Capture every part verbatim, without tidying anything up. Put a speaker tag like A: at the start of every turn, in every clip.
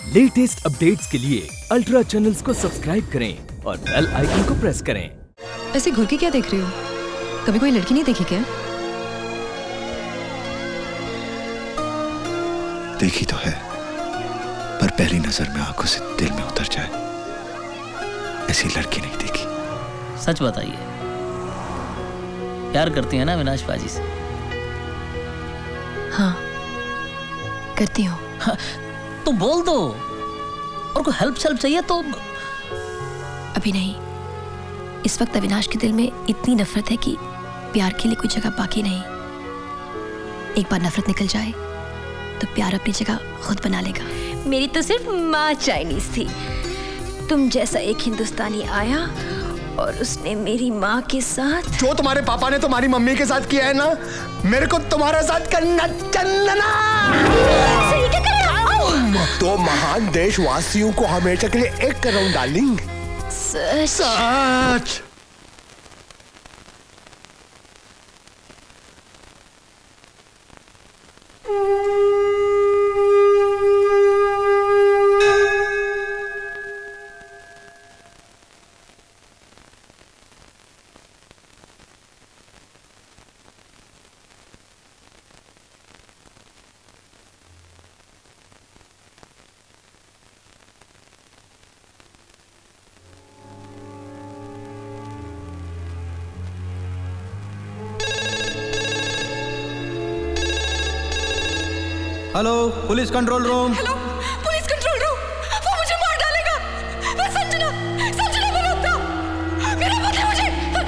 A: Latest updates के लिए ultra channels को सब्सक्राइब करें और बेल आइकन को प्रेस करें।
B: ऐसे घूर के क्या देख रही हो? कभी कोई लड़की नहीं देखी क्या?
C: देखी तो है, पर पहली नजर में आंखों से दिल में उतर जाए ऐसी लड़की नहीं देखी।
D: सच बताइए, प्यार करती है ना अविनाश बाजी से?
B: हाँ, करती हूँ।
D: हाँ, तो बोल दो। और कोई हेल्प शेल्प चाहिए तो?
B: अभी नहीं। इस वक्त अविनाश के दिल में इतनी नफरत है कि प्यार के लिए कोई जगह बाकी नहीं। एक बार नफरत निकल जाए तो प्यार अपनी जगह खुद बना लेगा।
E: मेरी तो सिर्फ माँ चाइनीज थी। तुम जैसा एक हिंदुस्तानी आया और उसने मेरी माँ के साथ
F: जो तुम्हारे पापा ने तुम्हारी मम्मी के साथ किया है ना, मेरे को तुम्हारे साथ करना चंदना।
E: सही क्या कर रहे हो?
F: दो महान देशवासियों को हमेशा के लिए एक कर रहा हूँ डार्लिंग।
E: सच
F: सच।
G: Hello, police control room.
B: Hello, police control room. वो मुझे मार डालेगा। मैं संजना, संजना मल्होत्रा। मेरा बदले मुझे।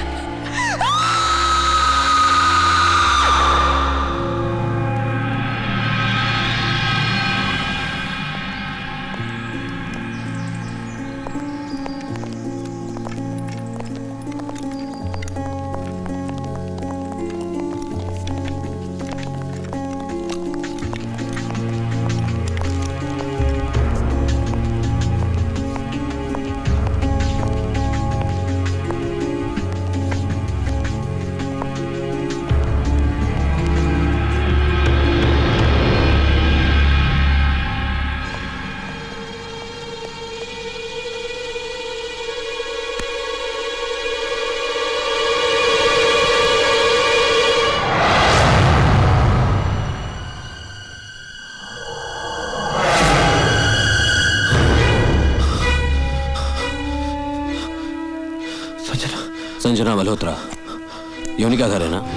H: संजना मल्होत्रा, योनी का घर है ना?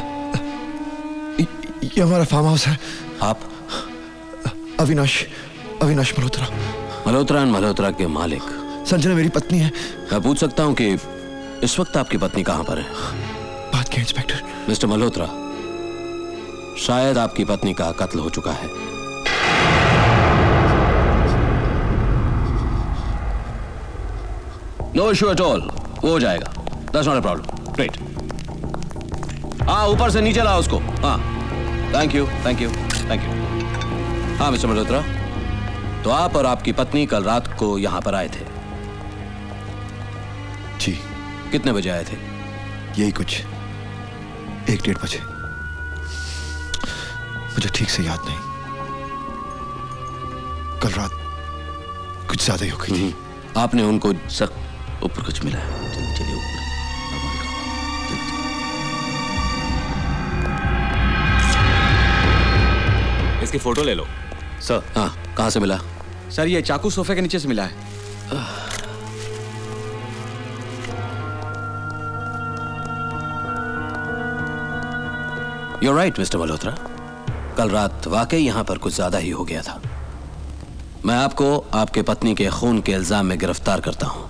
C: ये हमारा फार्म हाउस है।
H: आप?
C: अविनाश, अविनाश मल्होत्रा।
H: मल्होत्रा एंड मल्होत्रा के मालिक
C: संजना मेरी पत्नी है।
H: मैं पूछ सकता हूँ कि इस वक्त आपकी पत्नी कहाँ पर है?
C: बात क्या इंस्पेक्टर?
H: मिस्टर मल्होत्रा, शायद आपकी पत्नी का कत्ल हो चुका है। नो इश्यू एट ऑल, वो हो जाएगा। That's not a problem. Great. हाँ, ऊपर से नीचे लाओ उसको। हाँ, thank you, thank you, thank you. हाँ मिस्टर मल्होत्रा, तो आप और आपकी पत्नी कल रात को यहाँ पर आए थे?
C: जी।
H: कितने बजे आए थे?
C: यही कुछ एक डेढ़ बजे। मुझे ठीक से याद नहीं। कल रात कुछ ज्यादा ही हो गई थी।
H: आपने उनको सख्त ऊपर कुछ मिला है? चलिए चलिए ऊपर।
I: इसकी फोटो ले लो
H: सर। हाँ, कहाँ से मिला?
I: सर ये चाकू सोफे के नीचे से मिला है।
H: You're right, mister Malhotra. कल रात वाकई यहाँ पर कुछ ज्यादा ही हो गया था। मैं आपको आपके पत्नी के खून के इल्जाम में गिरफ्तार करता हूँ।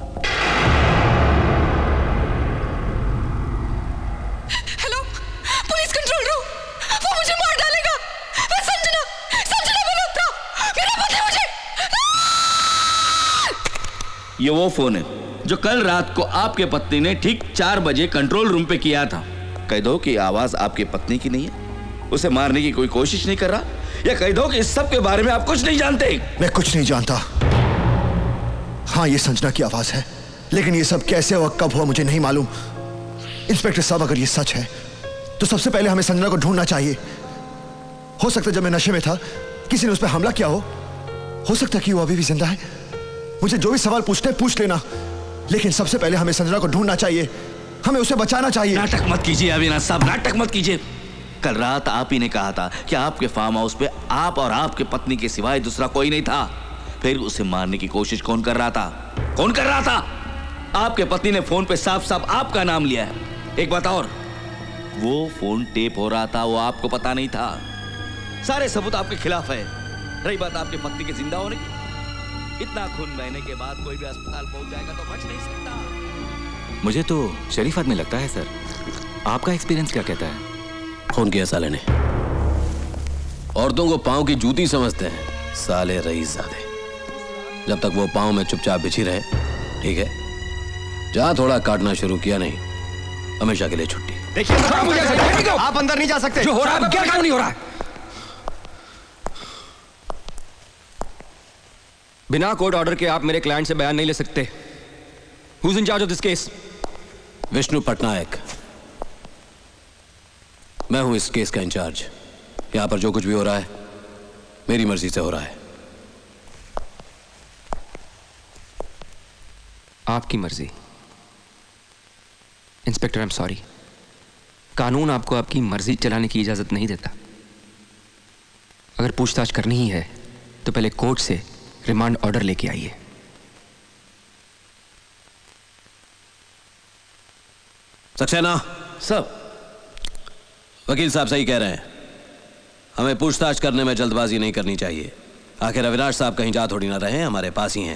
J: ये वो फोन है जो कल रात को आपके पत्नी ने ठीक चार बजे कंट्रोल रूम पे किया था। कह दो कि आवाज आपकी पत्नी की नहीं है, उसे मारने की कोई कोशिश नहीं कर रहा, या कह दो कि इस सब के बारे में आप कुछ नहीं जानते।
C: मैं कुछ नहीं जानता। हाँ, ये संजना की आवाज है, लेकिन ये सब कैसे और कब हुआ मुझे नहीं मालूम। इंस्पेक्टर साहब, अगर ये सच है तो सबसे पहले हमें संजना को ढूंढना चाहिए। हो सकता है जब मैं नशे में था किसी ने उस पर हमला किया हो, हो सकता है कि वो अभी भी जिंदा है। मुझे जो भी सवाल पूछते हैं पूछ लेना, लेकिन सबसे पहले हमें संजना को ढूंढना चाहिए, हमें उसे बचाना चाहिए।
J: नाटक मत कीजिए अविनाश साहब, नाटक मत कीजिए। कल रात आप ही ने कहा था कि आपके फार्म हाउस पे आप और आपके पत्नी के सिवाय दूसरा कोई नहीं था। फिर उसे मारने की कोशिश कौन कर रहा था? कौन कर रहा था? आपके पत्नी ने फोन पे साफ साफ आपका नाम लिया है। एक बात और, वो फोन टेप हो रहा था, वो आपको पता नहीं था। सारे सबूत आपके खिलाफ है। रही बात आपके पत्नी के जिंदा होने की, इतना खून बहने के बाद कोई भी अस्पताल पहुंच जाएगा तो बच नहीं सकता।
I: मुझे तो शरीफ आदमी लगता है सर, आपका एक्सपीरियंस क्या कहता है?
H: खून किया साले ने। औरतों को पांव की जूती समझते हैं साले रईसज़ादे। जब तक वो पांव में चुपचाप बिछी रहे ठीक है, जहां थोड़ा काटना शुरू किया नहीं, हमेशा के लिए छुट्टी।
F: देखिए आप अंदर नहीं जा सकते।
I: जो हो रहा है क्या काम नहीं हो रहा है? बिना कोर्ट ऑर्डर के आप मेरे क्लाइंट से बयान नहीं ले सकते। Who's in charge of this case?
H: Vishnu Patnaik, मैं हूं इस केस का इंचार्ज। यहां पर जो कुछ भी हो रहा है मेरी मर्जी से हो रहा है।
I: आपकी मर्जी? इंस्पेक्टर आई एम सॉरी, कानून आपको आपकी मर्जी चलाने की इजाजत नहीं देता। अगर पूछताछ करनी ही है तो पहले कोर्ट से रिमांड ऑर्डर लेके आइए।
H: सक्सेना सब वकील साहब सही कह रहे हैं, हमें पूछताछ करने में जल्दबाजी नहीं करनी चाहिए। आखिर अविनाश साहब कहीं जा थोड़ी ना रहे, हमारे पास ही हैं।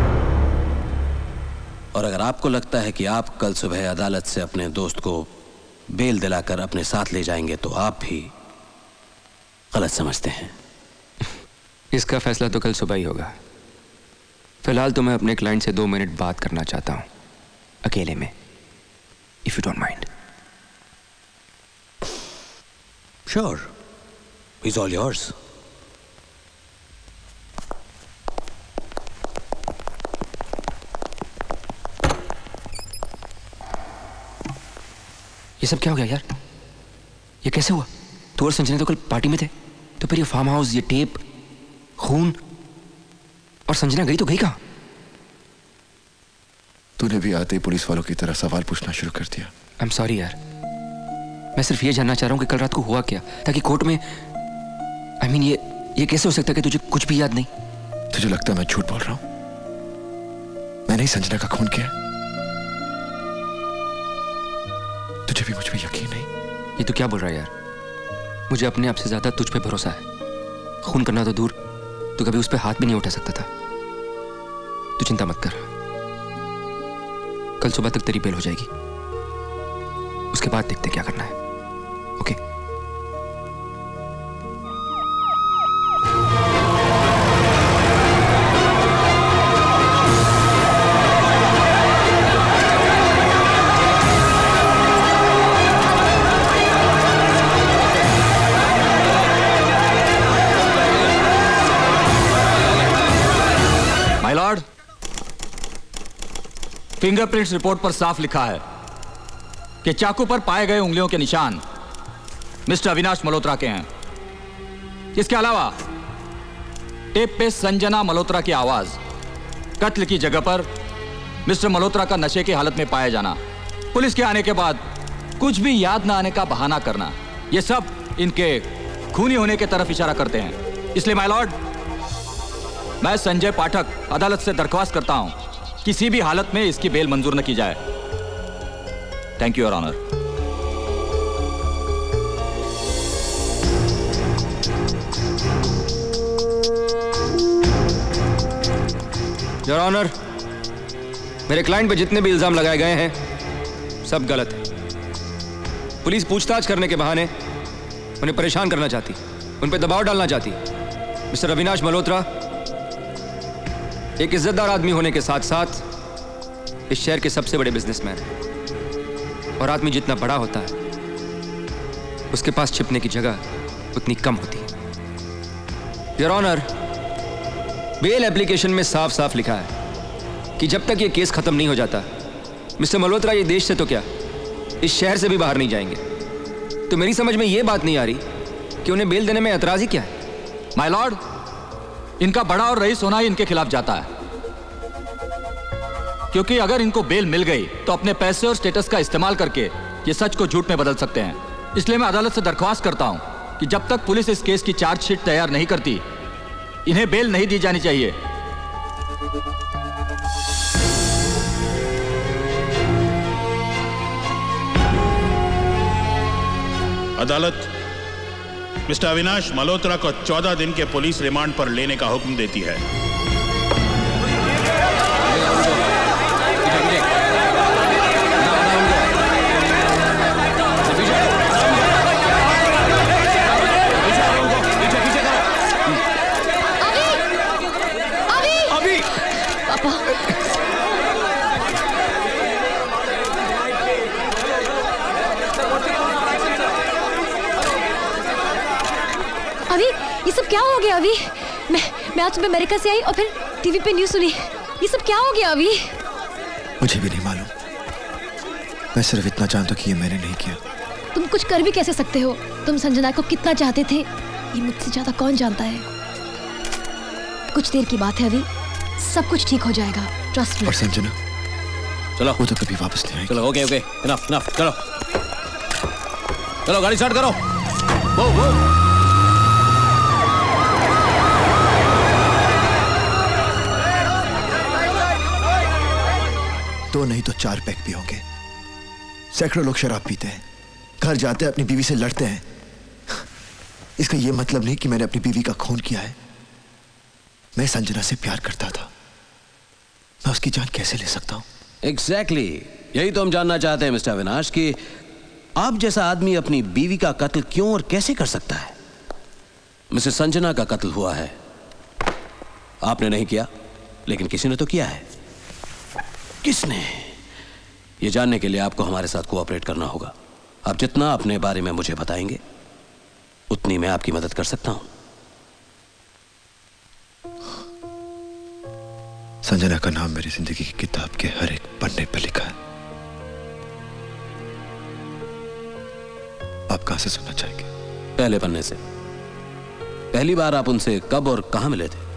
H: और अगर आपको लगता है कि आप कल सुबह अदालत से अपने दोस्त को बेल दिलाकर अपने साथ ले जाएंगे तो आप भी गलत समझते हैं।
I: इसका फैसला तो कल सुबह ही होगा। फिलहाल तो मैं अपने क्लाइंट से दो मिनट बात करना चाहता हूं, अकेले में, if you don't mind.
H: Sure, he's all yours.
I: ये सब क्या हो गया यार? ये कैसे हुआ? तू और संजना तो कल पार्टी में थे, तो फिर ये फार्म हाउस, ये टेप, खून, और संजना गई तो गई कहां?
C: तूने भी आते ही पुलिस वालों की तरह सवाल पूछना शुरू कर दिया।
I: आई एम सॉरी यार, मैं सिर्फ ये जानना चाह रहा हूं कि कल रात को हुआ क्या, ताकि कोर्ट में आई I मीन mean, ये ये कैसे हो सकता है कि तुझे कुछ भी याद नहीं?
C: तुझे लगता है मैं झूठ बोल रहा हूं? मैंने ही संजना का खून किया। तुझे भी मुझ पे यकीन नहीं?
I: ये तो क्या बोल रहा है यार? मुझे अपने आप से ज्यादा तुझ पे भरोसा है। खून करना तो दूर, तू कभी उस पे हाथ भी नहीं उठा सकता था। तू चिंता मत कर, कल सुबह तक तेरी बेल हो जाएगी। उसके बाद देखते क्या करना है। Okay okay?
K: My lord, fingerprints report पर साफ लिखा है कि चाकू पर पाए गए उंगलियों के निशान मिस्टर अविनाश मल्होत्रा के हैं। इसके अलावा टेप पे संजना मल्होत्रा की आवाज, कत्ल की जगह पर मिस्टर मल्होत्रा का नशे की हालत में पाया जाना, पुलिस के आने के बाद कुछ भी याद ना आने का बहाना करना, यह सब इनके खूनी होने की तरफ इशारा करते हैं। इसलिए माय लॉर्ड, मैं संजय पाठक अदालत से दरख्वास्त करता हूं, किसी भी हालत में इसकी बेल मंजूर न की जाए। Thank you your honour.
I: Your honour, मेरे क्लाइंट पे जितने भी इल्जाम लगाए गए हैं सब गलत है। पुलिस पूछताछ करने के बहाने उन्हें परेशान करना चाहती, उन पे दबाव डालना चाहती। मिस्टर अविनाश मल्होत्रा एक इज्जतदार आदमी होने के साथ साथ इस शहर के सबसे बड़े बिजनेसमैन हैं। और आदमी जितना बड़ा होता है उसके पास छिपने की जगह उतनी कम होती है। योर ऑनर, बेल एप्लीकेशन में साफ साफ लिखा है कि जब तक ये केस खत्म नहीं हो जाता, मिस्टर मल्होत्रा ये देश से तो क्या इस शहर से भी बाहर नहीं जाएंगे। तो मेरी समझ में ये बात नहीं आ रही कि उन्हें बेल देने में ऐतराज ही क्या है।
K: माय लॉर्ड, इनका बड़ा और रईस होना ही इनके खिलाफ जाता है, क्योंकि अगर इनको बेल मिल गई तो अपने पैसे और स्टेटस का इस्तेमाल करके ये सच को झूठ में बदल सकते हैं। इसलिए मैं अदालत से दरख्वास्त करता हूं कि जब तक पुलिस इस केस की चार्जशीट तैयार नहीं करती, इन्हें बेल नहीं दी जानी चाहिए।
L: अदालत मिस्टर अविनाश मल्होत्रा को चौदह दिन के पुलिस रिमांड पर लेने का हुक्म देती है।
B: अभी ये सब क्या हो गया? अभी मैं मैं आज सुबह अमेरिका से आई और फिर टीवी पे न्यूज़ सुनी। ये सब क्या हो गया? अभी
C: मुझे भी नहीं मालूम। मैं सिर्फ इतना जानता कि ये मैंने नहीं किया।
B: तुम कुछ कर भी कैसे सकते हो? तुम संजना को कितना चाहते थे ये मुझसे ज्यादा कौन जानता है। कुछ देर की बात है अभी, सब कुछ ठीक हो जाएगा, ट्रस्ट मी।
C: और संजना,
H: चलो,
C: वो तो कभी वापस नहीं आएगी।
H: चलो, ओके ओके, इनफ इनफ, चलो चलो गाड़ी स्टार्ट करो। वो वो
C: दो नहीं तो चार पैक भी होंगे। सैकड़ों लोग शराब पीते हैं, घर जाते हैं, अपनी बीवी से लड़ते हैं। इसका यह मतलब नहीं कि मैंने अपनी बीवी का खून किया है। मैं संजना से प्यार करता था, मैं उसकी जान कैसे ले सकता हूं?
H: Exactly exactly. यही तो हम जानना चाहते हैं मिस्टर अविनाश कि आप जैसा आदमी अपनी बीवी का कत्ल क्यों और कैसे कर सकता है। मिसेस संजना का कत्ल हुआ है, आपने नहीं किया, लेकिन किसी ने तो किया है। किसने? ये जानने के लिए आपको हमारे साथ कोऑपरेट करना होगा। आप जितना अपने बारे में मुझे बताएंगे उतनी मैं आपकी मदद कर सकता हूं।
C: संजना का नाम मेरी जिंदगी की किताब के हर एक पन्ने पर लिखा है। आप कहां से सुनना चाहेंगे?
H: पहले पन्ने से। पहली बार आप उनसे कब और कहां मिले थे?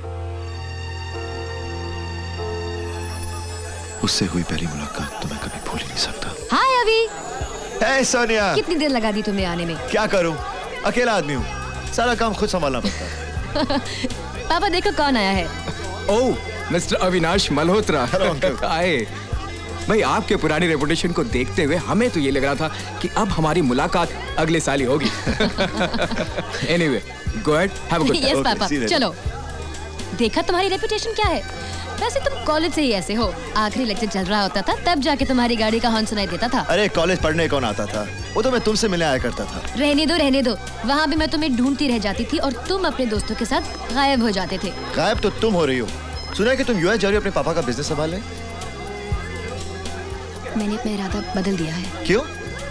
C: उससे हुई पहली मुलाकात तो मैं कभी भूल ही नहीं सकता।
B: हाय अभी।
C: हे सोनिया,
B: कितनी देर लगा दी तुम्हें आने में?
C: क्या करूं, अकेला आदमी हूं, सारा काम खुद संभालना पड़ता है।
B: पापा देखो कौन आया है।
I: Oh, mister Avinash Malhotra.
C: Hello uncle.
I: आए भाई, आपके पुरानी रेपुटेशन को देखते हुए हमें तो ये लग रहा था कि अब हमारी मुलाकात अगले साल ही होगी। Anyway, go ahead, have a good
B: time. Yes पापा, चलो। देखा तुम्हारी रेपुटेशन क्या है। वैसे तुम कॉलेज से ही ऐसे हो, आखिरी लेक्चर चल रहा होता था तब जाके तुम्हारी गाड़ी का हॉर्न सुनाई देता था।
C: अरे कॉलेज पढ़ने कौन आता था, वो तो मैं तुमसे मिलने आया करता था।
B: रहने दो रहने दो, वहाँ भी मैं तुम्हें ढूंढती रह जाती थी और तुम अपने दोस्तों के साथ गायब हो जाते थे।
C: गायब तो तुम हो रही हो। सुना है कि तुम यूएस जा रही हो अपने पापा का बिजनेस संभालने।
B: मैंने अपना इरादा बदल दिया है।
C: क्यों?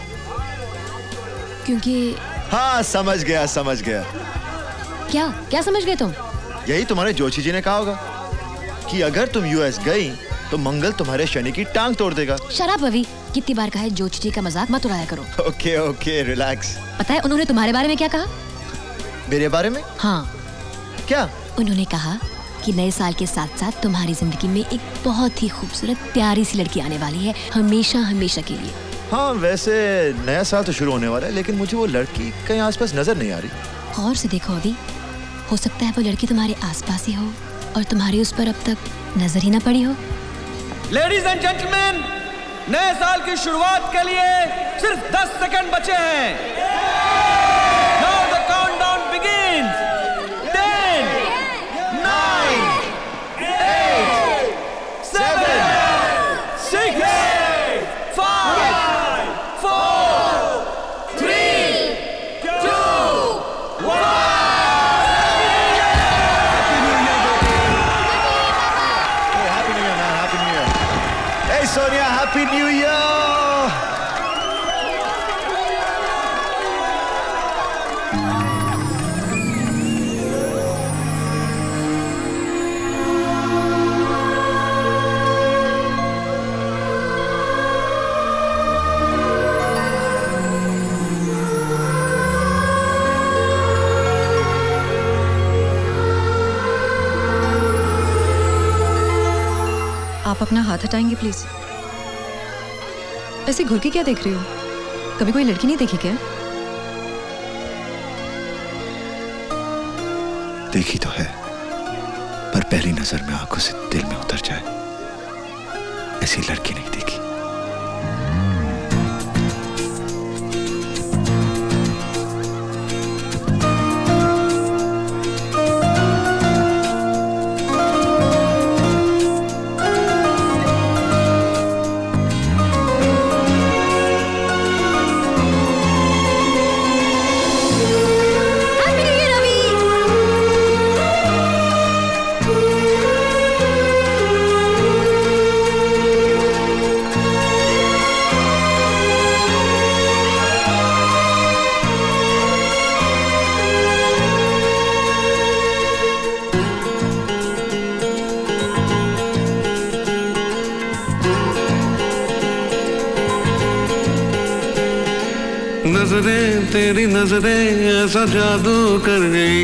B: क्योंकि
C: हाँ, समझ गया समझ गया।
B: क्या क्या समझ गए तुम?
C: यही तुम्हारे जोशी जी ने कहा होगा कि अगर तुम यूएस गई तो मंगल तुम्हारे शनि की टांग तोड़ देगा। शराब अभी, कितनी बार कहा है जोशी जी का मजाक मत उड़ाया करो। Okay okay, relax.
B: पता है उन्होंने तुम्हारे बारे में क्या कहा?
C: मेरे बारे में?
B: हाँ।
C: क्या?
B: उन्होंने कहा कि नए साल के साथ साथ तुम्हारी जिंदगी में एक बहुत ही खूबसूरत प्यारी सी लड़की आने वाली है, हमेशा हमेशा के लिए।
C: हाँ, वैसे नया साल तो शुरू होने वाला है, लेकिन मुझे वो लड़की कहीं आसपास नजर नहीं आ रही।
B: गौर से देखो अभी, हो सकता है वो लड़की तुम्हारे आसपास ही हो और तुम्हारी उस पर अब तक नजर ही ना पड़ी हो।
G: लेडीज एंड जेंटलमैन, नए साल की शुरुआत के लिए सिर्फ दस सेकंड बचे हैं। Now the countdown begins. ten, nine, eight, seven, six, five, four, three, two, one.
C: Sonia, Happy New Year!
M: आप अपना हाथ हटाएंगे प्लीज? ऐसे घुर के क्या देख रही हो? कभी कोई लड़की नहीं देखी क्या?
C: देखी तो है, पर पहली नजर में आंखों से दिल में उतर जाए ऐसी लड़की नहीं देखी।
N: नजरें तेरी नजरें ऐसा जादू कर गई,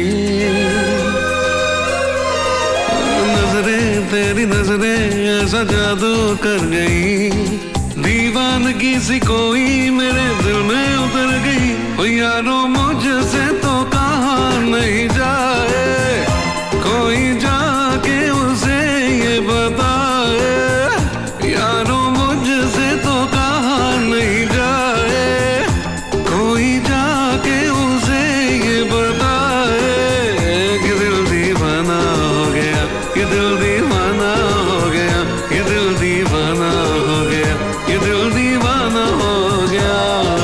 N: नजरें तेरी नजरें ऐसा जादू कर गई, दीवानगी सी कोई मेरे दिल में उतर गई। ओ यारो मुझसे तो कहा नहीं जाए, कोई जाके उसे ये बताए, यारो मुझसे तो कहा नहीं जाए, कोई जाके उसे ये बताए कि दिल दीवाना हो गया, ये दिल दीवाना हो गया, ये दिल दीवाना हो गया, ये दिल दीवाना हो गया।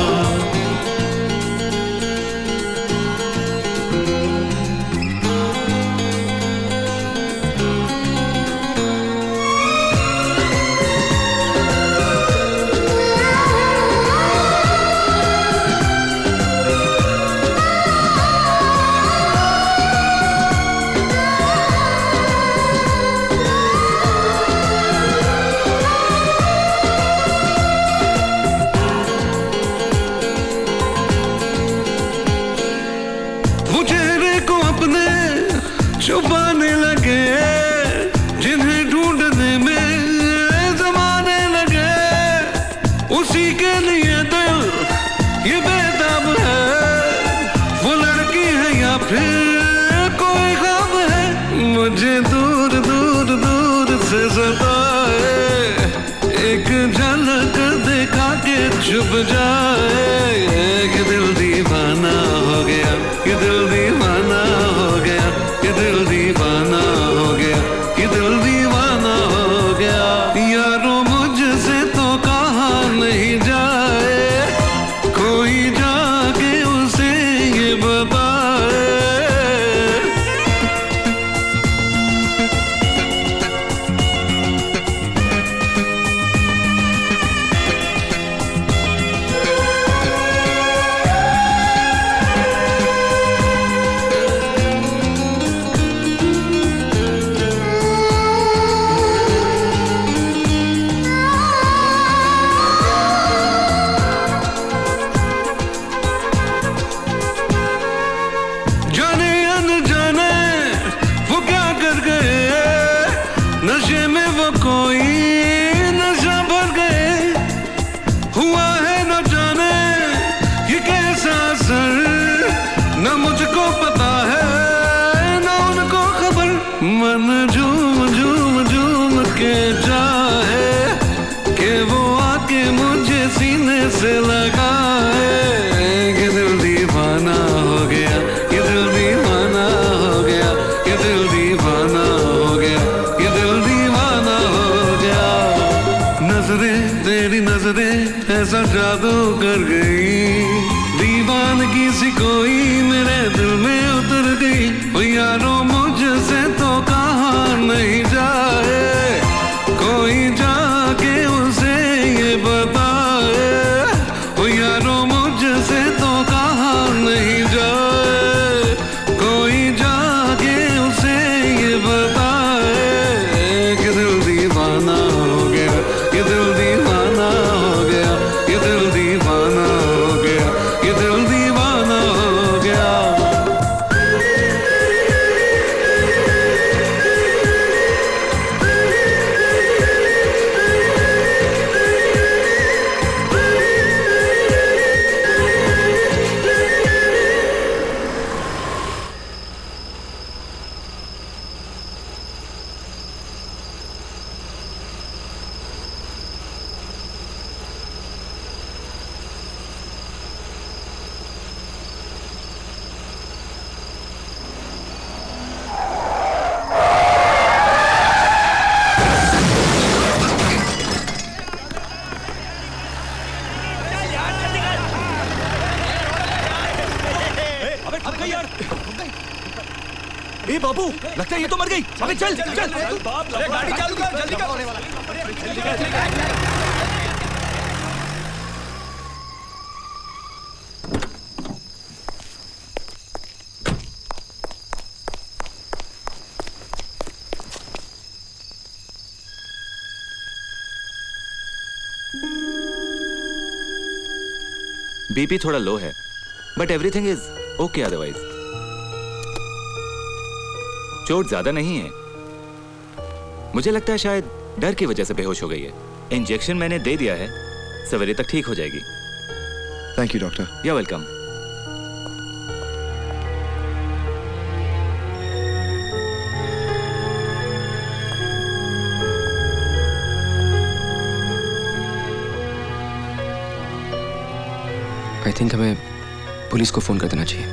N: छुपाने लगे जिन्हें ढूंढने में जमाने लगे, उसी के लिए दिल ये बेताब है, वो लड़की है या फिर कोई ख्वाब है, मुझे दूर दूर दूर से सताए, एक झलक दिखा के छुप जाए, ये दिल दीवाना हो गया, ये दिल दीवाना हो गया, ये दिल दीवाना हो गया, ये दिल दीवाना हो गया। यारो मुझसे तो कहा नहीं जाए, कोई जाके उसे ये बताए। नशे में वो कोई नशा भर गए, हुआ है न जाने ये कैसा असर, न मुझको पता है न उनको खबर, मन झूम झूम झूम के चाहे कि वो आके मुझे सीने से लगाए, ये दिल दीवाना हो गया, ये दिल दीवाना हो गया, ये दिल दीवाना हो गया, ये दिल दीवाना हो गया। नजरें तेरी नजरें ऐसा जादू कर गई, दीवानगी सी कोई मेरे दिल में उतर गई, ओ यारो मुझसे तो कहा नहीं जाए, कोई जाके उसे ये बताए, ओ यारो मुझसे तो कहा नहीं जाए, कोई जाके उसे ये बताए कि दिल दीवाना हो गया, ये दिल दीवाना हो गया, ये दिल दीवाना
G: ए बाबू, लगता है ये तो मर गई। अबे चल चल चल, गाड़ी चालू कर, जल्दी कर।
O: बीपी थोड़ा लो है, but everything is okay otherwise. चोट ज्यादा नहीं है, मुझे लगता है शायद डर की वजह से बेहोश हो गई है। इंजेक्शन मैंने दे दिया है, सवेरे तक ठीक हो जाएगी।
C: Thank you doctor.
O: You welcome.
I: I think हमें पुलिस को फोन कर देना चाहिए।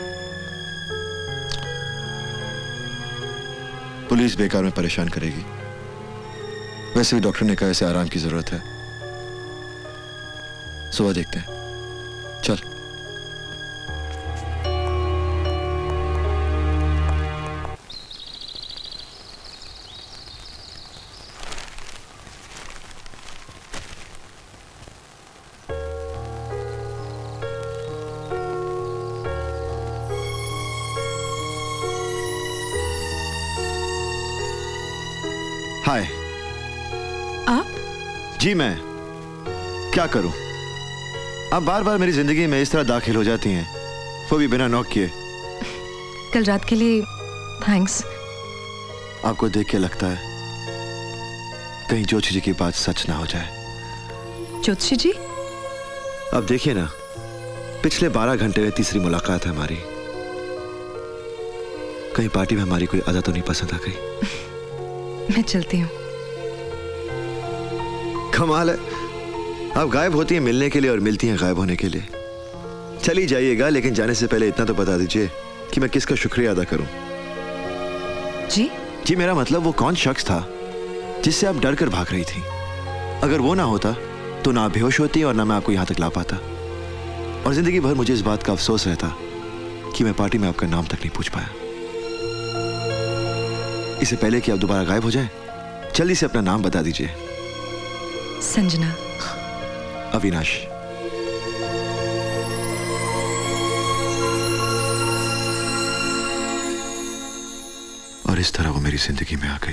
C: पुलिस बेकार में परेशान करेगी। वैसे भी डॉक्टर ने कहा इसे आराम की जरूरत है। सुबह देखते हैं। चल। हाय।
M: आप?
C: जी मैं क्या करूं? आप बार बार मेरी जिंदगी में इस तरह दाखिल हो जाती हैं, वो भी बिना नॉक किए।
M: कल रात के लिए थैंक्स।
C: आपको देख के लगता है कहीं ज्योतिषी जी की बात सच ना हो जाए।
M: ज्योतिषी जी?
C: अब देखिए ना, पिछले बारह घंटे में तीसरी मुलाकात है हमारी। कहीं पार्टी में हमारी कोई अदा तो नहीं पसंद आ गई?
M: मैं चलती हूँ।
C: कमाल है, आप गायब होती हैं मिलने के लिए और मिलती हैं गायब होने के लिए। चली जाइएगा, लेकिन जाने से पहले इतना तो बता दीजिए कि मैं किसका शुक्रिया अदा करूं।
M: जी?
C: जी मेरा मतलब वो कौन शख्स था जिससे आप डर कर भाग रही थी? अगर वो ना होता तो ना आप बेहोश होती और ना मैं आपको यहां तक ला पाता। और जिंदगी भर मुझे इस बात का अफसोस रहता कि मैं पार्टी में आपका नाम तक नहीं पूछ पाया। इससे पहले कि आप दोबारा गायब हो जाएं, जल्दी से अपना नाम बता दीजिए।
M: संजना।
C: अविनाश। और इस तरह वो मेरी जिंदगी में आ गई।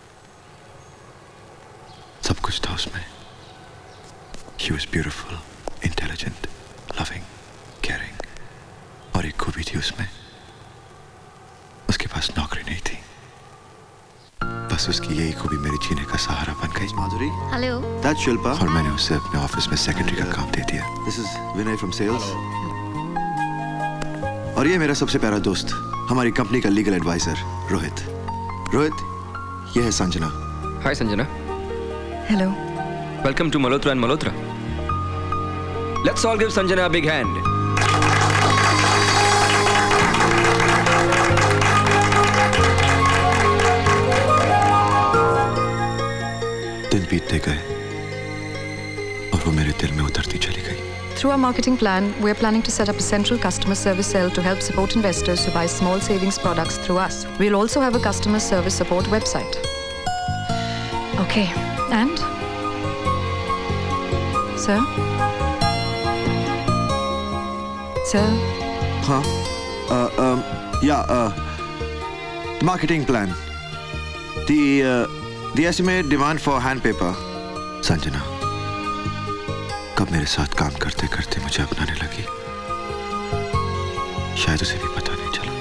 C: सब कुछ था उसमें। She was beautiful, intelligent, loving, caring. और एक खूबी थी उसमें, उसके पास नौकरी नहीं थी। बस उसकी यही खूबी मेरे जीने का सहारा बन गई। माधुरी।
E: हेलो।
C: That's शिल्पा। और मैंने उसे अपने ऑफिस में सेक्रेटरी का काम दे दिया। This is Vinay from sales. और ये मेरा सबसे प्यारा दोस्त, हमारी कंपनी का लीगल एडवाइजर रोहित। रोहित, ये है Sanjana.
I: Hi Sanjana.
M: Hello.
I: Welcome to Malhotra and Malhotra. Let's all give Sanjana a big hand.
C: दिन बीतते गए और वो मेरे दिल में उतरती चली गई।
M: Through our marketing plan, we are planning to set up a central customer service cell to help support investors who buy small savings products through us. We'll also have a customer service support website. Okay, and? Sir? Sir?
C: हाँ, uh, um, yeah, uh, marketing plan. The, uh, the estimate demand for hand paper. Sanjana, कब मेरे साथ काम करते करते मुझे अपनाने लगी, शायद उसे भी पता नहीं चला।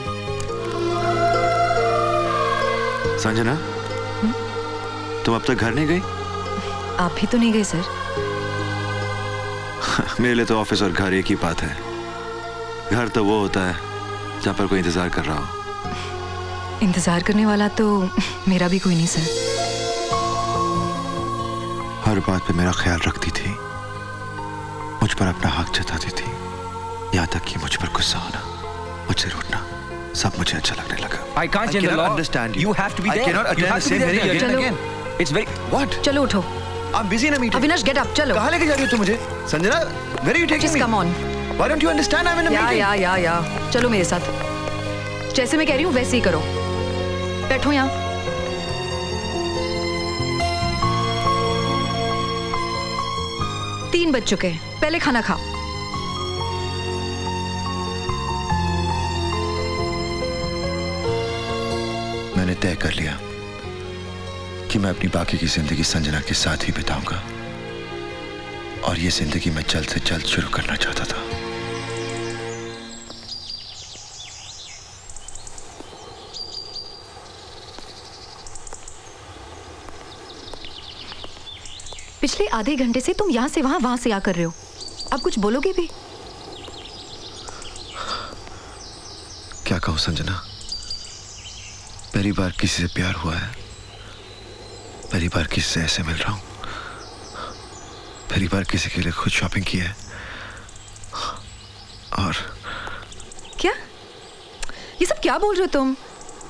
C: संजना, तुम अब तक घर नहीं गई?
M: आप भी तो नहीं गए सर।
C: मेरे लिए तो ऑफिस और घर एक ही बात है। घर तो वो होता है जहां पर कोई इंतजार कर रहा हो।
M: इंतजार करने वाला तो मेरा भी कोई नहीं सर।
C: हर बात पे मेरा ख्याल रखती थी, मुझ पर अपना हक जताती थी, यहाँ तक कि मुझ पर गुस्सा होना, मुझसे रूठना, सब मुझे अच्छा लगने लगा।
I: I can't change the law.
C: Understand you.
I: You have to be
C: I
I: there.
C: cannot
I: You
C: attend
I: have
C: the
I: to be
C: same
I: there
C: meeting again and
M: चलो।
C: again.
I: It's very.
C: What?
M: चलो उठो।
C: I'm busy in a meeting.
M: Avinash get up, चलो।
C: कहाँ लेके जा रही हो तुम मुझे? Sanjana, where are you taking
M: Just
C: me?
M: come on.
C: Why don't you understand I'm in a
M: या
C: meeting?
M: या या या चलो मेरे साथ। जैसे मैं कह रही हूँ वैसे ही करो। बैठो यहाँ। तीन बज चुके हैं, पहले खाना खाओ।
C: मैंने तय कर लिया कि मैं अपनी बाकी की जिंदगी संजना के साथ ही बिताऊंगा, और ये जिंदगी मैं जल्द से जल्द शुरू करना चाहता था।
M: पिछले आधे घंटे से तुम यहां से वहां वहां से आ कर रहे हो, अब कुछ बोलोगे भी?
C: क्या कहूं संजना, पहली बार किसी से प्यार हुआ है, पहली बार किसी से ऐसे मिल रहा हूं, पहली बार किसी के लिए खुद शॉपिंग की है। और
M: क्या ये सब क्या बोल रहे हो तुम?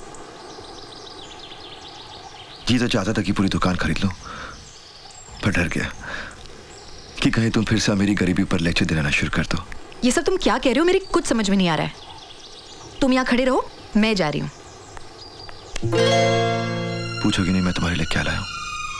C: जी तो चाहता था कि पूरी दुकान खरीद लूं, पर डर गया कि कहीं तुम फिर से मेरी गरीबी पर लेक्चर देना शुरू कर दो।
M: ये सब तुम क्या कह रहे हो, मेरी कुछ समझ में नहीं आ रहा है। तुम यहाँ खड़े रहो, मैं जा रही हूँ।
C: पूछोगी नहीं मैं तुम्हारे लिए क्या लाया हूं?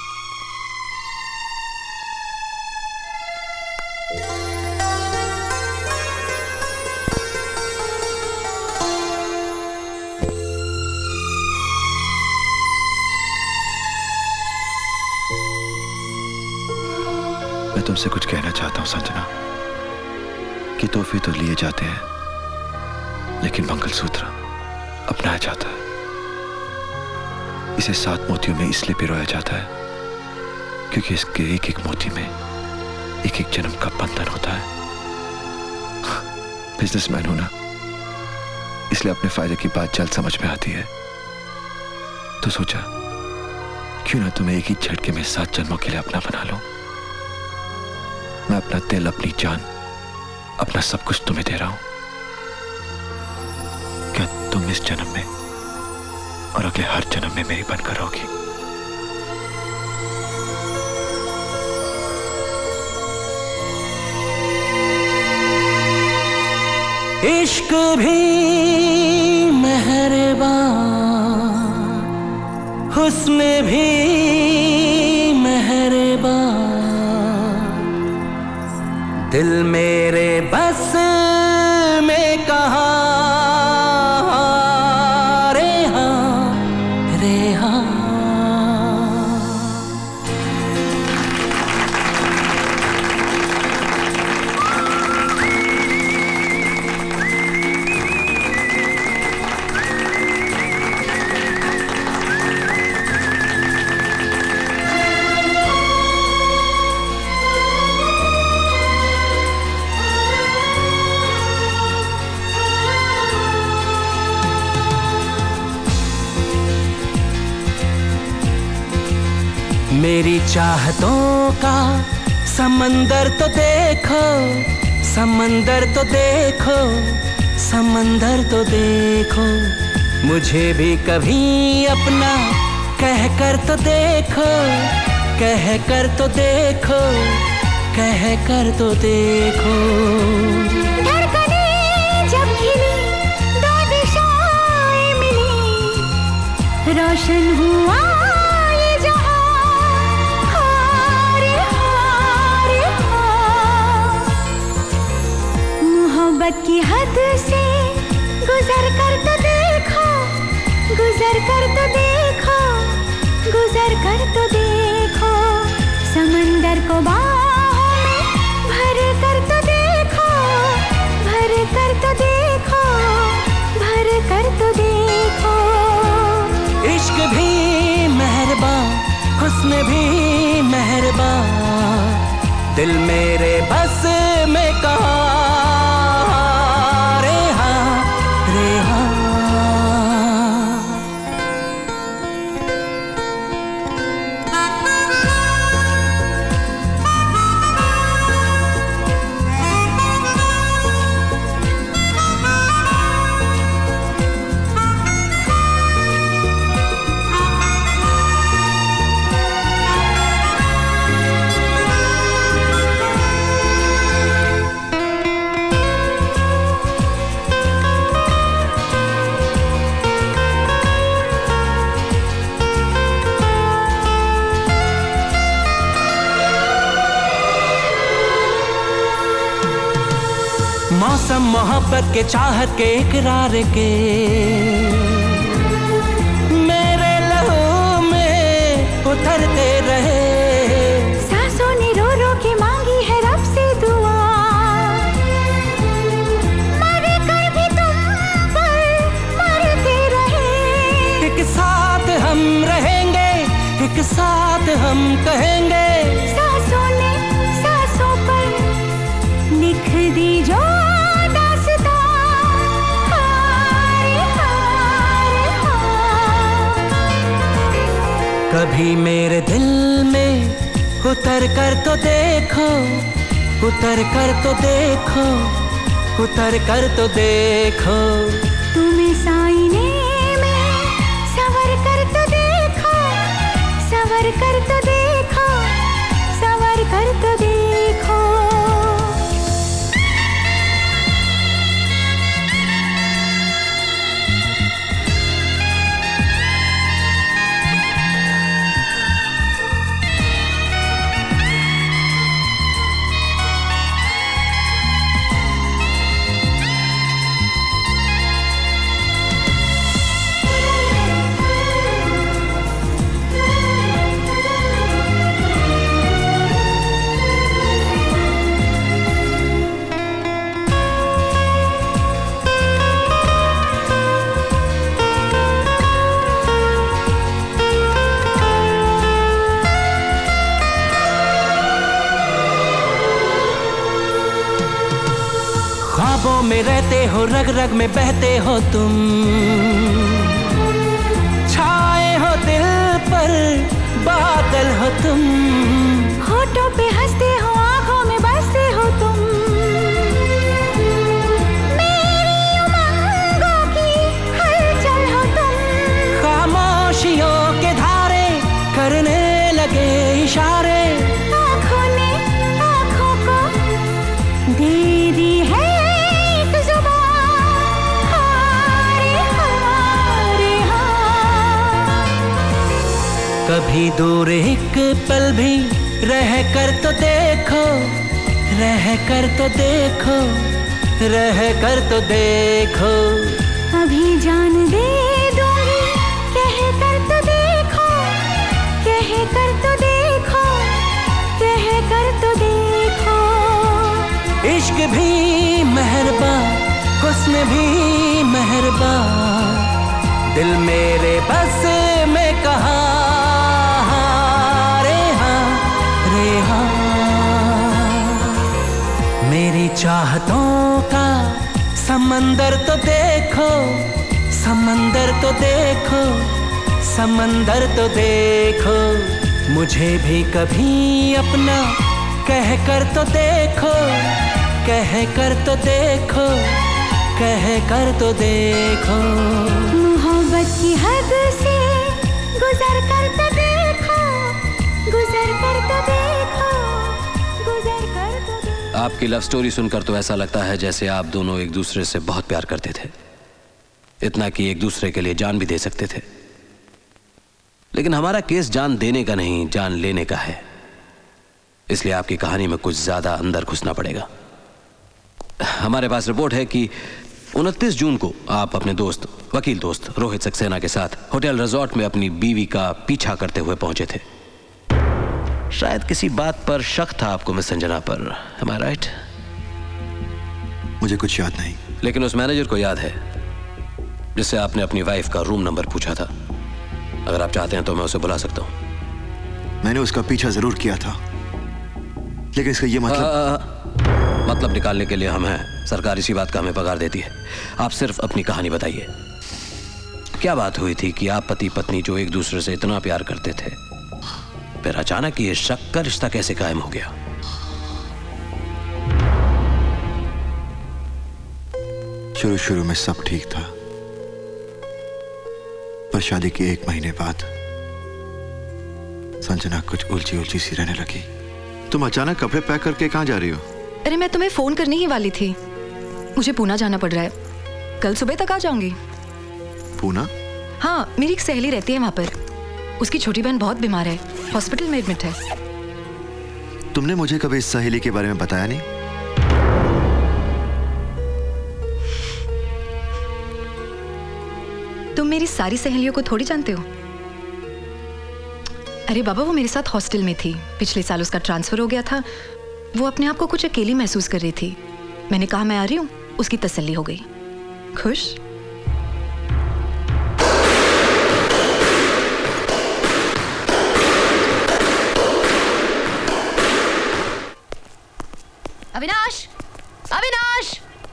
C: मैं तुमसे कुछ कहना चाहता हूं संजना, कि तोहफे तो लिए जाते हैं लेकिन मंगलसूत्र अपनाया जाता है। इसे सात मोतियों में इसलिए पिरोया जाता है क्योंकि इसके एक एक मोती में एक एक जन्म का बंधन होता है। बिजनेसमैन हूं ना, इसलिए अपने फायदे की बात जल्द समझ में आती है। तो सोचा क्यों ना तुम्हें एक ही झटके में सात जन्मों के लिए अपना बना लो। मैं अपना दिल, अपनी जान, अपना सब कुछ तुम्हें दे रहा हूं। क्या तुम इस जन्म में और अगले हर जन्म में मेरी बनकर रहोगी?
P: इश्क भी मेहरबान, हुस्न भी मेहरबान, दिल मेरे बस में कहाँ रे हाँ रे हाँ। मेरी चाहतों का समंदर तो देखो, समंदर तो देखो, समंदर तो देखो, मुझे भी कभी अपना कह कर तो देखो, कह कर तो देखो, कह कर तो देखो।
Q: धड़कनें जब खिली, दो दिशाएं मिली, रोशन हुआ की हद से गुजर कर तो देखो, गुजर कर तो देखो, गुजर कर तो देखो, समंदर को बाहों में भर कर तो देखो, भर कर तो देखो, भर कर तो देखो।
P: इश्क भी मेहरबान, हुस्न भी मेहरबान, दिल मेरे बस में कहाँ मोहब्बत के चाहत के इकरार के मेरे लहू में उतरते रहे।
Q: सांसों ने रो रो के मांगी है रब से दुआ, मर कर भी तुम पर मरते रहे।
P: एक साथ हम रहेंगे, एक साथ हम कहेंगे।
Q: सांसों ने सांसों पर लिख दी जो दास्तां, हाय हाय हाय।
P: कभी मेरे दिल में उतर कर तो देखो, उतर कर तो देखो, उतर कर तो देखो।
Q: तुम्हें साईने में सवर कर तो देखो, सवर कर तो देखो, सवर कर तो देखो।
P: ख्वाबों में रहते हो, रग रग में बहते हो तुम, छाए हो दिल पर बादल हो तुम।
Q: होठों पे हंसते हो, आंखों में बसते हो तुम, मेरी उमंगों की हलचल हो तुम।
P: खामोशियों के धारे करने लगे इशारे,
Q: आंखों ने आंखों को दे दी है एक जुबान, हारे हारे हाँ।
P: कभी दूर एक पल भी रह कर तो देखो, रह कर तो देखो, रह कर तो देखो।
Q: अभी जान दे दूंगी, कह कर तो देखो, कह कर तो देखो, कह कर तो देखो।
P: इश्क भी मेहरबान, हुस्न भी मेहरबान, दिल मेरे बस में कहाँ रे हाँ रे हाँ। मेरी चाहतों का समंदर तो देखो, समंदर तो देखो, समंदर तो देखो। मुझे भी कभी अपना कह कर तो देखो, कह कर तो देखो, कह कर तो देखो।
Q: मोहब्बत की हद से गुजर कर तो देखो, गुजर कर तो देखो, गुजर कर तो देखो।
H: आपकी लव स्टोरी सुनकर तो ऐसा लगता है जैसे आप दोनों एक दूसरे से बहुत प्यार करते थे, इतना कि एक दूसरे के लिए जान भी दे सकते थे। लेकिन हमारा केस जान देने का नहीं, जान लेने का है, इसलिए आपकी कहानी में कुछ ज्यादा अंदर घुसना पड़ेगा। हमारे पास रिपोर्ट है कि उनतीस जून को आप अपने दोस्त, वकील दोस्त रोहित सक्सेना के साथ होटल रिजॉर्ट में अपनी बीवी का पीछा करते हुए पहुंचे थे। शायद किसी बात पर शक था आपको मिस संजना पर, am I right?
C: मुझे कुछ याद नहीं,
H: लेकिन उस मैनेजर को याद है जिससे आपने अपनी वाइफ का रूम नंबर पूछा था। अगर आप चाहते हैं तो मैं उसे बुला सकता हूं।
C: मैंने उसका पीछा जरूर किया था, लेकिन इसका ये मतलब
H: आ, आ, मतलब निकालने के लिए हम हैं। सरकार इसी बात का हमें पगार देती है। आप सिर्फ अपनी कहानी बताइए, क्या बात हुई थी कि आप पति पत्नी जो एक दूसरे से इतना प्यार करते थे, फिर अचानक ये शक का रिश्ता कैसे कायम हो गया?
C: शुरू शुरू में सब ठीक था, पर शादी के एक महीने बाद संजना कुछ उलझी उलझी सी रहने लगी। तुम अचानक कपड़े पैक करके कहां जा रही हो?
M: अरे मैं तुम्हें फोन करने ही वाली थी, मुझे पूना जाना पड़ रहा है, कल सुबह तक आ जाऊंगी।
C: पूना?
M: हाँ, मेरी एक सहेली रहती है वहां पर, उसकी छोटी बहन बहुत बीमार है, हॉस्पिटल में एडमिट है।
C: तुमने मुझे कभी इस सहेली के बारे में बताया नहीं?
M: तुम मेरी सारी सहेलियों को थोड़ी जानते हो। अरे बाबा, वो मेरे साथ हॉस्टल में थी, पिछले साल उसका ट्रांसफर हो गया था। वो अपने आप को कुछ अकेली महसूस कर रही थी। मैंने कहा मैं आ रही हूँ, उसकी तसल्ली हो गई। खुश?
B: अविनाश! अविनाश!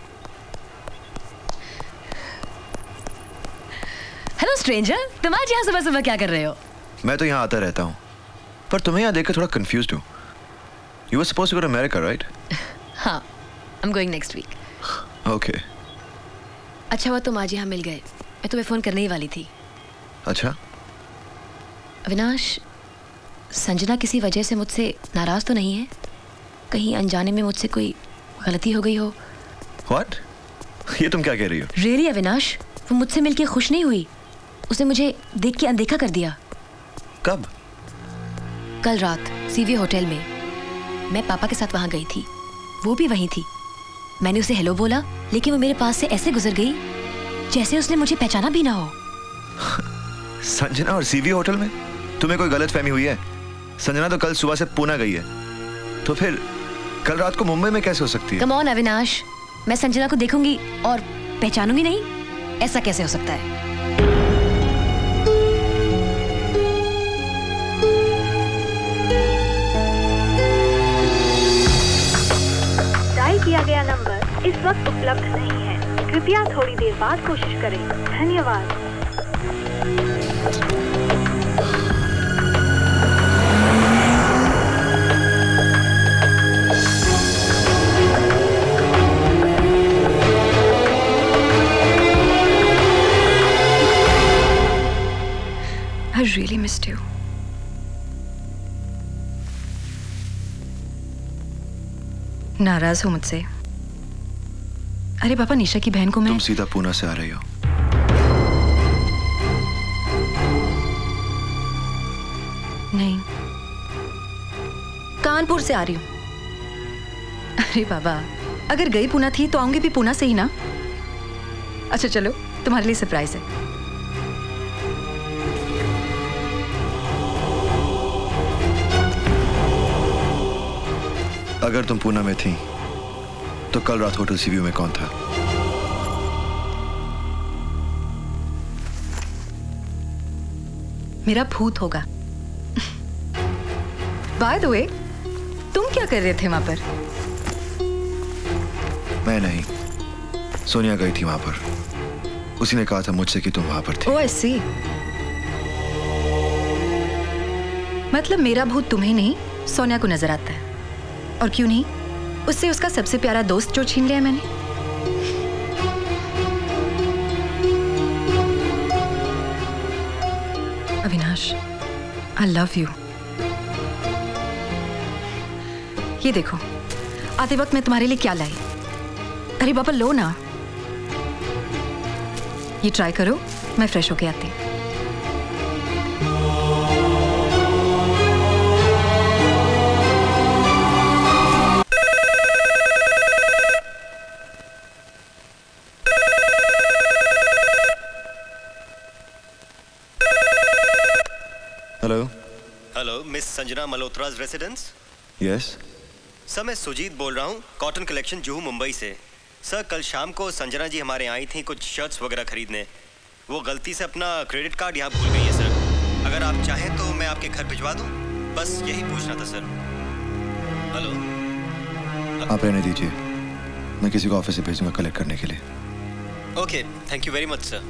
B: हेलो स्ट्रेंजर, तुम आज यहाँ सुबह सुबह क्या कर रहे हो?
C: मैं तो यहाँ आता रहता हूँ, पर तुम्हें यहाँ देखकर थोड़ा कंफ्यूज्ड हूँ। You were supposed to go to America, right?
B: हाँ, I'm going next week.
C: Okay.
B: अच्छा हुआ तुम आज यहाँ मिल गए, मैं तुम्हें फोन करने ही वाली थी।
C: अच्छा?
B: अविनाश, संजना किसी वजह से मुझसे नाराज तो नहीं है? कहीं अनजाने में मुझसे कोई गलती हो गई हो?
C: What? ये तुम क्या कह रही हो?
B: Really अविनाश, वो मुझसे मिलके खुश नहीं हुई। उसने मुझे देख के अनदेखा कर दिया।
C: कब?
B: कल रात सीवी होटल में। मैं पापा के साथ वहां गई थी, वो भी वहीं थी। मैंने उसे हेलो बोला, लेकिन वो मेरे पास से ऐसे गुजर गई जैसे उसने मुझे पहचाना भी ना हो।
C: संजना और सीवी होटल में? तुम्हें कोई गलतफहमी हुई है? संजना तो कल सुबह से पूना गई है, तो फिर कल रात को मुंबई में कैसे हो सकती है?
B: कम ऑन अविनाश, मैं संजना को देखूंगी और पहचानूंगी नहीं? ऐसा कैसे हो सकता है?
R: डायल किया गया नंबर इस वक्त उपलब्ध नहीं है, कृपया थोड़ी देर बाद कोशिश करें। धन्यवाद।
M: I really missed you. नाराज हो मुझसे? अरे पापा, निशा की बहन को मैं...
C: तुम सीधा पूना से आ रही हो?
M: नहीं, कानपुर से आ रही हूँ। अरे बाबा, अगर गई पूना थी तो आऊंगी भी पूना से ही ना। अच्छा चलो, तुम्हारे लिए सरप्राइज है।
C: अगर तुम पूना में थी तो कल रात होटल सीव्यू में कौन था?
M: मेरा भूत होगा। बाय द वे, तुम क्या कर रहे थे वहां पर?
C: मैं नहीं, सोनिया गई थी वहां पर। उसी ने कहा था मुझसे कि तुम वहां पर थी।
M: ओह आई सी। मतलब मेरा भूत तुम्हें नहीं, सोनिया को नजर आता है। और क्यों नहीं, उससे उसका सबसे प्यारा दोस्त जो छीन लिया मैंने। Avinash, I love you. ये देखो, आते वक्त मैं तुम्हारे लिए क्या लाई। अरे बाबा, लो ना, ये ट्राई करो, मैं फ्रेश होके आती।
C: Hello
S: hello, miss Sanjana Malhotra's residence?
C: Yes
S: sir, मैं सुजीत बोल रहा हूँ, कॉटन कलेक्शन जुहू मुंबई से। सर, कल शाम को संजना जी हमारे आई थी कुछ शर्ट्स वगैरह खरीदने। वो गलती से अपना क्रेडिट कार्ड यहाँ भूल गई है सर। अगर आप चाहें तो मैं आपके घर भिजवा दूँ, बस यही पूछना था सर। हेलो,
C: आप रहने दीजिए, मैं किसी को ऑफिस से भेजूंगा कलेक्ट करने के लिए।
S: Okay, thank you very much sir.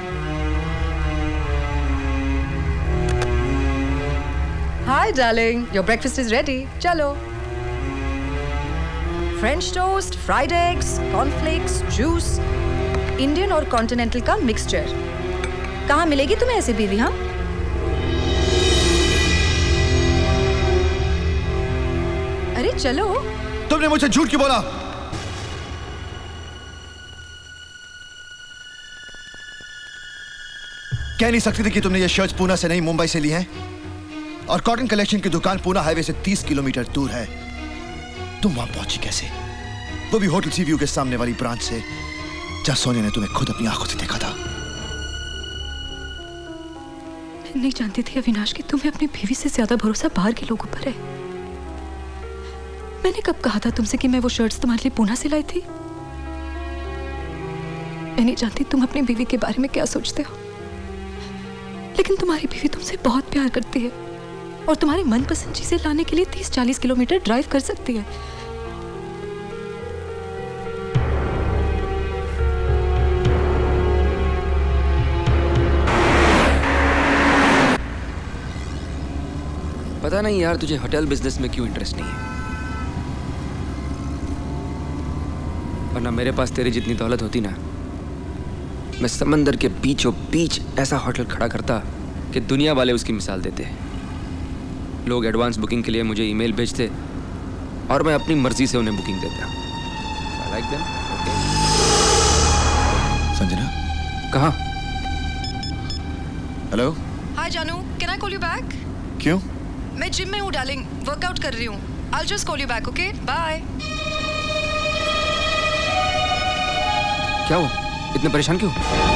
M: Hi darling, your breakfast is ready. चलो। French toast, fried eggs, cornflakes, juice, Indian और continental का mixture। कहाँ मिलेगी तुम्हें ऐसी बीवी? हाँ? अरे चलो।
C: तुमने मुझे झूठ क्यों बोला? कह नहीं सकती थी कि तुमने ये शर्ट्स पूना से नहीं मुंबई से ली हैं? और कॉटन कलेक्शन की दुकान पूना हाईवे से तीस किलोमीटर दूर है। तुम वहां पहुंची कैसे? वो भी होटल सी व्यू के सामने वाली ब्रांच से, जहां सोनिया ने तुम्हें खुद अपनी आंखों से देखा था।
M: मैं नहीं जानती थी अविनाश कि तुम्हें अपनी बीवी से ज्यादा भरोसा बाहर के लोगों पर है। मैंने कब कहा था तुमसे कि मैं वो शर्ट्स तुम्हारे लिए पूना से लाई थी? मैं नहीं जानती तुम अपनी बीवी के बारे में क्या सोचते हो, लेकिन तुम्हारी बीवी तुमसे बहुत प्यार करती है और तुम्हारी मनपसंद चीजें लाने के लिए तीस चालीस किलोमीटर ड्राइव कर सकती है।
I: पता नहीं यार तुझे होटल बिजनेस में क्यों इंटरेस्ट नहीं है, वरना मेरे पास तेरी जितनी दौलत होती ना, मैं समंदर के बीचों बीच ऐसा होटल खड़ा करता कि दुनिया वाले उसकी मिसाल देते। लोग एडवांस बुकिंग के लिए मुझे ईमेल भेजते और मैं अपनी मर्जी से उन्हें बुकिंग देता। I like them. Okay.
C: Sanjana
I: कहाँ?
C: हेलो।
M: हाय जानू, can I call you back?
C: क्यों?
M: मैं जिम में हूँ डार्लिंग, वर्कआउट कर रही हूँ। I'll just call you back, okay? Bye.
I: क्या हुआ? इतने परेशान क्यों?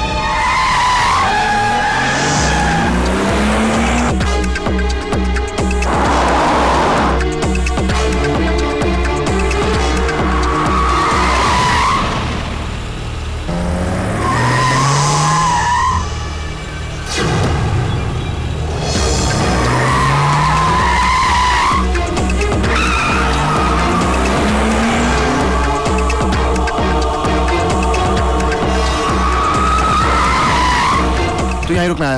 C: तू यहीं रुकना आया।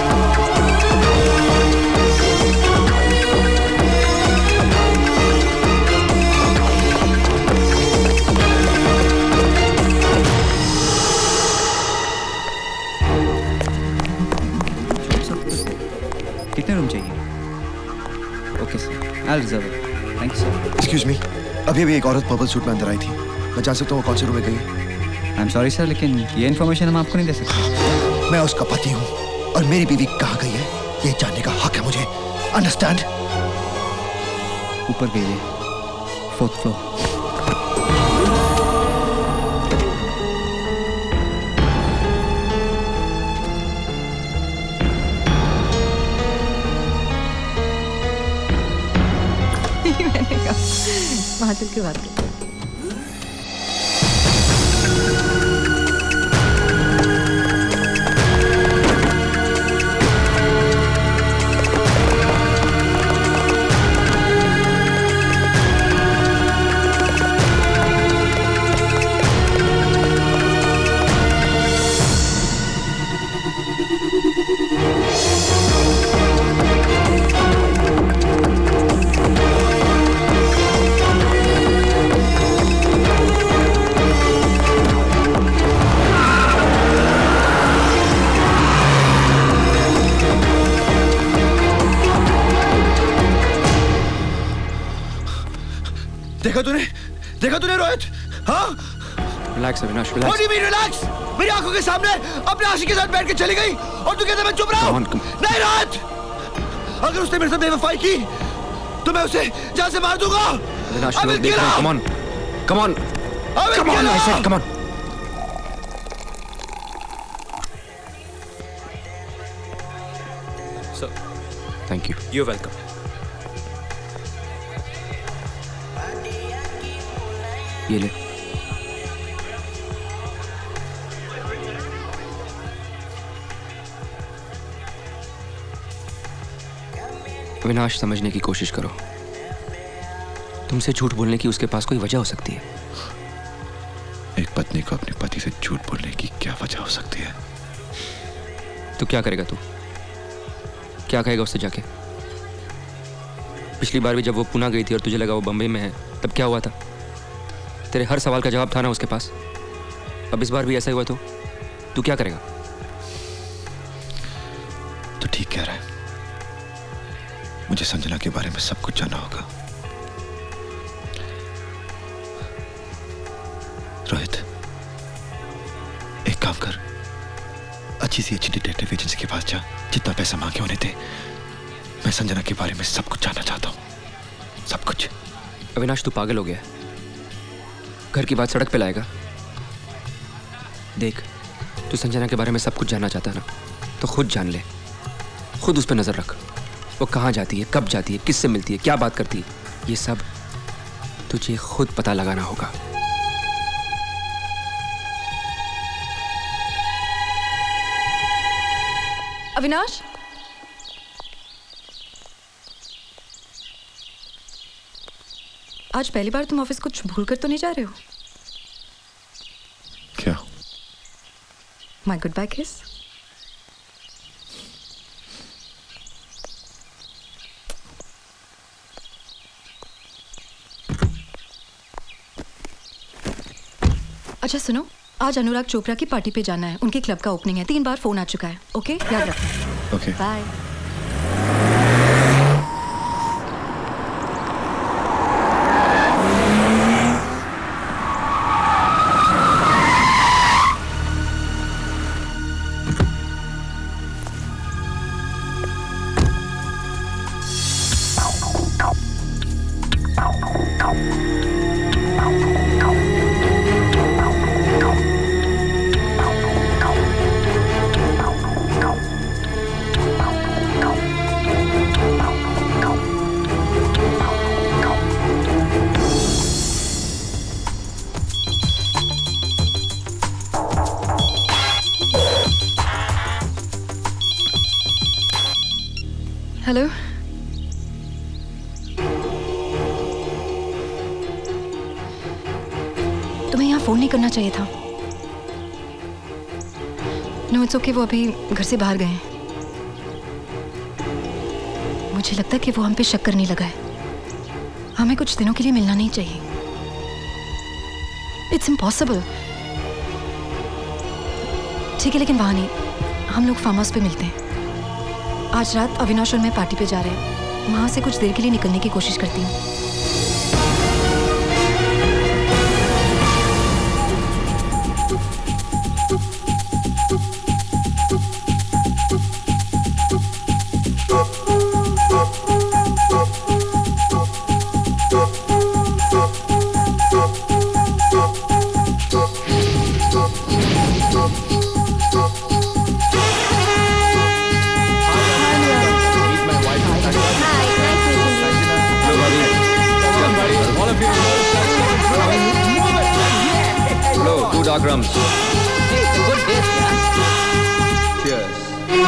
T: कितने रूम चाहिए? Okay sir, I'll reserve it. Thank you sir.
C: Excuse me, अभी अभी एक औरत पर्पल सूट में अंदर आई थी, मैं जान सकता हूँ वो कौन से रूम में गई है?
T: I'm sorry सर, लेकिन ये इन्फॉर्मेशन हम आपको नहीं दे सकते।
C: मैं उसका पति हूँ और मेरी बीवी कहाँ गई है ये जानने का हक है मुझे। अंडरस्टैंड?
T: ऊपर गई है, फोर्थ फ्लोर।
M: मैंने कहा वहां चल के बात करते हैं।
C: देखा तूने? देखा तूने रोहित? हाँ?
I: Relax Avinash, relax.
C: What do you mean relax? मेरी आंखों के सामने अपने आशिक के साथ बैठ के चली गई और तू कहता मैं चुप रहा हूँ? नहीं रोहित! अगर उसने मेरे साथ बेवफाई की तो मैं उसे जान से मार दूंगा।
I: अविनाश लोग देख रहे हैं, come on, come on, come on, I said, come on.
O: Sir,
I: thank you.
O: You're welcome.
I: ये ले। अविनाश समझने की कोशिश करो, तुमसे झूठ बोलने की उसके पास कोई वजह हो सकती है।
C: एक पत्नी को अपने पति से झूठ बोलने की क्या वजह हो सकती है?
I: तो क्या करेगा तू? क्या कहेगा उससे जाके? पिछली बार भी जब वो पुणे गई थी और तुझे लगा वो बंबई में है, तब क्या हुआ था? तेरे हर सवाल का जवाब था ना उसके पास। अब इस बार भी ऐसा हुआ तो तू क्या करेगा?
C: तो ठीक कह रहा है, मुझे संजना के बारे में सब कुछ जानना होगा। रोहित, एक काम कर, अच्छी सी अच्छी डिटेक्टिव एजेंसी के पास जा, जितना पैसा मांगे होने थे। मैं संजना के बारे में सब कुछ जानना चाहता हूँ, सब कुछ।
I: अविनाश तू पागल हो गया, घर की बात सड़क पे लाएगा? देख, तू संजना के बारे में सब कुछ जानना चाहता है ना, तो खुद जान ले, खुद उस पर नजर रख। वो कहाँ जाती है, कब जाती है, किससे मिलती है, क्या बात करती है, ये सब तुझे खुद पता लगाना होगा।
M: अविनाश, आज पहली बार तुम ऑफिस कुछ भूल कर तो नहीं जा रहे हो?
C: क्या?
M: माय गुड बाय किस। अच्छा सुनो, आज अनुराग चोपड़ा की पार्टी पे जाना है। उनके क्लब का ओपनिंग है। तीन बार फोन आ चुका है। ओके, याद रखना।
C: Okay,
M: bye. हेलो, तुम्हें यहाँ फोन नहीं करना चाहिए था। नो इट्स ओके, वो अभी घर से बाहर गए हैं। मुझे लगता है कि वो हम पे शक करने लगा है। हमें कुछ दिनों के लिए मिलना नहीं चाहिए। It's impossible. ठीक है, लेकिन वहां नहीं, हम लोग फार्म हाउस पे मिलते हैं। आज रात अविनाश और मैं पार्टी पे जा रहे हैं। वहां से कुछ देर के लिए निकलने की कोशिश करती हूँ।
I: Vikram.
D: Hey, it's a good taste, yeah?
I: Cheers.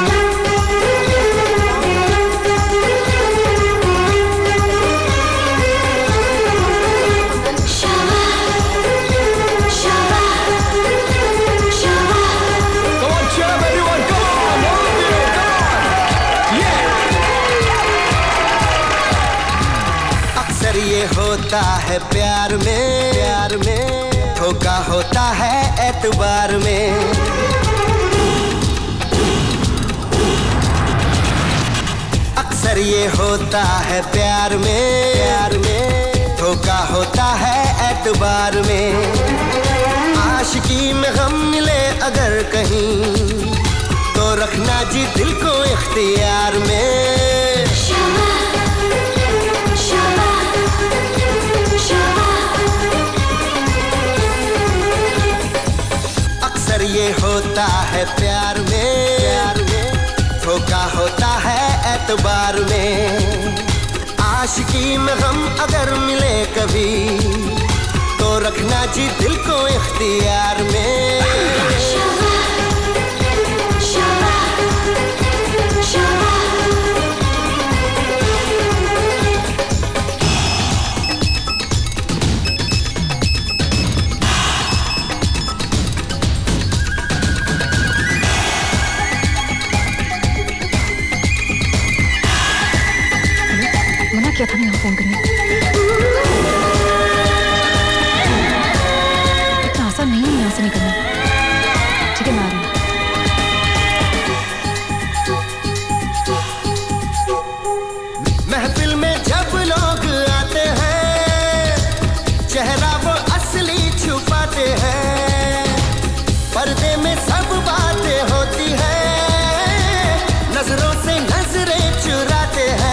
U: ये होता है प्यार में, प्यार में धोखा होता है एतबार में। अक्सर ये होता है प्यार में, प्यार में धोखा होता है एतबार में। आशिकी में गम मिले अगर कहीं तो रखना जी दिल को इख्तियार में। अक्सर ये होता है प्यार में, प्यार में धोखा होता है एतबार में। आशिकी में गम अगर मिले कभी तो रखना जी दिल को इख्तियार में।
M: क्या था यहाँ फोन करने? इतना आसान नहीं है यहाँ से निकलना। ठीक है, मैं आ रही
U: हूँ। महफिल में जब लोग आते हैं चेहरा वो असली छुपाते हैं। पर्दे में सब बातें होती हैं, नजरों से नजरें चुराते हैं।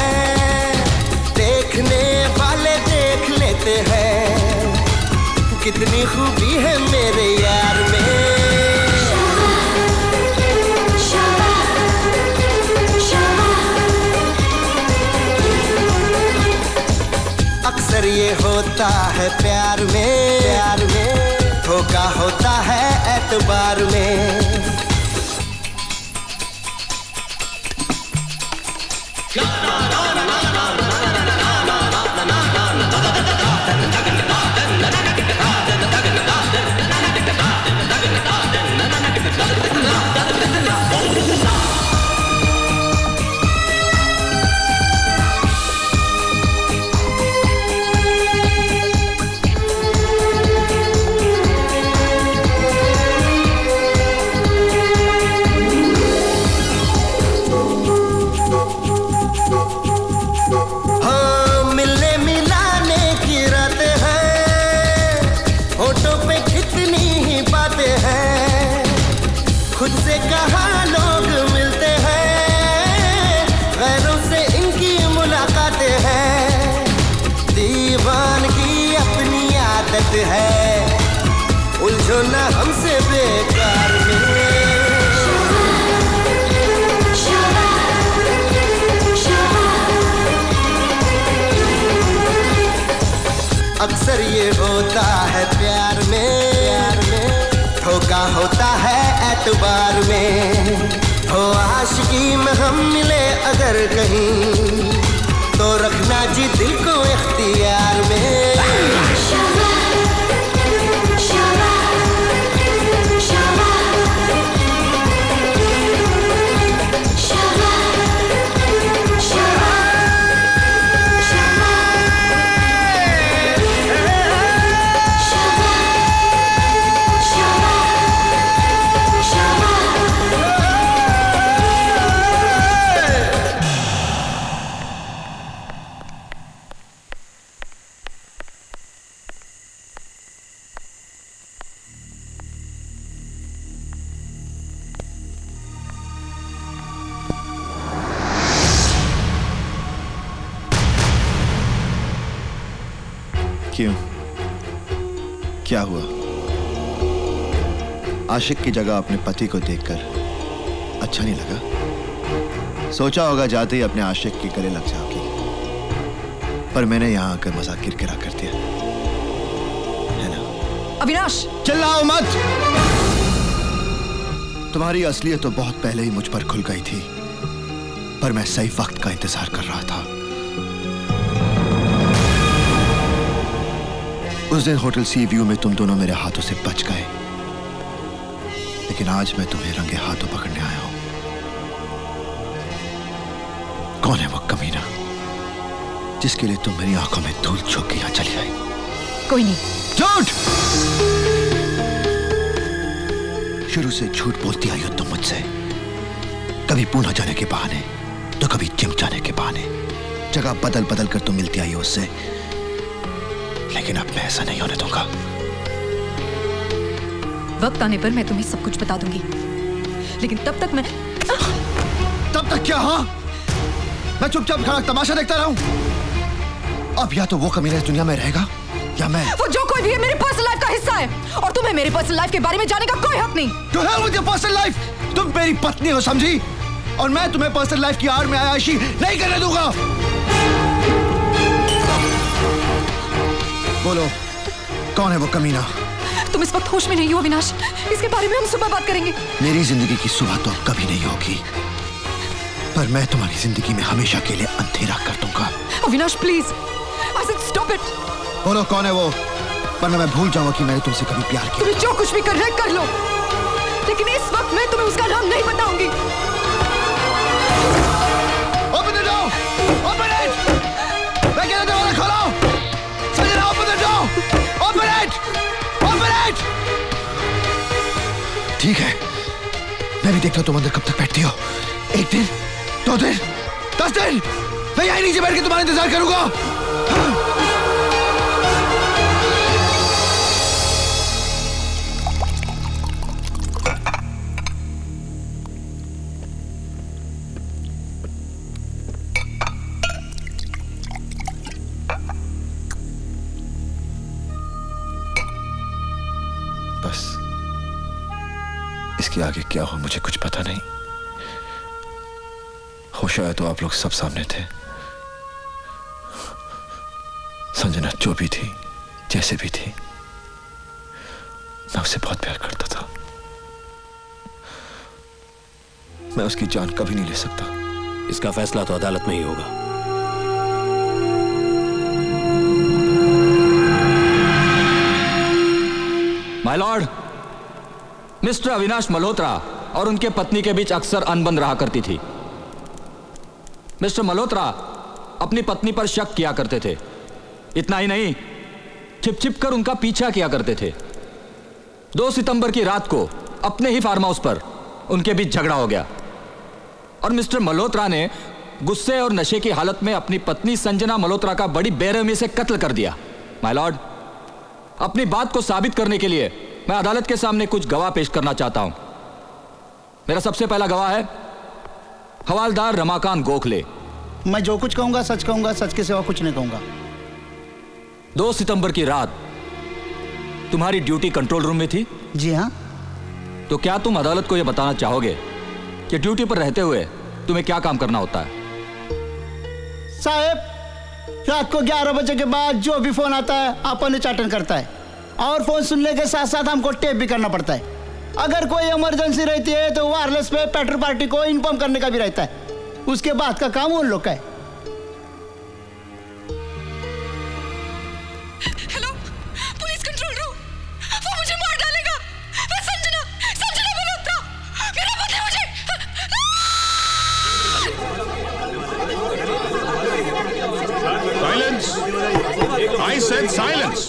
U: है कितनी खूबी है मेरे यार में। ये होता है प्यार में, प्यार में धोखा होता है एतबार में। है उलझो ना हमसे बेकार में। अक्सर ये होता है प्यार में, प्यार में धोखा होता है एतबार में। हो आशिकी में हम मिले अगर कहीं तो रखना जी दिल को इख्तियार में।
C: क्यों? क्या हुआ? आशिक की जगह अपने पति को देखकर अच्छा नहीं लगा? सोचा होगा जाते ही अपने आशिक के गले लग जाओगी, पर मैंने यहां आकर मजाक किरकिरा कर दिया, है ना?
M: अविनाश!
C: चिल्लाओ मत! तुम्हारी असलियत तो बहुत पहले ही मुझ पर खुल गई थी, पर मैं सही वक्त का इंतजार कर रहा था। उस दिन होटल सी व्यू में तुम दोनों मेरे हाथों से बच गए, लेकिन आज मैं तुम्हें रंगे हाथों पकड़ने आया हूं। कौन है वो कमीना जिसके लिए तुम मेरी आंखों में धूल झोंक के यहां चली आई?
M: कोई नहीं।
C: झूठ! शुरू से झूठ बोलती आई हो तुम मुझसे, कभी पूना जाने के बहाने तो कभी जिम जाने के बहाने। जगह बदल बदल कर तुम मिलती आई हो उससे, लेकिन अब मैं ऐसा नहीं होने दूंगा।
M: वक्त आने पर मैं तुम्हें सब कुछ बता दूंगी, लेकिन तब तक मैं
C: तब तक क्या? हाँ, मैं चुपचाप खड़ा तमाशा देखता रहूं? अब या तो वो कमीना इस दुनिया में रहेगा या मैं।
M: वो जो कोई भी है मेरी पर्सनल लाइफ का हिस्सा है, और तुम्हें मेरी पर्सनल लाइफ के बारे में जानने का कोई हक नहीं।
C: To hell with your personal life! तुम मेरी पत्नी हो, समझी? और मैं तुम्हें पर्सनल लाइफ की आड़ में आयाशी नहीं करने दूंगा। बोलो, कौन है वो कमीना?
M: तुम इस वक्त होश में नहीं हो अविनाश, इसके बारे में हम सुबह बात करेंगे।
C: मेरी जिंदगी की सुबह तो अब कभी नहीं होगी, पर मैं तुम्हारी जिंदगी में हमेशा के लिए अंधेरा कर दूंगा।
M: Avinash please, I said stop it।
C: बोलो कौन है वो, वरना मैं भूल जाऊंगा कि मैंने तुमसे कभी प्यार किया।
M: तुम्हें जो कुछ भी कर रहे कर लो, लेकिन इस वक्त मैं तुम्हें उसका नाम नहीं बताऊंगी।
C: Open the door! Open it! मैं कहता दरवाजा खोलो! Sanjana, open the door! Open it! Open it! ठीक है, मैं भी देखता हूं तुम अंदर कब तक बैठती हो। एक दिन, दो दिन, दस दिन, मैं यहीं नीचे बैठ के तुम्हारा इंतजार करूंगा। बस इसके आगे क्या हो मुझे कुछ पता नहीं। होश आया तो आप लोग सब सामने थे, संजना जो भी थी, जैसे भी थी, मैं उसे बहुत प्यार करता था। मैं उसकी जान कभी नहीं ले सकता।
H: इसका फैसला तो अदालत में ही होगा।
K: My lord, mister Avinash Malhotra और उनके पत्नी के बीच अक्सर अनबन रहा करती थी। मिस्टर मल्होत्रा अपनी पत्नी पर शक किया करते थे। इतना ही नहीं, छिप छिप कर उनका पीछा किया करते थे। दो सितंबर की रात को अपने ही फार्म हाउस पर उनके बीच झगड़ा हो गया और मिस्टर मल्होत्रा ने गुस्से और नशे की हालत में अपनी पत्नी संजना मल्होत्रा का बड़ी बेरहमी से कत्ल कर दिया। माय लॉर्ड, अपनी बात को साबित करने के लिए मैं अदालत के सामने कुछ गवाह पेश करना चाहता हूं। मेरा सबसे पहला गवाह है हवालदार रमाकांत गोखले।
A: मैं जो कुछ कहूंगा सच कहूंगा, सच के सिवा कुछ नहीं कहूंगा।
K: दो सितंबर की रात तुम्हारी ड्यूटी कंट्रोल रूम में थी?
A: जी हाँ।
K: तो क्या तुम अदालत को यह बताना चाहोगे कि ड्यूटी पर रहते हुए तुम्हें क्या काम करना होता है?
A: साहब, रात को ग्यारह बजे के बाद जो भी फोन आता है अपन उच्चाटन करता है और फोन सुनने के साथ साथ हमको टेप भी करना पड़ता है। अगर कोई इमरजेंसी रहती है तो वायरलेस पे पेट्रोल पार्टी को इन्फॉर्म करने का भी रहता है। उसके बाद का काम उन लोग का है।
V: Hello, police control room. वो मुझे मार डालेगा। मैं संजना, संजना मल्होत्रा, मेरा पति मुझे।
L: Silence! I said silence!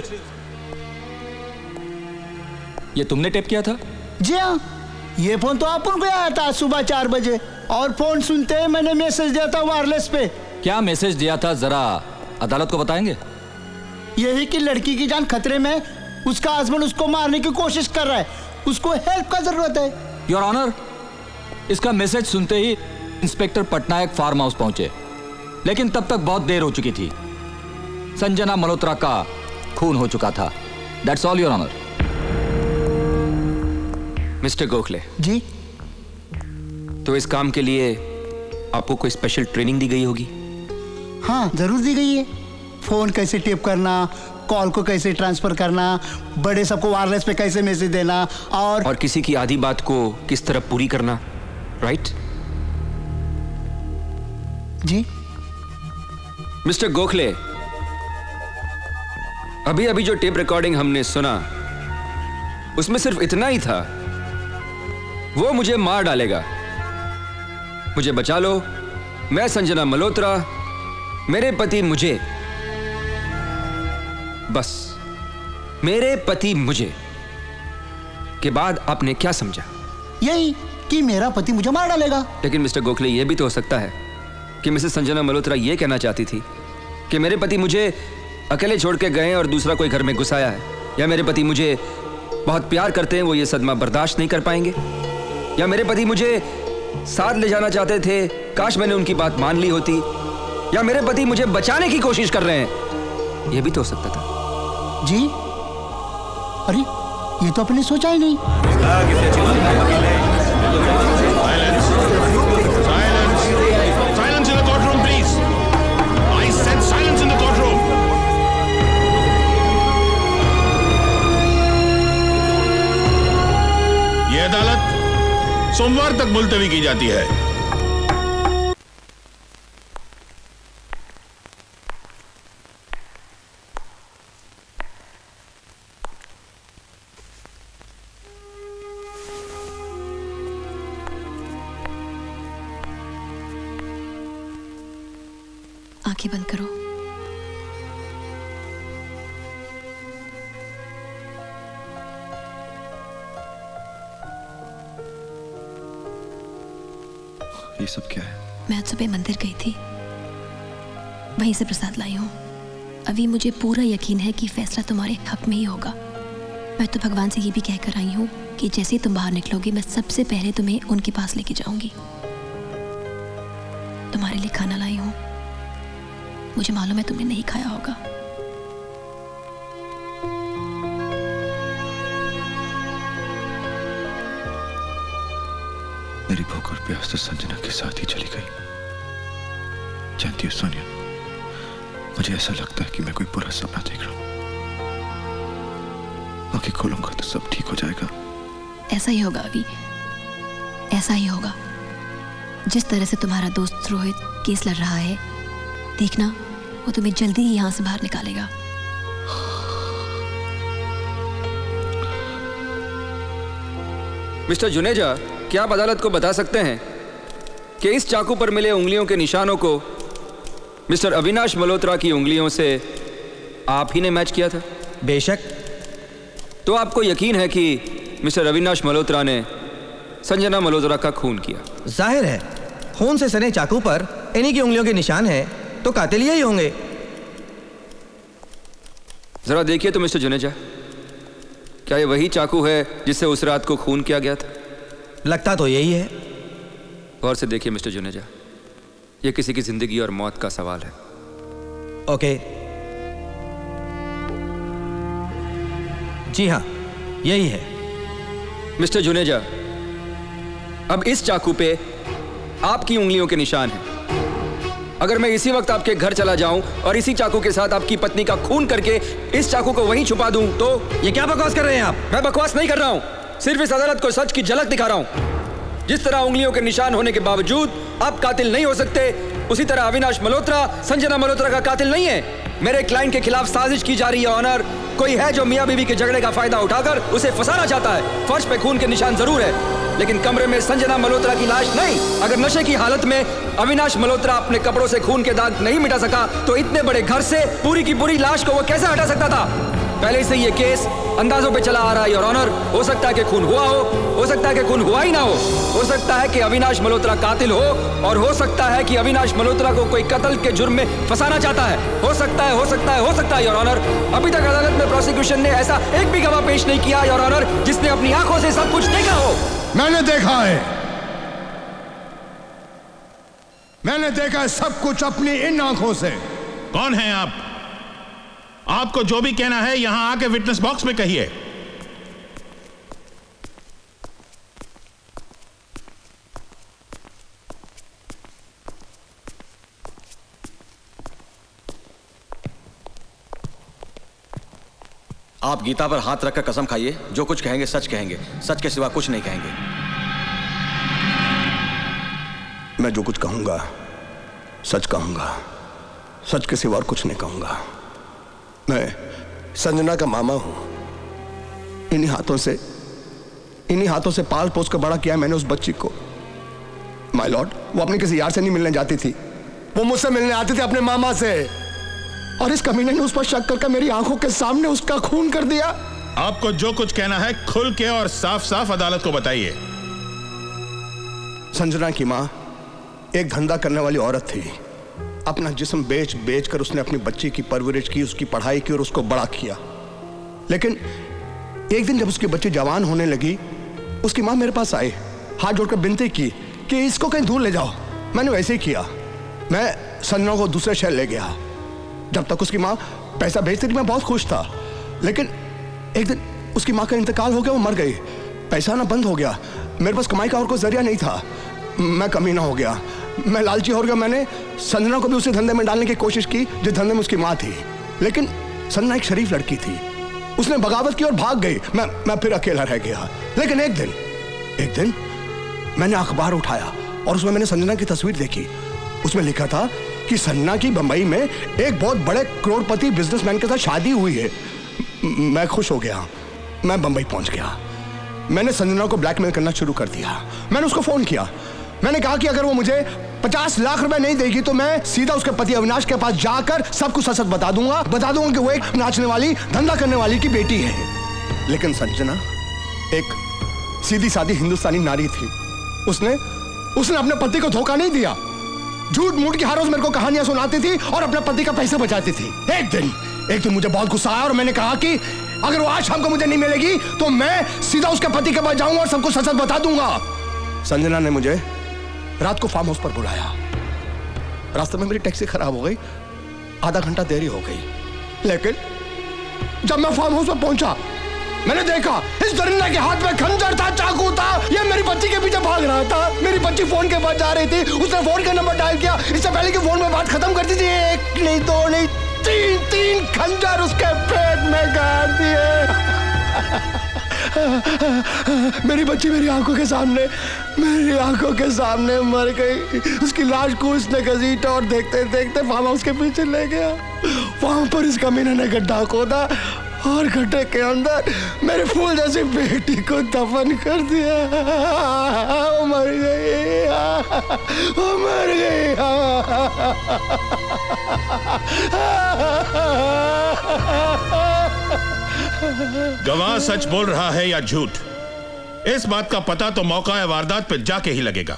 K: ये तुमने टेप किया था?
A: जी हाँ, ये फोन तो आप उनको आया था सुबह चार बजे और फोन सुनते ही मैंने मैसेज दिया था वायरलेस पे।
K: क्या मैसेज दिया था, जरा अदालत को बताएंगे?
A: यही कि लड़की की जान खतरे में, उसका हस्बैंड उसको मारने की कोशिश कर रहा है, उसको हेल्प का जरूरत है।
K: योर ऑनर, इसका मैसेज सुनते ही इंस्पेक्टर पटनायक फार्म हाउस पहुंचे, लेकिन तब तक बहुत देर हो चुकी थी। संजना मल्होत्रा का खून हो चुका था। That's all your honour.
I: Mister Gokhale
A: ji,
I: तो इस काम के लिए आपको कोई स्पेशल ट्रेनिंग दी गई होगी?
A: हाँ, जरूर दी गई है। फोन कैसे टेप करना, कॉल को कैसे ट्रांसफर करना, बड़े सबको वायरलेस पे कैसे मैसेज देना और
I: और किसी की आधी बात को किस तरह पूरी करना, राइट?
A: जी
I: मिस्टर गोखले, अभी अभी जो टेप रिकॉर्डिंग हमने सुना उसमें सिर्फ इतना ही था, वो मुझे मार डालेगा, मुझे बचा लो, मैं संजना मल्होत्रा, मेरे पति मुझे, बस मेरे पति मुझे के बाद आपने क्या समझा?
A: यही कि मेरा पति मुझे मार डालेगा।
I: लेकिन मिस्टर गोखले, यह भी तो हो सकता है कि मिसेस संजना मल्होत्रा यह कहना चाहती थी कि मेरे पति मुझे अकेले छोड़ के गए और दूसरा कोई घर में घुसाया है, या मेरे पति मुझे बहुत प्यार करते हैं, वो ये सदमा बर्दाश्त नहीं कर पाएंगे, या मेरे पति मुझे साथ ले जाना चाहते थे, काश मैंने उनकी बात मान ली होती, या मेरे पति मुझे बचाने की कोशिश कर रहे हैं। यह भी तो हो सकता था।
A: जी, अरे ये तो अपने सोचा ही नहीं।
L: Silence in the courtroom, please. I said silence in the courtroom. यह अदालत सोमवार तक मुलतवी की जाती है।
B: आंखें बंद करो।
C: ये सब क्या है?
B: मैं आज सुबह मंदिर गई थी, वहीं से प्रसाद लाई हूँ। अभी मुझे पूरा यकीन है कि फैसला तुम्हारे हक में ही होगा। मैं तो भगवान से ये भी कहकर आई हूँ कि जैसे ही तुम बाहर निकलोगी मैं सबसे पहले तुम्हें उनके पास लेके जाऊंगी। तुम्हारे लिए खाना लाई हूँ, मुझे मालूम है तुमने नहीं खाया होगा।
C: मेरी भूख और प्यास तो संजना के साथ ही चली गई। जानती हो सोनिया, मुझे ऐसा लगता है कि मैं कोई बुरा सपना देख रहा हूँ। आंखें खोलूंगा तो सब ठीक हो जाएगा।
B: ऐसा ही होगा अभी, ऐसा ही होगा। जिस तरह से तुम्हारा दोस्त रोहित केस लड़ रहा है, देखना वो तुम्हें जल्दी ही यहां से बाहर निकालेगा।
I: मिस्टर जुनेजा, क्या आप अदालत को बता सकते हैं कि इस चाकू पर मिले उंगलियों के निशानों को मिस्टर अविनाश मल्होत्रा की उंगलियों से आप ही ने मैच किया था?
F: बेशक।
I: तो आपको यकीन है कि मिस्टर अविनाश मल्होत्रा ने संजना मल्होत्रा का खून किया?
F: जाहिर है, खून से सने चाकू पर इन्हीं की उंगलियों के निशान हैं, तो कातिल यही होंगे।
I: जरा देखिए तो मिस्टर जुनेजा, क्या ये वही चाकू है जिससे उस रात को खून किया गया था?
F: लगता तो यही है।
I: गौर से देखिए मिस्टर जुनेजा, ये किसी की जिंदगी और मौत का सवाल है।
F: ओके, जी हाँ, यही है।
I: मिस्टर जुनेजा, अब इस चाकू पे आपकी उंगलियों के निशान हैं। अगर मैं इसी वक्त आपके घर चला जाऊं और इसी चाकू के साथ आपकी पत्नी का खून करके इस चाकू को वहीं छुपा दूं तो?
F: ये क्या बकवास कर रहे हैं आप?
I: मैं बकवास नहीं कर रहा हूं, सिर्फ इस अदालत को सच की झलक दिखा रहा हूं। जिस तरह उंगलियों के निशान होने के बावजूद आप कातिल नहीं हो सकते, उसी तरह अविनाश मल्होत्रा संजना मल्होत्रा का कातिल नहीं है। मेरे क्लाइंट के खिलाफ साजिश की जा रही है ऑनर। कोई है जो मियां बीवी के झगड़े का फायदा उठाकर उसे फंसाना चाहता है। फर्श पे खून के निशान जरूर है, लेकिन कमरे में संजना मल्होत्रा की लाश नहीं। अगर नशे की हालत में अविनाश मल्होत्रा अपने कपड़ों से खून के दाग नहीं मिटा सका, तो इतने बड़े घर से पूरी की पूरी लाश को वो कैसे हटा सकता था? पहले से ये केस अंदाजों पे चला आ रहा है योर ऑनर। हो सकता है कि खून हुआ हो, हो सकता है कि खून हुआ ही ना हो, हो सकता है कि अविनाश मल्होत्रा कातिल हो, और हो सकता है कि अविनाश मल्होत्रा को कोई कत्ल के जुर्म में फंसाना चाहता है। हो सकता है, हो सकता है, हो सकता है योर ऑनर। अभी तक अदालत में प्रोसिक्यूशन ने ऐसा एक भी गवाह पेश नहीं किया योर ऑनर जिसने अपनी आंखों से सब कुछ देखा हो।
J: मैंने देखा है, मैंने देखा है सब कुछ अपनी इन आंखों से।
L: कौन है आप? आपको जो भी कहना है यहां आके विटनेस बॉक्स में कहिए।
S: आप गीता पर हाथ रखकर कसम खाइए, जो कुछ कहेंगे सच कहेंगे, सच के सिवा कुछ नहीं कहेंगे।
J: मैं जो कुछ कहूंगा सच कहूंगा, सच के सिवा और कुछ नहीं कहूंगा। मैं संजना का मामा हूं। इन्हीं हाथों से इन्हीं हाथों से पाल पोस कर बड़ा किया मैंने उस बच्ची को। माय लॉर्ड, वो अपने किसी यार से नहीं मिलने जाती थी, वो मुझसे मिलने आती थी अपने मामा से। और इस कमीने ने उस पर शक करके मेरी आंखों के सामने उसका खून कर दिया।
L: आपको जो कुछ कहना है खुल के और साफ साफ अदालत को बताइए।
J: संजना की मां एक धंधा करने वाली औरत थी। अपना जिस्म बेच बेच कर उसने अपनी बच्ची की परवरिश की, उसकी पढ़ाई की और उसको बड़ा किया। लेकिन एक दिन जब उसकी बच्ची जवान होने लगी, उसकी मां मेरे पास आई, हाथ जोड़कर विनती की कि इसको कहीं दूर ले जाओ। मैंने वैसे ही किया। मैं संजना को दूसरे शहर ले गया। जब तक उसकी मां पैसा भेजती थी मैं बहुत खुश था, लेकिन एक दिन उसकी मां का इंतकाल हो गया, वो मर गई। पैसा ना बंद हो गया, मेरे पास कमाई का और कोई जरिया नहीं था। मैं कमीना हो गया, मैं लालची हो गया। मैंने संजना को भी उसी धंधे में डालने की कोशिश की जिस धंधे में उसकी मां थी, लेकिन संजना एक शरीफ लड़की थी, उसने बगावत की और भाग गई। मैं मैं फिर अकेला रह गया। लेकिन एक दिन एक दिन मैंने अखबार उठाया और उसमें मैंने संजना की तस्वीर देखी। उसमें लिखा था कि संजना की बंबई में एक बहुत बड़े करोड़पति बिजनेसमैन के साथ शादी हुई है। मैं खुश हो गया, मैं बंबई पहुंच गया। मैंने संजना को ब्लैकमेल करना शुरू कर दिया। मैंने उसको फोन किया, मैंने कहा कि अगर वो मुझे पचास लाख रुपए नहीं देगी तो मैं सीधा उसके पति अविनाश के पास जाकर सब कुछ सच बता दूंगा बता दूंगा कि वो एक नाचने वाली, धंधा करने वाली की बेटी है। लेकिन संजना एक सीधी सादी हिंदुस्तानी नारी थी। उसने उसने अपने पति को धोखा नहीं दिया, झूठ मूठ की हर रोज मेरे को कहानियां सुनाती थी और अपने पति का पैसा बचाती थी। एक दिन एक दिन मुझे बहुत गुस्सा आया और मैंने कहा कि अगर वो आज शाम को मुझे नहीं मिलेगी तो मैं सीधा उसके पति के पास जाऊंगा और सबको सच बता दूंगा। संजना ने मुझे रात को फार्म हाउस पर बुलाया। रास्ते में मेरी टैक्सी खराब हो गई, आधा घंटा देरी हो गई। लेकिन जब मैं फार्म हाउस पर पहुंचा, मैंने देखा इस दरिंदे के हाथ में खंजर था, चाकू था। ये मेरी बच्ची के पीछे भाग रहा था। मेरी बच्ची फोन के पास जा रही थी, उसने फोन का नंबर डायल किया। इससे पहले कि फोन में बात खत्म कर दी थी, एक नहीं दो नहीं तीन तीन खंजर उसके पेट में गाड़ दिए। मेरी बच्ची मेरी आंखों के सामने मेरी आंखों के सामने मर गई। उसकी लाश को उसने घसीटा और देखते देखते फार्म हाउस के पीछे ले गया। वहां पर इस कमीने ने गड्ढा खोदा और गड्ढे के अंदर मेरे फूल जैसी बेटी को दफन कर दिया। वो मर गई, वो मर गई।
L: गवाह सच बोल रहा है या झूठ, इस बात का पता तो मौका वारदात पे जाके ही लगेगा।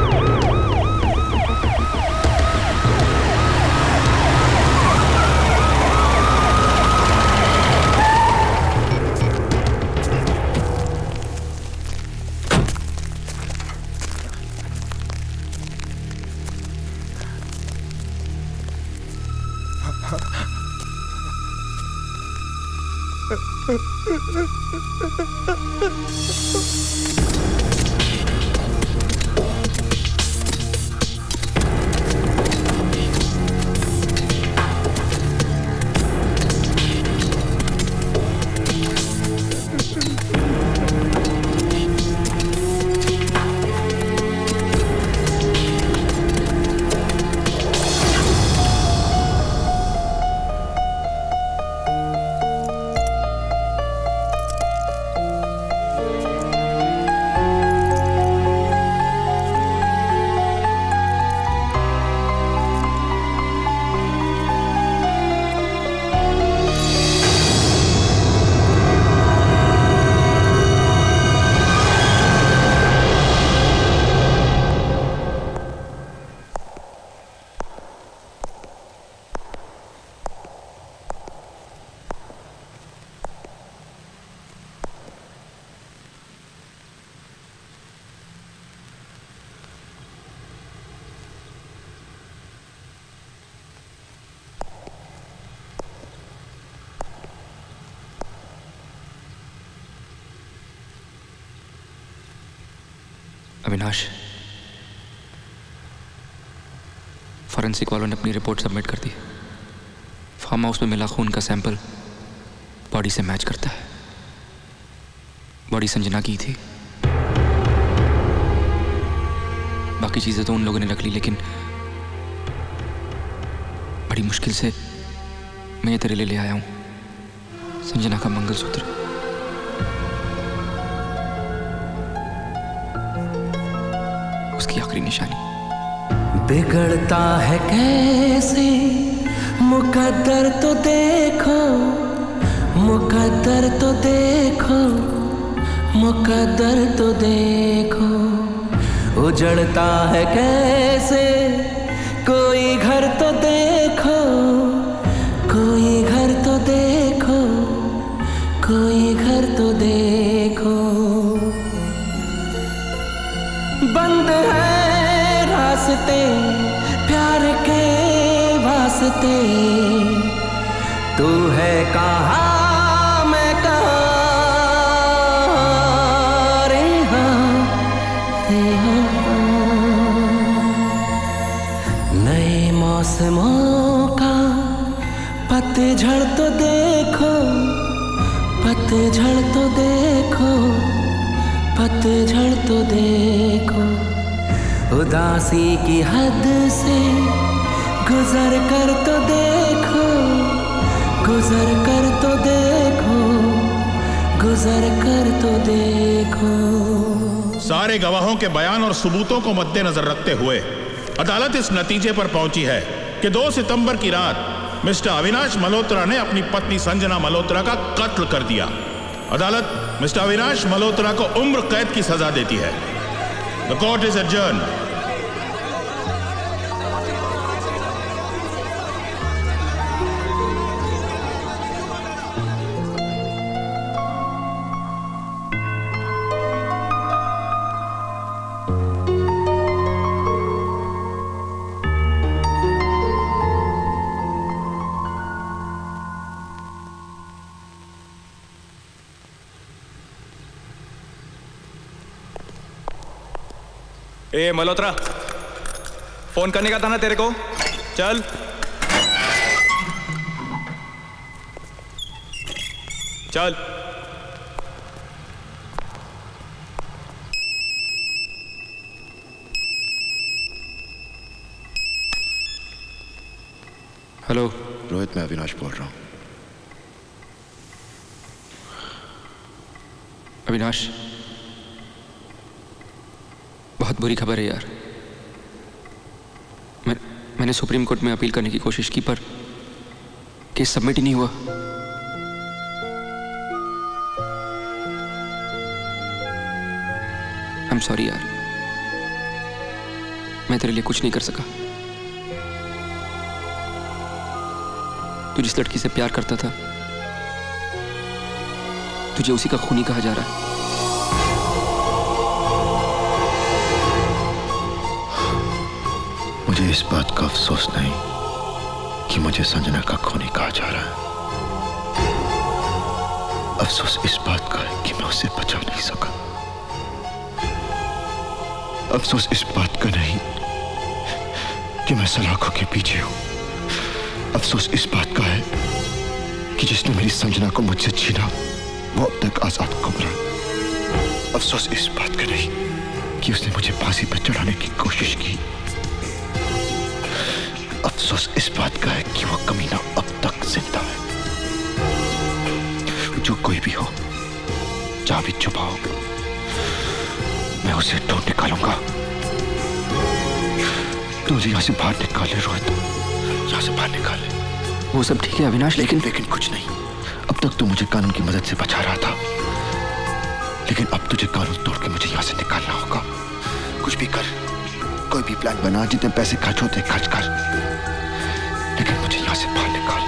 I: अविनाश, फॉरेंसिक वालों ने अपनी रिपोर्ट सबमिट कर दी। फार्म हाउस में मिला खून का सैंपल बॉडी से मैच करता है। बॉडी संजना की थी। बाकी चीजें तो उन लोगों ने रख ली, लेकिन बड़ी मुश्किल से मैं तेरे लिए ले आया हूं संजना का मंगलसूत्र। उसकी आखिरी निशानी।
P: बिगड़ता है कैसे मुकद्दर तो देखो, मुकद्दर तो देखो, मुकद्दर तो देखो। उजड़ता है कैसे कोई घर तो देखो, कोई घर तो देखो, कोई घर तो देखो। बंद है रास्ते प्यार के वास्ते, तू है कहाँ मैं कहाँ रे हाँ रे हाँ। नए मौसमों का पतझड़ तो देखो, पतझड़ तो देखो, पतझड़ तो देखो। उदासी की हद से गुजर कर तो देखो, गुजर कर तो देखो, गुजर कर तो देखो।
L: सारे गवाहों के बयान और सबूतों को मद्देनजर रखते हुए अदालत इस नतीजे पर पहुंची है कि दो सितंबर की रात मिस्टर अविनाश मल्होत्रा ने अपनी पत्नी संजना मल्होत्रा का कत्ल कर दिया। अदालत मिस्टर अविनाश मल्होत्रा को उम्र कैद की सजा देती है। The court is adjourn.
K: ए मल्होत्रा, फोन करने का था ना तेरे को, चल।
I: चल। हेलो
C: रोहित, मैं अविनाश बोल रहा हूँ।
I: अविनाश, बहुत बुरी खबर है यार। मैं मैंने सुप्रीम कोर्ट में अपील करने की कोशिश की पर केस सबमिट ही नहीं हुआ। आई एम सॉरी यार, मैं तेरे लिए कुछ नहीं कर सका। तू जिस लड़की से प्यार करता था, तुझे उसी का खूनी कहा जा रहा है।
C: मुझे इस बात का अफसोस नहीं कि मुझे संजना का खूनी कहा जा रहा है। अफसोस इस बात का है कि मैं उसे बचा नहीं सका। अफसोस इस बात का नहीं कि मैं सलाखों के पीछे हूं। अफसोस इस बात का है कि जिसने मेरी संजना को मुझसे छीना वो अब तक आजाद घूम रहा है। अफसोस इस बात का नहीं कि उसने मुझे फांसी पर चढ़ाने की कोशिश की। अफसोस इस बात का है कि वो कमीना अब तक जिंदा है। जो कोई भी हो, जहां भी छुपा हो, मैं उसे ढूंढ निकालूंगा। तू मुझे यहां से बाहर निकाल ले रोहित, यहां से बाहर निकाल ले।
I: वो सब ठीक है अविनाश,
C: लेकिन लेकिन कुछ नहीं। अब तक तो मुझे कानून की मदद से बचा रहा था, लेकिन अब तुझे कानून तोड़ के मुझे यहां से निकालना होगा। कुछ भी कर, कोई भी प्लान बना, जितने पैसे खर्च होते खर्च कर, लेकिन मुझे यहां से बाहर निकाल।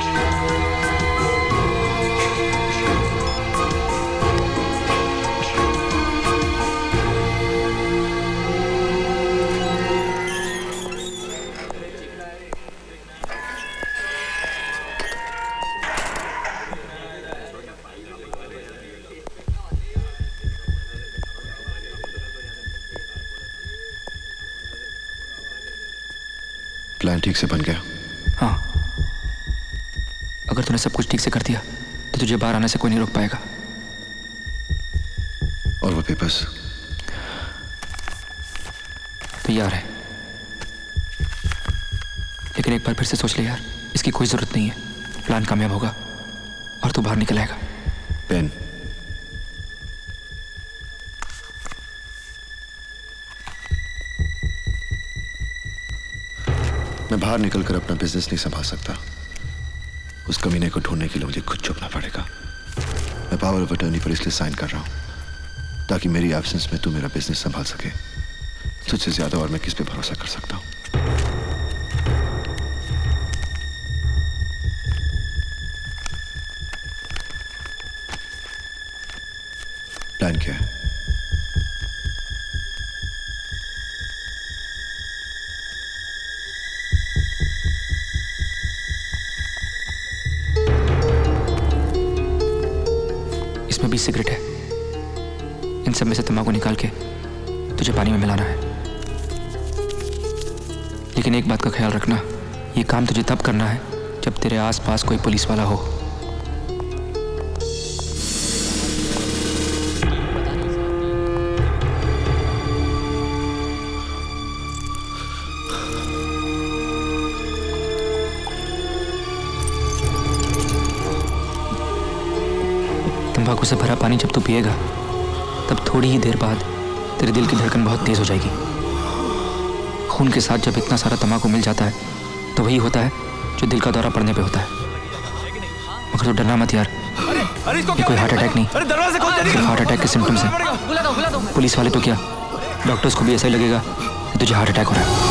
C: प्लान ठीक से बन गया?
I: हाँ, अगर तूने सब कुछ ठीक से कर दिया तो तुझे बाहर आने से कोई नहीं रोक पाएगा।
C: और वो पेपर्स?
I: तैयार है, लेकिन एक बार फिर से सोच ले यार, इसकी कोई जरूरत नहीं है। प्लान कामयाब होगा और तू बाहर निकल आएगा।
C: पेन? मैं बाहर निकलकर अपना बिजनेस नहीं संभाल सकता। उस कमीने को ढूंढने के लिए मुझे खुद छुपना पड़ेगा। मैं पावर ऑफ अटर्नी पर इसलिए साइन कर रहा हूं ताकि मेरी एब्सेंस में तू मेरा बिजनेस संभाल सके। तुझसे ज्यादा और मैं किस पे भरोसा कर सकता हूं? प्लान क्या है?
I: इसमें बीस सिगरेट है। इन सब में से तंबाकू निकाल के तुझे पानी में मिलाना है। लेकिन एक बात का ख्याल रखना, ये काम तुझे तब करना है जब तेरे आसपास कोई पुलिस वाला हो। तंबाकू से भरा पानी जब तू पिएगा तब थोड़ी ही देर बाद तेरे दिल की धड़कन बहुत तेज हो जाएगी। खून के साथ जब इतना सारा तंबाकू मिल जाता है तो वही होता है जो दिल का दौरा पड़ने पे होता है। मगर तो डरना मत यार, ये कोई हार्ट अटैक नहीं, सिर्फ हार्ट अटैक के सिम्टम्स हैं। पुलिस वाले तो क्या, डॉक्टर्स को भी ऐसा ही लगेगा कि तुझे हार्ट अटैक हो रहा है।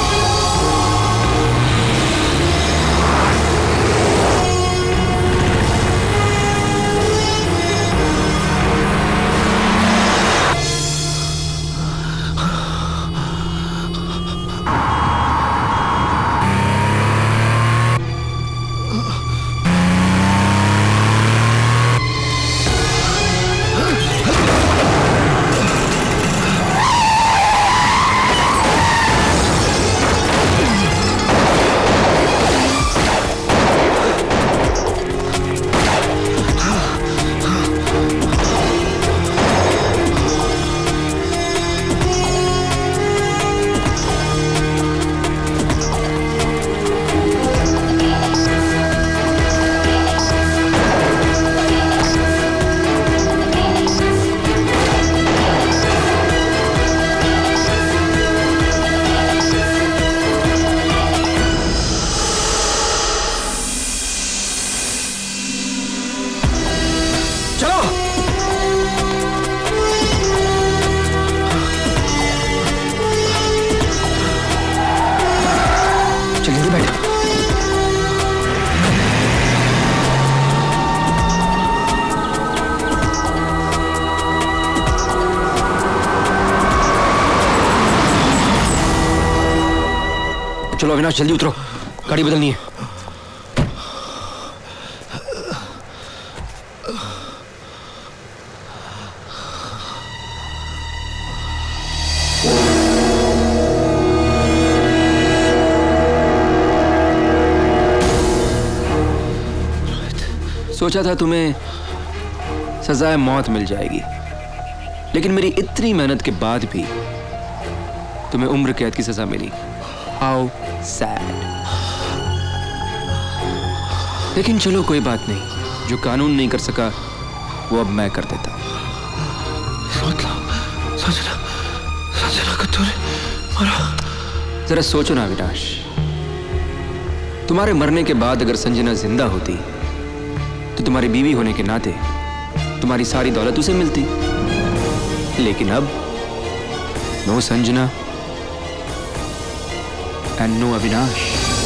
I: चलो अविनाश जल्दी उतरो, गाड़ी बदलनी है। सोचा था तुम्हें सजाए मौत मिल जाएगी, लेकिन मेरी इतनी मेहनत के बाद भी तुम्हें उम्र कैद की सजा मिली। How sad. लेकिन चलो कोई बात नहीं, जो कानून नहीं कर सका वो अब मैं कर देता।
C: संजना, संजना को तूने मारा।
I: जरा सोचो ना अविनाश, तुम्हारे मरने के बाद अगर संजना जिंदा होती तो तुम्हारी बीवी होने के नाते तुम्हारी सारी दौलत उसे मिलती, लेकिन अब no Sanjana and no Avinash.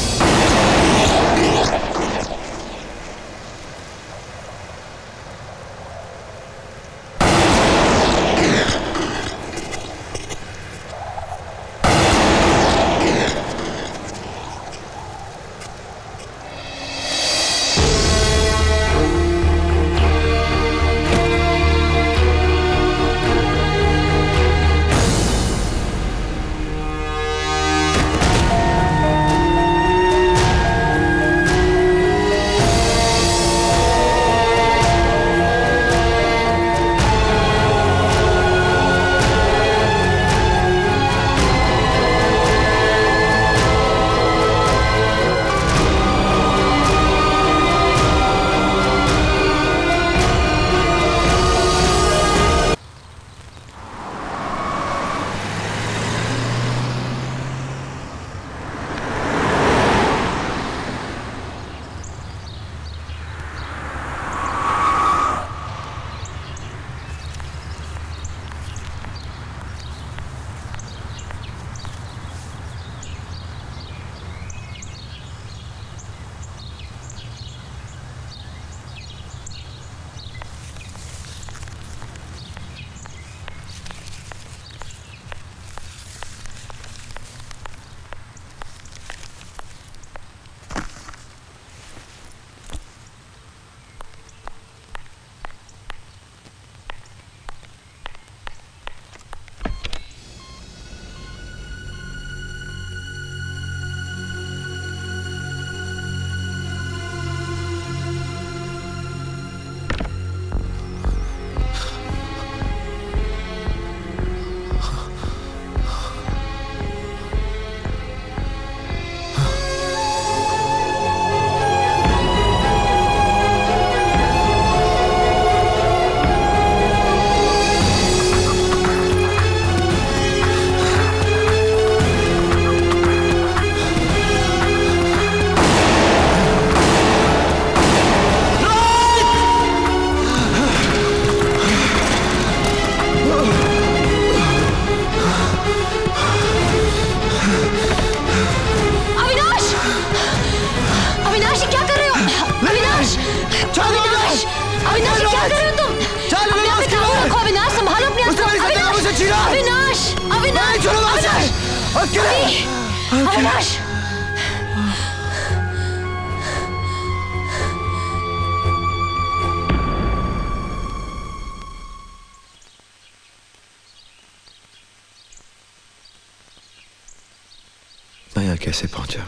Q: Avinash!
C: मैं यहाँ कैसे पहुंचा?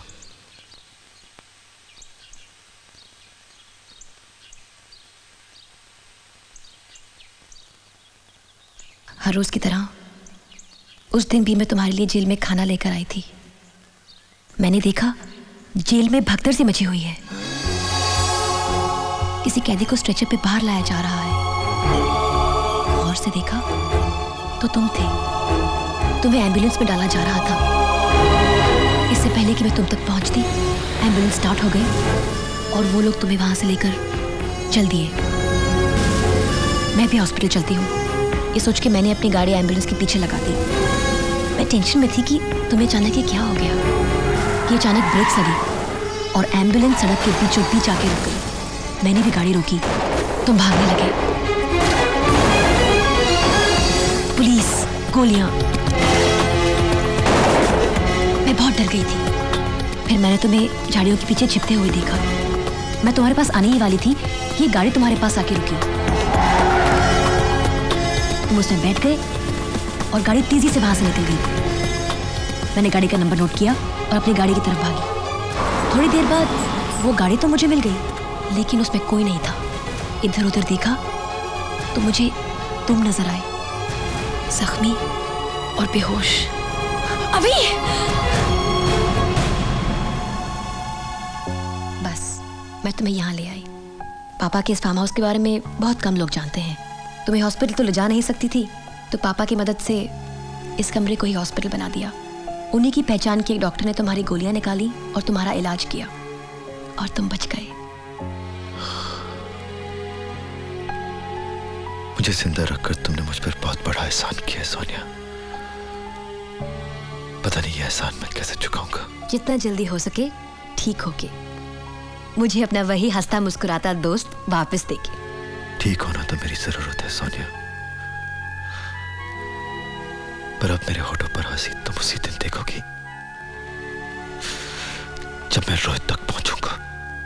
B: हर रोज की तरह उस दिन भी मैं तुम्हारे लिए जेल में खाना लेकर आई थी। मैंने देखा जेल में भगदड़ सी मची हुई है। किसी कैदी को स्ट्रेचर पे बाहर लाया जा रहा है। और से देखा तो तुम थे। तुम्हें एम्बुलेंस में डाला जा रहा था। इससे पहले कि मैं तुम तक पहुंचती, एम्बुलेंस स्टार्ट हो गई और वो लोग तुम्हें वहां से लेकर चल दिए। मैं भी हॉस्पिटल चलती हूँ, ये सोच के मैंने अपनी गाड़ी एम्बुलेंस के पीछे लगा दी। मैं टेंशन में थी कि तुम्हें अचानक ये क्या हो गया। ये अचानक ब्रेक्स लगी और एम्बुलेंस सड़क के बीचों बीच आके रुक गई। मैंने भी गाड़ी रोकी, तुम भागने लगे। पुलिस, गोलियां। मैं बहुत डर गई थी। फिर मैंने तुम्हें झाड़ियों के पीछे छिपते हुए देखा। मैं तुम्हारे पास आने ही वाली थी कि ये गाड़ी तुम्हारे पास आके रुकी। तुम उसमें बैठ गए और गाड़ी तेजी से वहां से निकल गई। मैंने गाड़ी का नंबर नोट किया और अपनी गाड़ी की तरफ भागी। थोड़ी देर बाद वो गाड़ी तो मुझे मिल गई, लेकिन उसमें कोई नहीं था। इधर उधर देखा तो मुझे तुम नजर आए, जख्मी और बेहोश। अभी बस मैं तुम्हें यहाँ ले आई। पापा के इस फार्म हाउस के बारे में बहुत कम लोग जानते हैं। तुम्हें हॉस्पिटल तो ले जा नहीं सकती थी, तो पापा की मदद से इस कमरे को ही हॉस्पिटल बना दिया। उन्हीं की पहचान के एक डॉक्टर ने तुम्हारी गोलियां निकाली और तुम्हारा इलाज किया और तुम बच गए।
C: मुझे जिंदा रखकर तुमने मुझ पर बहुत बड़ा एहसान किया है सोनिया। पता नहीं ये एहसान मैं कैसे चुकाऊंगा।
B: जितना जल्दी हो सके ठीक होके मुझे अपना वही हंसता मुस्कुराता दोस्त वापस देके।
C: ठीक होना तो मेरी जरूरत है सोनिया, पर अब मेरे होठों पर हंसी तुम उसी दिन देखोगी जब मैं रोहित तक पहुंचूंगा।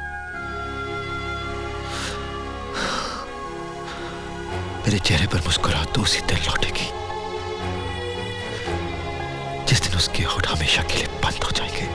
C: मेरे चेहरे पर मुस्कुराहट तो उसी दिन लौटेगी जिस दिन उसके होठ हमेशा के लिए बंद हो जाएंगे।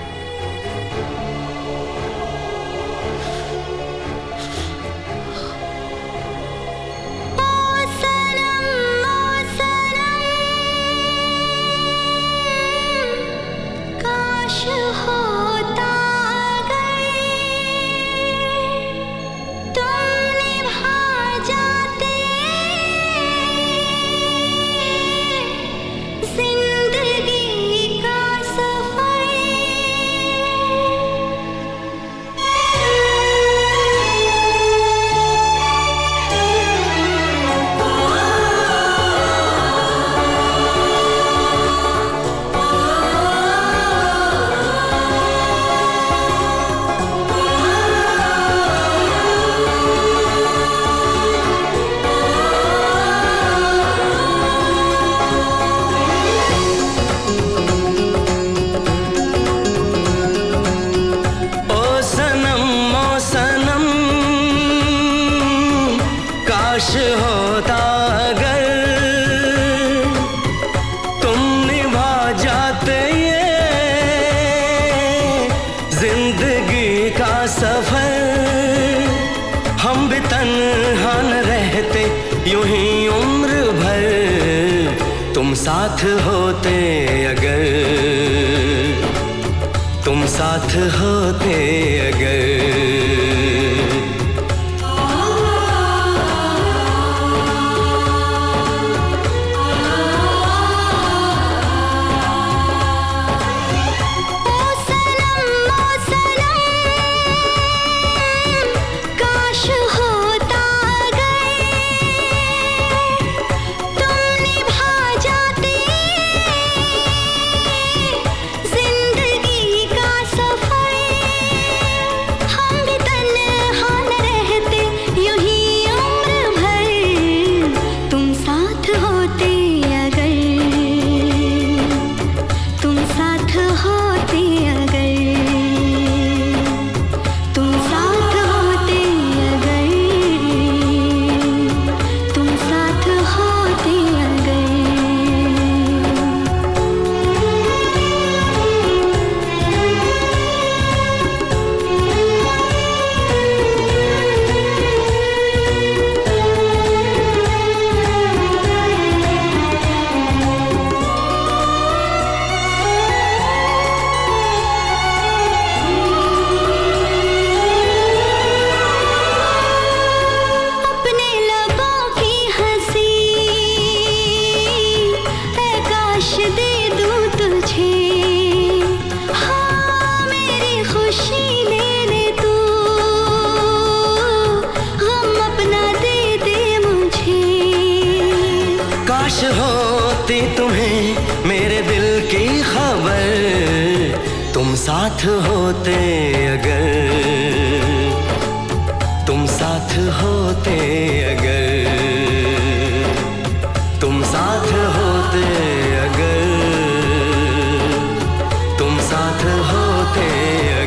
U: साथ होते अगर, तुम साथ होते अगर। साथ होते अगर, तुम साथ होते अगर, तुम साथ होते अगर, तुम साथ होते अगर।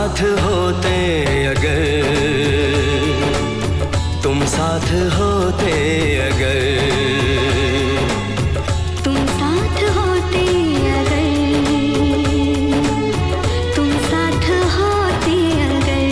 U: साथ होते अगर, तुम साथ होते अगर,
Q: तुम साथ होते अगर, तुम साथ होते अगर।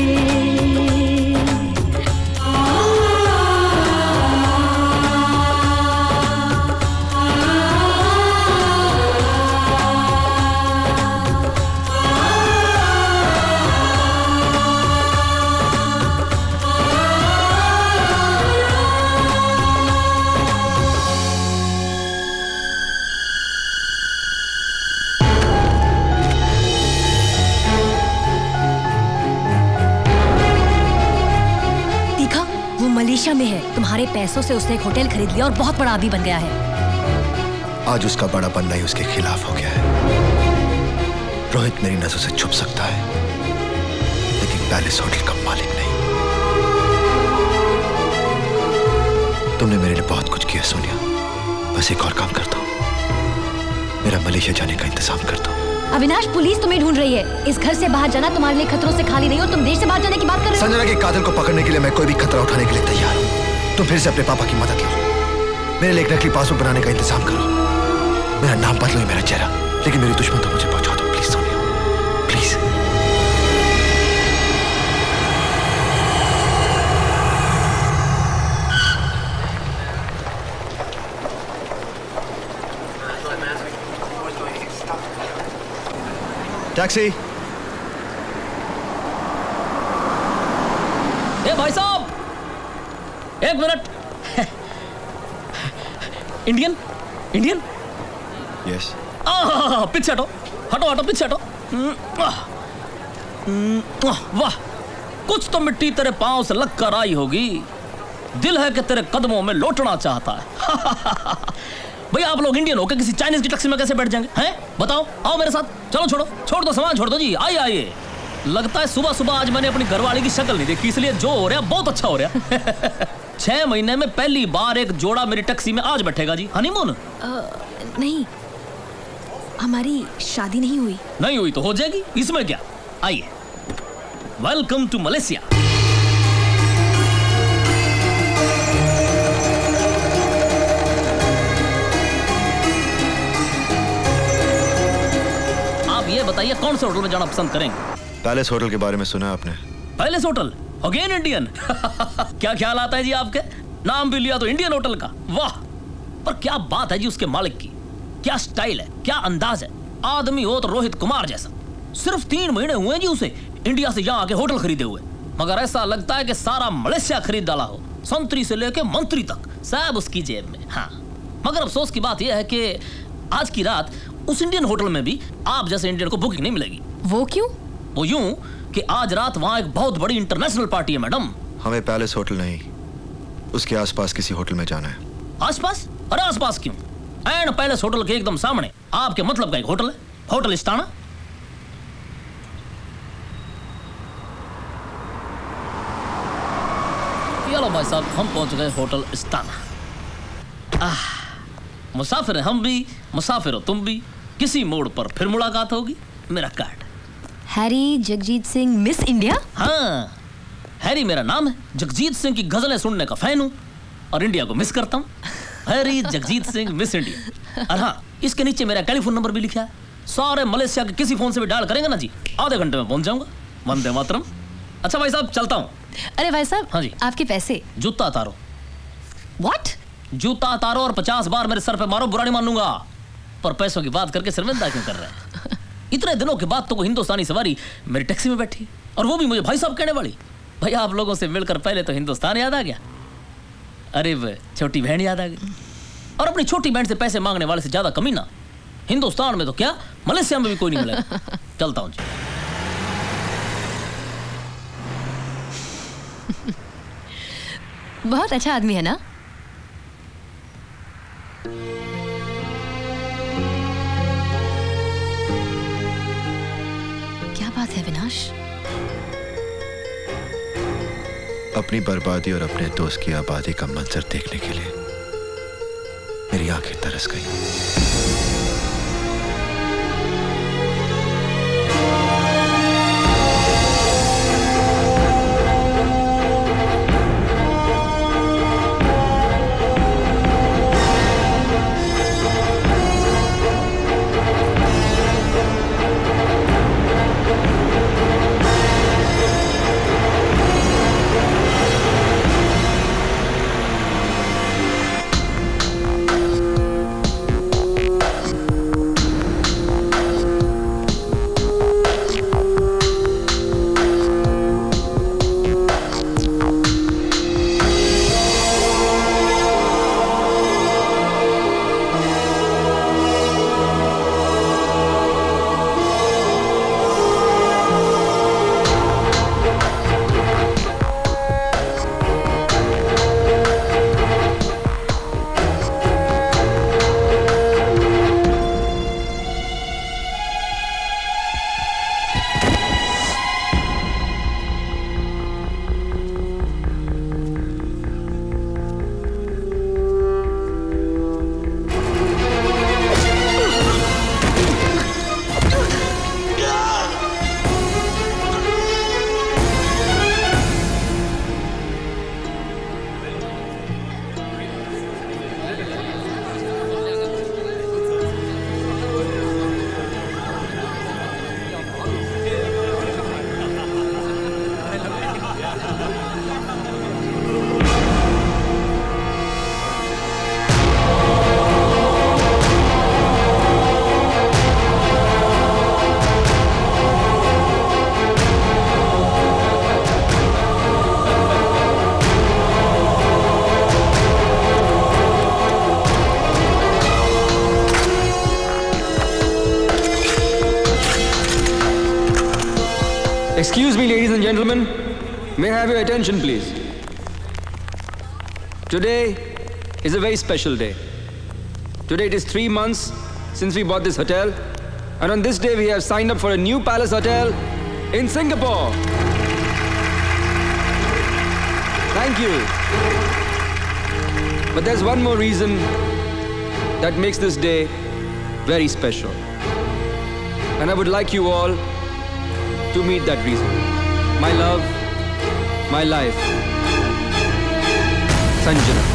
B: मलेशिया में है, तुम्हारे पैसों से उसने एक होटल खरीद लिया और बहुत बड़ा आदमी बन गया है।
C: आज उसका बड़ा बनना ही उसके खिलाफ हो गया है। रोहित मेरी नजरों से छुप सकता है, लेकिन पैलेस होटल का मालिक नहीं। तुमने मेरे लिए बहुत कुछ किया सोनिया, बस एक और काम करता हूं, मेरा मलेशिया जाने का इंतजाम कर दो।
B: अविनाश, पुलिस तुम्हें ढूंढ रही है। इस घर से बाहर जाना तुम्हारे लिए खतरों से खाली नहीं हो। तुम देश से बाहर जाने की बात कर रहे हो।
C: संजना के कातिल को पकड़ने के लिए मैं कोई भी खतरा उठाने के लिए तैयार हूँ। तुम फिर से अपने पापा की मदद लो, मेरे लिए एक नकली पासपोर्ट बनाने का इंतजाम करो। मेरा नाम बदलो, मेरा चेहरा, लेकिन मेरी दुश्मन तो मुझे पहुंचा दो प्लीज सोनिया, प्लीज। टैक्सी।
D: ए भाई साहब, एक मिनट। Indian Indian
C: yes.
D: आह, पीछे हटो हटो हटो पीछे हटो। वाह, कुछ तो मिट्टी तेरे पांव से लग कर आई होगी। दिल है कि तेरे कदमों में लौटना चाहता है। भैया, आप लोग इंडियन होकर किसी चाइनीज की टैक्सी में कैसे बैठ जाएंगे हैं? बताओ, आओ मेरे साथ। चलो छोड़ो छोड़ दो सामान, छोड़ दो जी। आइए आइए। लगता है सुबह सुबह आज मैंने अपनी घरवाली की शक्ल नहीं देखी, इसलिए जो हो रहा है बहुत अच्छा हो रहा है। छह महीने में पहली बार एक जोड़ा मेरी टैक्सी में आज बैठेगा जी। हनीमून?
B: नहीं, हमारी शादी नहीं हुई।
D: नहीं हुई तो हो जाएगी, इसमें क्या। आइए, वेलकम टू मलेशिया। आप ये बताइए कौन से होटल में जाना पसंद करेंगे?
C: पैलेस होटल के बारे में सुना आपने?
D: Palace hotel? Again Indian? क्या ख्याल आता है जी आपके? नाम भी लिया तो इंडियन होटल का। वाह, पर क्या बात है जी उसके मालिक की। क्या स्टाइल है, क्या अंदाज है। आदमी हो तो रोहित कुमार जैसा। सिर्फ तीन महीने हुए जी उसे इंडिया से यहाँ आके होटल खरीदे हुए, मगर ऐसा लगता है कि सारा मलेशिया खरीद डाला हो। संतरी से लेके मंत्री तक सब उसकी जेब में। हाँ, मगर अफसोस की बात यह है कि आज की रात उस इंडियन होटल में भी आप जैसे इंडियन को बुकिंग नहीं मिलेगी।
B: वो क्यों?
D: वो यूं कि आज रात वहाँ एक बहुत बड़ी इंटरनेशनल पार्टी है मैडम।
C: हमें पैलेस होटल नहीं, उसके आसपास किसी होटल में जाना है।
D: आसपास? अरे आसपास क्यों? एंड पैलेस होटल के एकदम सामने आपके मतलब का एक होटल है, होटल इस्ताना। चलो भाई साहब, हम पहुंच गए होटल इस्ताना। आह, मुसाफिर हैं हम भी, मुसाफिर हो तुम भी। किसी मोड़ पर फिर मुलाकात होगी। मेरा card.
B: Harry Jagjit Singh miss India?
D: हाँ, हैरी मेरा नाम है। जगजीत सिंह की गजलें सुनने का फैन हूँ और इंडिया को मिस करता हूँ। Harry Jagjit Singh miss India. और हाँ, इसके नीचे मेरा टेलीफोन नंबर भी लिखा है। सारे मलेशिया के किसी फोन से भी डायल करेंगे ना जी, आधे घंटे में पहुंच जाऊंगा। वंदे मातरम। अच्छा भाई साहब, चलता हूँ।
B: अरे भाई साहब,
D: हाँ जी,
B: आपके पैसे?
D: जूता तारो।
B: What?
D: जूता तारो और पचास बार मेरे सर पे मारो, बुरा नहीं मानूंगा। पर पैसों की बात करके शर्मिंदा क्यों कर रहे हैं? इतने दिनों के बाद तो कोई हिंदुस्तानी सवारी मेरी टैक्सी में बैठी, और वो भी मुझे भाई साहब कहने वाली। भाई, आप लोगों से मिलकर पहले तो हिंदुस्तान याद आ गया। अरे वह छोटी बहन याद आ गई। और अपनी छोटी बहन से पैसे मांगने वाले से ज्यादा कमीना हिंदुस्तान में तो क्या, मलेशिया में भी कोई नहीं मिलेगा। चलता हूँ जी।
B: बहुत अच्छा आदमी है ना? क्या बात है अविनाश?
C: अपनी बर्बादी और अपने दोस्त की आबादी का मंजर देखने के लिए मेरी आंखें तरस गई।
I: Excuse me, ladies and gentlemen. May I have your attention, please? Today is a very special day. Today it is three months since we bought this hotel, and on this day we have signed up for a new palace hotel in Singapore. Thank you. But there's one more reason that makes this day very special. And I would like you all to meet that reason. My love, my life, Sanjana.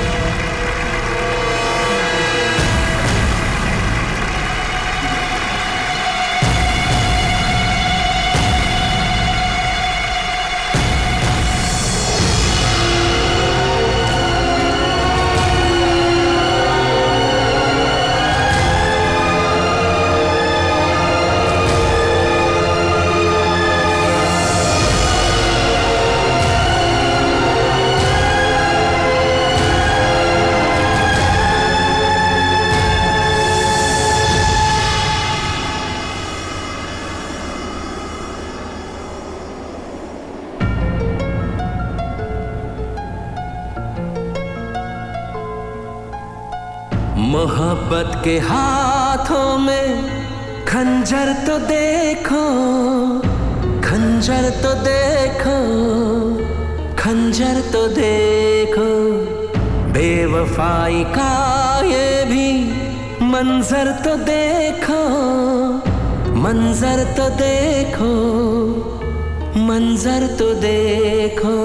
P: मोहब्बत के हाथों में खंजर तो देखो, खंजर तो देखो, खंजर तो देखो, बेवफाई का ये भी मंजर तो देखो, मंजर तो देखो, मंजर तो देखो।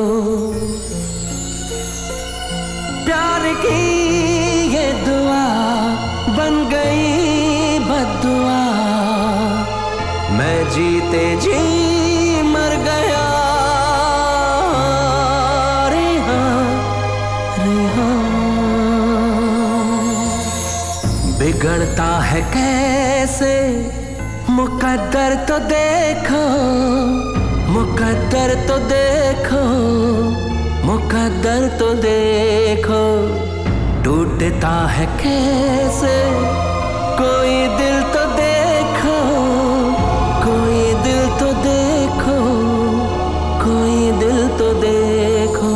P: प्यार की ये दुआ बन गई बद्दुआ, मैं जीते जी मर गया रे हाँ, रे हाँ। बिगड़ता है कैसे मुकद्दर तो देखो, मुकद्दर तो देखो, मुकद्दर तो देखो। टूटता है कैसे कोई दिल तो देखो, कोई दिल तो देखो, कोई दिल तो देखो।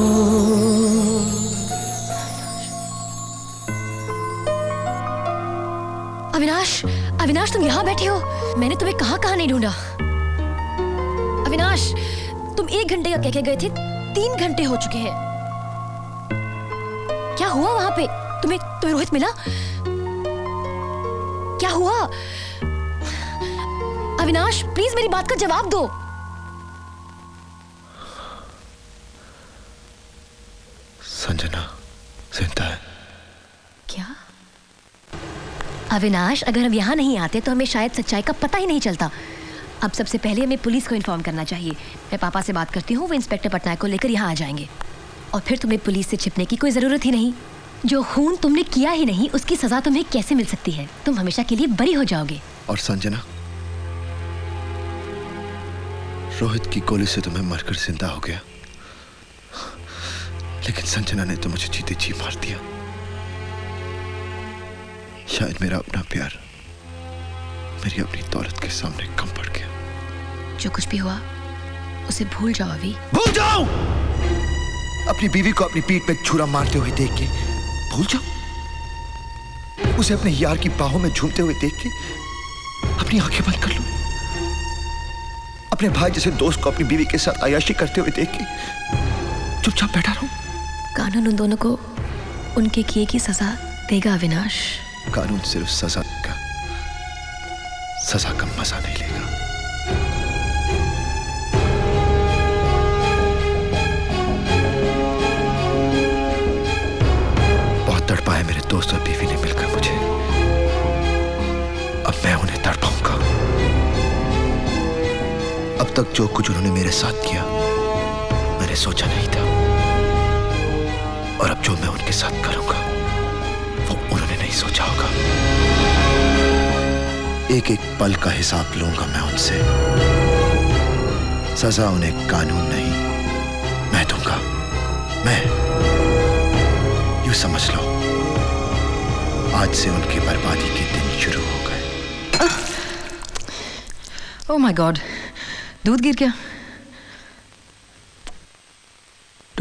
B: अविनाश, अविनाश तुम यहाँ बैठे हो? मैंने तुम्हें कहाँ कहाँ नहीं ढूंढा। अविनाश, तुम एक घंटे का कह के गए थे, तीन घंटे हो चुके हैं। क्या हुआ वहां पे? तुम्हें तुम्हें रोहित मिला? क्या हुआ? अविनाश प्लीज मेरी बात का जवाब दो।
C: संजना जिंदा है।
B: क्या? अविनाश, अगर हम यहाँ नहीं आते तो हमें शायद सच्चाई का पता ही नहीं चलता। अब सबसे पहले हमें पुलिस को इन्फॉर्म करना चाहिए। मैं पापा से बात करती हूँ, वो इंस्पेक्टर पटनायक को लेकर यहाँ आ जाएंगे और फिर तुम्हें पुलिस से छिपने की कोई जरूरत ही नहीं। जो खून तुमने किया ही नहीं उसकी सजा तुम्हें कैसे मिल सकती है? तुम हमेशा के लिए बरी हो जाओगे।
C: और संजना, रोहित की गोली से तो मैं मरकर जिंदा हो गया, लेकिन संजना ने तो मुझे जीते जी मार दिया। शायद मेरा अपना प्यार मेरी अपनी दौलत के सामने कम पड़ गया।
B: जो कुछ भी हुआ उसे भूल जाओ अभी।
C: भूल जाओ? अपनी बीवी को अपनी पीठ पे छुरा मारते हुए देख के भूल जाओ? उसे अपने यार की बाहों में झूमते हुए देख के अपनी आंखें बंद कर लो? अपने भाई जैसे दोस्त को अपनी बीवी के साथ अय्याशी करते हुए देख के चुपचाप बैठा रहो?
B: कानून उन दोनों को उनके किए की सजा देगा अविनाश।
C: कानून सिर्फ सजा का सजा का मजा नहीं लेगा। बहुत तड़पा है मेरे दोस्त और बीवी ने मिलकर मुझे, अब मैं उन्हें तड़पाऊंगा। अब तक जो कुछ उन्होंने मेरे साथ किया मैंने सोचा नहीं था, और अब जो मैं उनके साथ करूंगा वो उन्होंने नहीं सोचा होगा। एक एक पल का हिसाब लूंगा मैं उनसे। सजा उन्हें कानून नहीं मैं दूंगा। मैं, यूं समझ लो, आज से उनकी बर्बादी के दिन शुरू हो गए।
M: ओह माय गॉड, दूध गिर गया।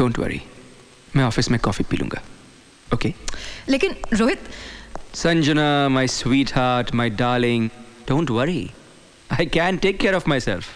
I: डोंट वरी, मैं ऑफिस में कॉफी पी लूंगा. ओके?
M: लेकिन Rohit.
I: Sanjana, my sweetheart, my darling, don't worry, I can take care of myself.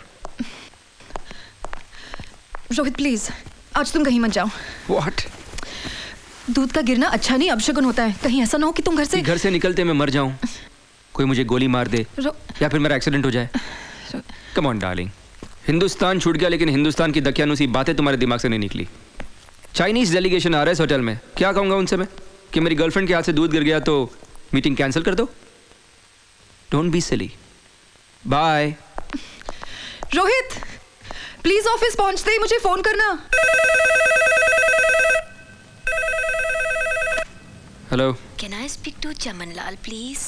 M: Rohit please, आज तुम कहीं मत जाओ.
I: व्हाट?
M: दूध का गिरना अच्छा नहीं, अपशगुन होता है. कहीं ऐसा ना हो कि तुम घर से
I: घर से निकलते मैं मर जाऊं, कोई मुझे गोली मार दे या फिर मेरा एक्सीडेंट हो जाए. कम ऑन डार्लिंग, हिंदुस्तान छूट गया लेकिन हिंदुस्तान की दकियानुसी बातें तुम्हारे दिमाग से नहीं निकली. चाइनीज डेलीगेशन आ रहा है इस होटल में, क्या कहूंगा उनसे मैं कि मेरी गर्लफ्रेंड के हाथ से दूध गिर गया तो मीटिंग कैंसिल कर दो. Don't be silly. Bye.
M: Rohit please office पहुंचते ही मुझे फोन करना.
I: Hello.
B: Can I speak to Chaman Lal please?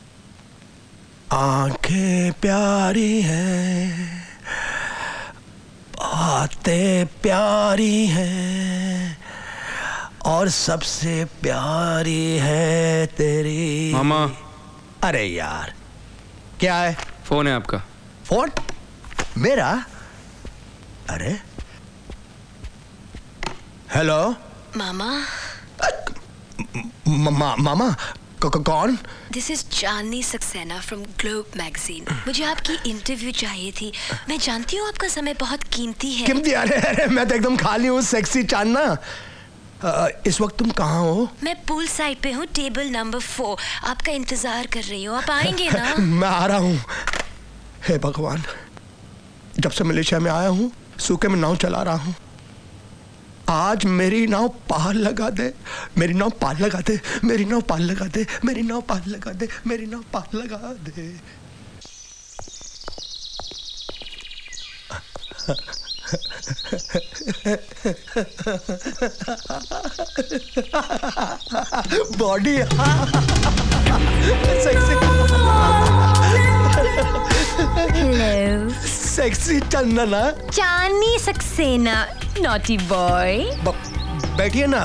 J: आंखें प्यारी हैं, बातें प्यारी हैं, और सबसे प्यारी है तेरी.
I: मामा.
J: अरे यार क्या है?
I: फोन है आपका.
J: फोन मेरा? अरे हेलो
B: मामा.
J: मा, मामा कौन?
B: This is Chandni Saxena from Globe magazine. मुझे आपकी इंटरव्यू चाहिए थी. मैं जानती हूँ आपका समय बहुत कीमती है.
J: कीमती? अरे अरे मैं तो एकदम खाली हूँ सेक्सी चांदना. आ, इस वक्त तुम कहाँ हो?
B: मैं पूल साइड पे हूँ, टेबल नंबर फोर. आपका इंतजार कर रही हूँ, आप आएंगे ना?
J: मैं आ रहा हूँ. हे भगवान, जब से मलेशिया में आया हूँ सूखे में नाव चला रहा हूँ. आज मेरी नाव पार लगा दे, मेरी नाव पार लगा दे, मेरी नाव पार लगा दे, मेरी नाव पार लगा दे, मेरी नाव पार लगा दे. Body sexy.
B: Hello
J: sexy Chandana.
B: Chandni Saxena, naughty boy.
J: बैठिए ना.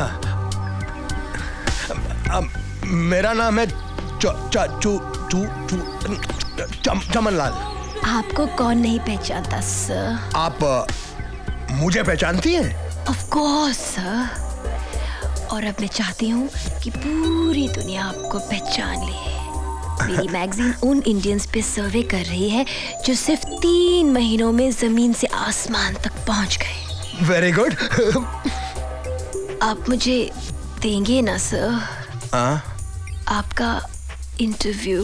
J: आ, मेरा नाम है च, च, चू, चू, चू, चम, चमन लाल.
B: आपको कौन नहीं पहचानता सर?
J: आप मुझे पहचानती हैं?
B: Of course sir. और अब मैं चाहती हूँ कि पूरी दुनिया आपको पहचान ले. मेरी मैगजीन उन इंडियंस पे सर्वे कर रही है जो सिर्फ तीन महीनों में जमीन से आसमान तक पहुंच गए.
J: Very good.
B: आप मुझे देंगे ना सर?
J: हाँ.
B: आपका इंटरव्यू?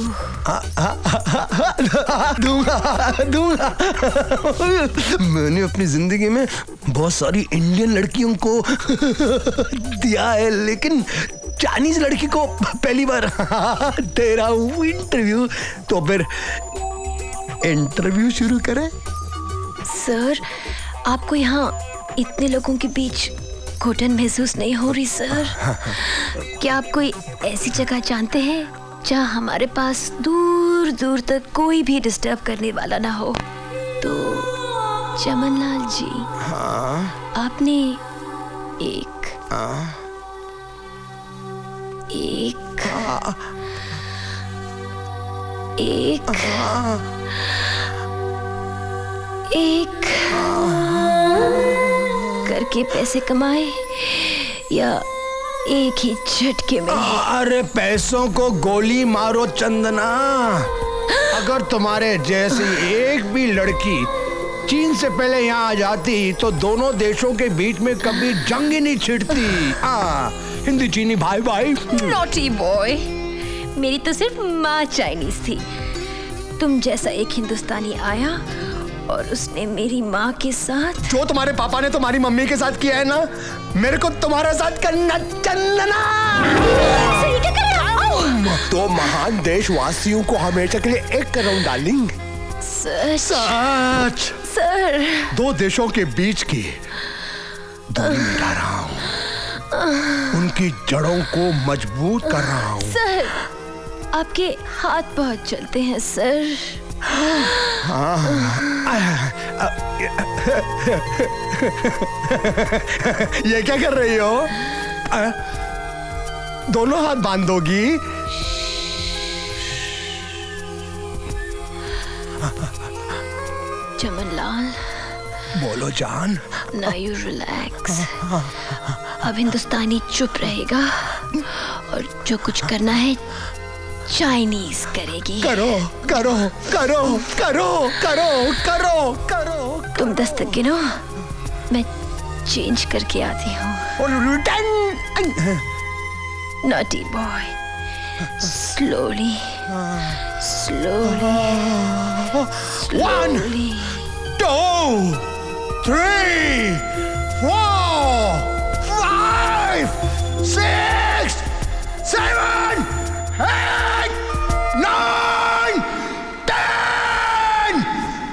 J: दूंगा दूंगा. मैंने अपनी जिंदगी में बहुत सारी इंडियन लड़कियों को दिया है लेकिन चाइनीज लड़की को पहली बार दे रहा हूँ इंटरव्यू. तो फिर इंटरव्यू शुरू करें?
B: सर आपको यहाँ इतने लोगों के बीच घुटन महसूस नहीं हो रही सर? क्या आप कोई ऐसी जगह जानते हैं जहाँ हमारे पास दूर दूर तक कोई भी डिस्टर्ब करने वाला ना हो? तो चमनलाल जी.
J: हाँ.
B: आपने एक
J: हाँ.
B: एक एक एक करके पैसे कमाए या एक ही झटके में?
J: अरे पैसों को गोली मारो चंदना. अगर तुम्हारे जैसी एक भी लड़की चीन से पहले यहाँ आ जाती तो दोनों देशों के बीच में कभी जंग ही नहीं छिड़ती. हाँ, हिंदी चीनी भाई भाई.
E: नॉटी बॉय, मेरी तो सिर्फ माँ चाइनीज थी. तुम जैसा एक हिंदुस्तानी आया और उसने मेरी माँ के साथ
J: जो तुम्हारे पापा ने तुम्हारी मम्मी के साथ किया है ना, मेरे को तुम्हारे साथ करना चंदना. तो महान देशवासियों को हमेशा के लिए एक कर रहा हूँ डार्लिंग.
E: सच
J: सच
E: सर.
J: दो देशों के बीच की दूरी मिटा रहा हूँ, उनकी जड़ों को मजबूत कर रहा हूँ.
E: सर आपके हाथ बहुत चलते हैं सर.
J: हाँ. ये क्या कर रही हो? दोनों हाथ बांध दोगी?
B: चमनलाल.
J: बोलो जान.
B: Now you relax. अब हिंदुस्तानी चुप रहेगा और जो कुछ करना है चाइनीज करेगी।
J: करो करो करो करो करो करो करो।
B: तुम दस तक गिनो, मैं चेंज करके आती हूँ। Naughty boy. Slowly, slowly, slowly.
J: One, two, three, four, five, six, seven, eight, nine, ten.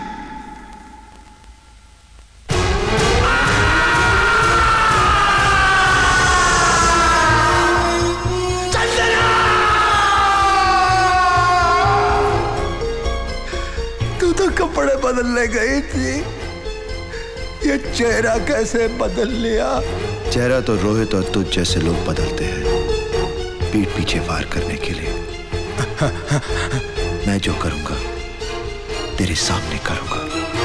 J: तू तो कपड़े बदलने गई थी, ये चेहरा कैसे बदल लिया?
C: चेहरा तो रोहित और तुझ जैसे लोग बदलते हैं पीठ पीछे वार करने के लिए। मैं जो करूंगा तेरे सामने करूंगा।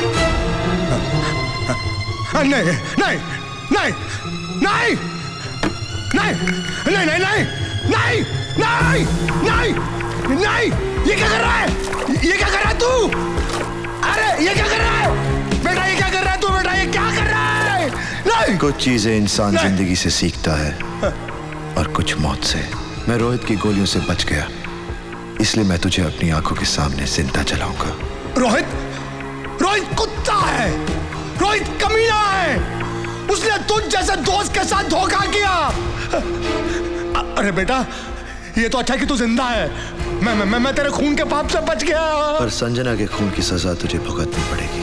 J: नहीं नहीं नहीं नहीं नहीं नहीं नहीं नहीं नहीं नहीं नहीं, ये क्या कर रहा है? ये क्या कर रहा है तू? अरे ये क्या कर रहा है बेटा? ये क्या कर रहा है तू बेटा? ये क्या कर रहा है? नहीं।
C: कुछ चीजें इंसान जिंदगी से सीखता है और कुछ मौत से। मैं रोहित की गोलियों से बच गया, इसलिए मैं तुझे अपनी आंखों के सामने जिंदा जलाऊंगा।
J: रोहित रोहित कुत्ता है, रोहित कमीना है, उसने तुझ जैसे दोस्त के साथ धोखा किया। अरे बेटा ये तो अच्छा है कि तू जिंदा है। मैं मैं मैं तेरे खून के पाप से बच गया।
C: पर संजना के खून की सजा तुझे भुगतनी पड़ेगी।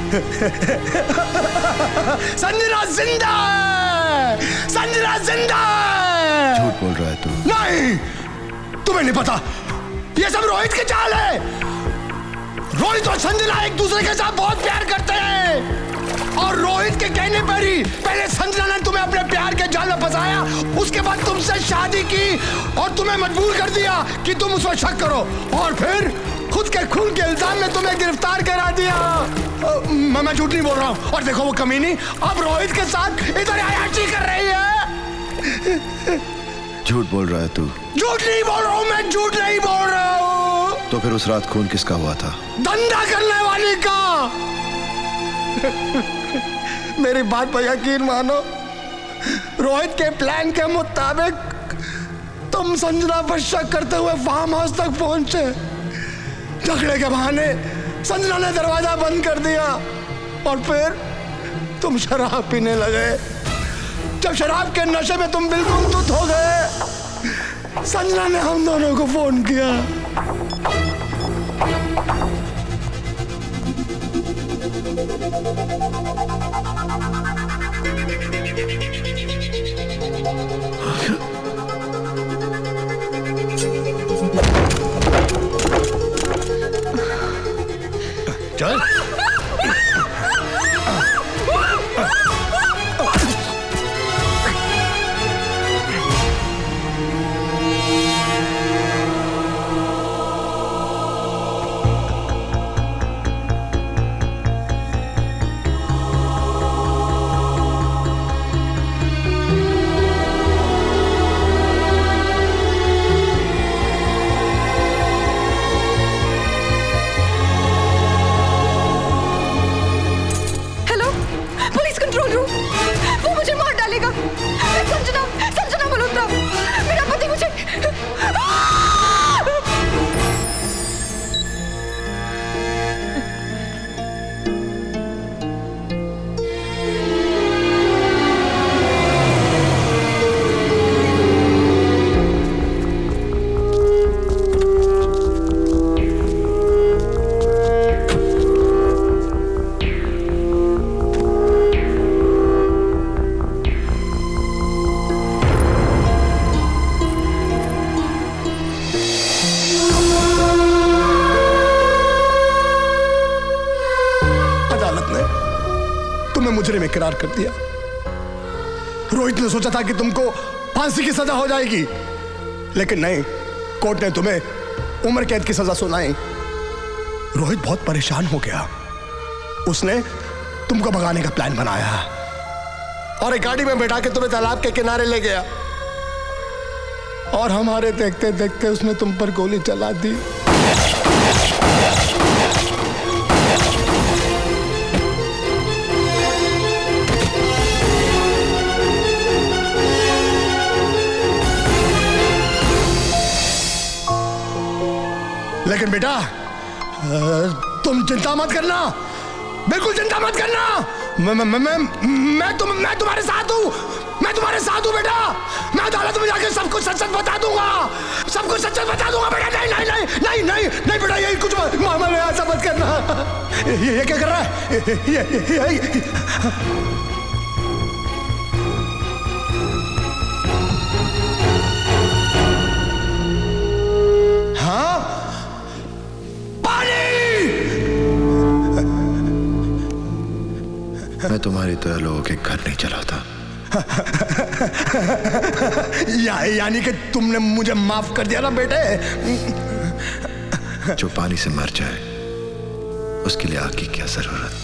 J: संजना जिंदा है, संजना जिंदा है।
C: झूठ बोल रहा है तू।
J: नहीं, तुम्हें नहीं पता, ये सब रोहित के चाल है। रोहित और संजना एक दूसरे के साथ बहुत प्यार करते हैं और रोहित के कहने पर ही पहले संजना ने तुम्हें अपने प्यार के जाल में फंसाया, उसके बाद तुमसे शादी की और तुम्हें मजबूर कर दिया कि तुम उस पर शक करो और फिर खुद के खून के इल्जाम में तुम्हें गिरफ्तार करा दिया। मैं मैं झूठ नहीं बोल रहा हूँ। और देखो वो कमीनी अब रोहित के साथ इधर अयाशी कर रही है।
C: झूठ बोल रहा है तू।
J: झूठ नहीं बोल रहा हूँ मैं, झूठ नहीं बोल रहा हूँ।
C: तो फिर उस रात खून किसका हुआ था?
J: धंधा करने वाली का। मेरी बात पर यकीन मानो, रोहित के प्लान के मुताबिक तुम संजना पर शक करते हुए फार्म हाउस तक पहुंचे। झगड़े के बहाने संजना ने दरवाजा बंद कर दिया और फिर तुम शराब पीने लगे। जब शराब के नशे में तुम बिल्कुल धुत हो गए, संजना ने हम दोनों को फोन किया। चल में इकरार कर दिया। रोहित ने सोचा था कि तुमको फांसी की सजा हो जाएगी, लेकिन नहीं, कोर्ट ने तुम्हें उम्र कैद की सजा सुनाई। रोहित बहुत परेशान हो गया। उसने तुमको भगाने का प्लान बनाया, और एक गाड़ी में बैठा के तुम्हें तालाब के किनारे ले गया और हमारे देखते देखते उसने तुम पर गोली चला दी। लेकिन बेटा तुम चिंता मत करना, बिल्कुल चिंता मत करना। मैं मैं मैं मैं मैं तुम मैं तुम्हारे साथ हूँ, मैं तुम्हारे साथ हूँ बेटा। मैं अदालत में जाके सब कुछ सच सच बता दूंगा, सब कुछ सच सच बता दूंगा बेटा। नहीं नहीं नहीं नहीं नहीं नहीं बेटा, यही कुछ मामा ने ऐसा मत करना। ये, ये क्या कर रहा है? ये, ये, ये, ये, हाँ
C: मैं तुम्हारी तरह लोगों के घर नहीं चलाता।
J: या, यानी कि तुमने मुझे माफ कर दिया ना बेटे।
C: जो पानी से मर जाए उसके लिए आग की क्या जरूरत।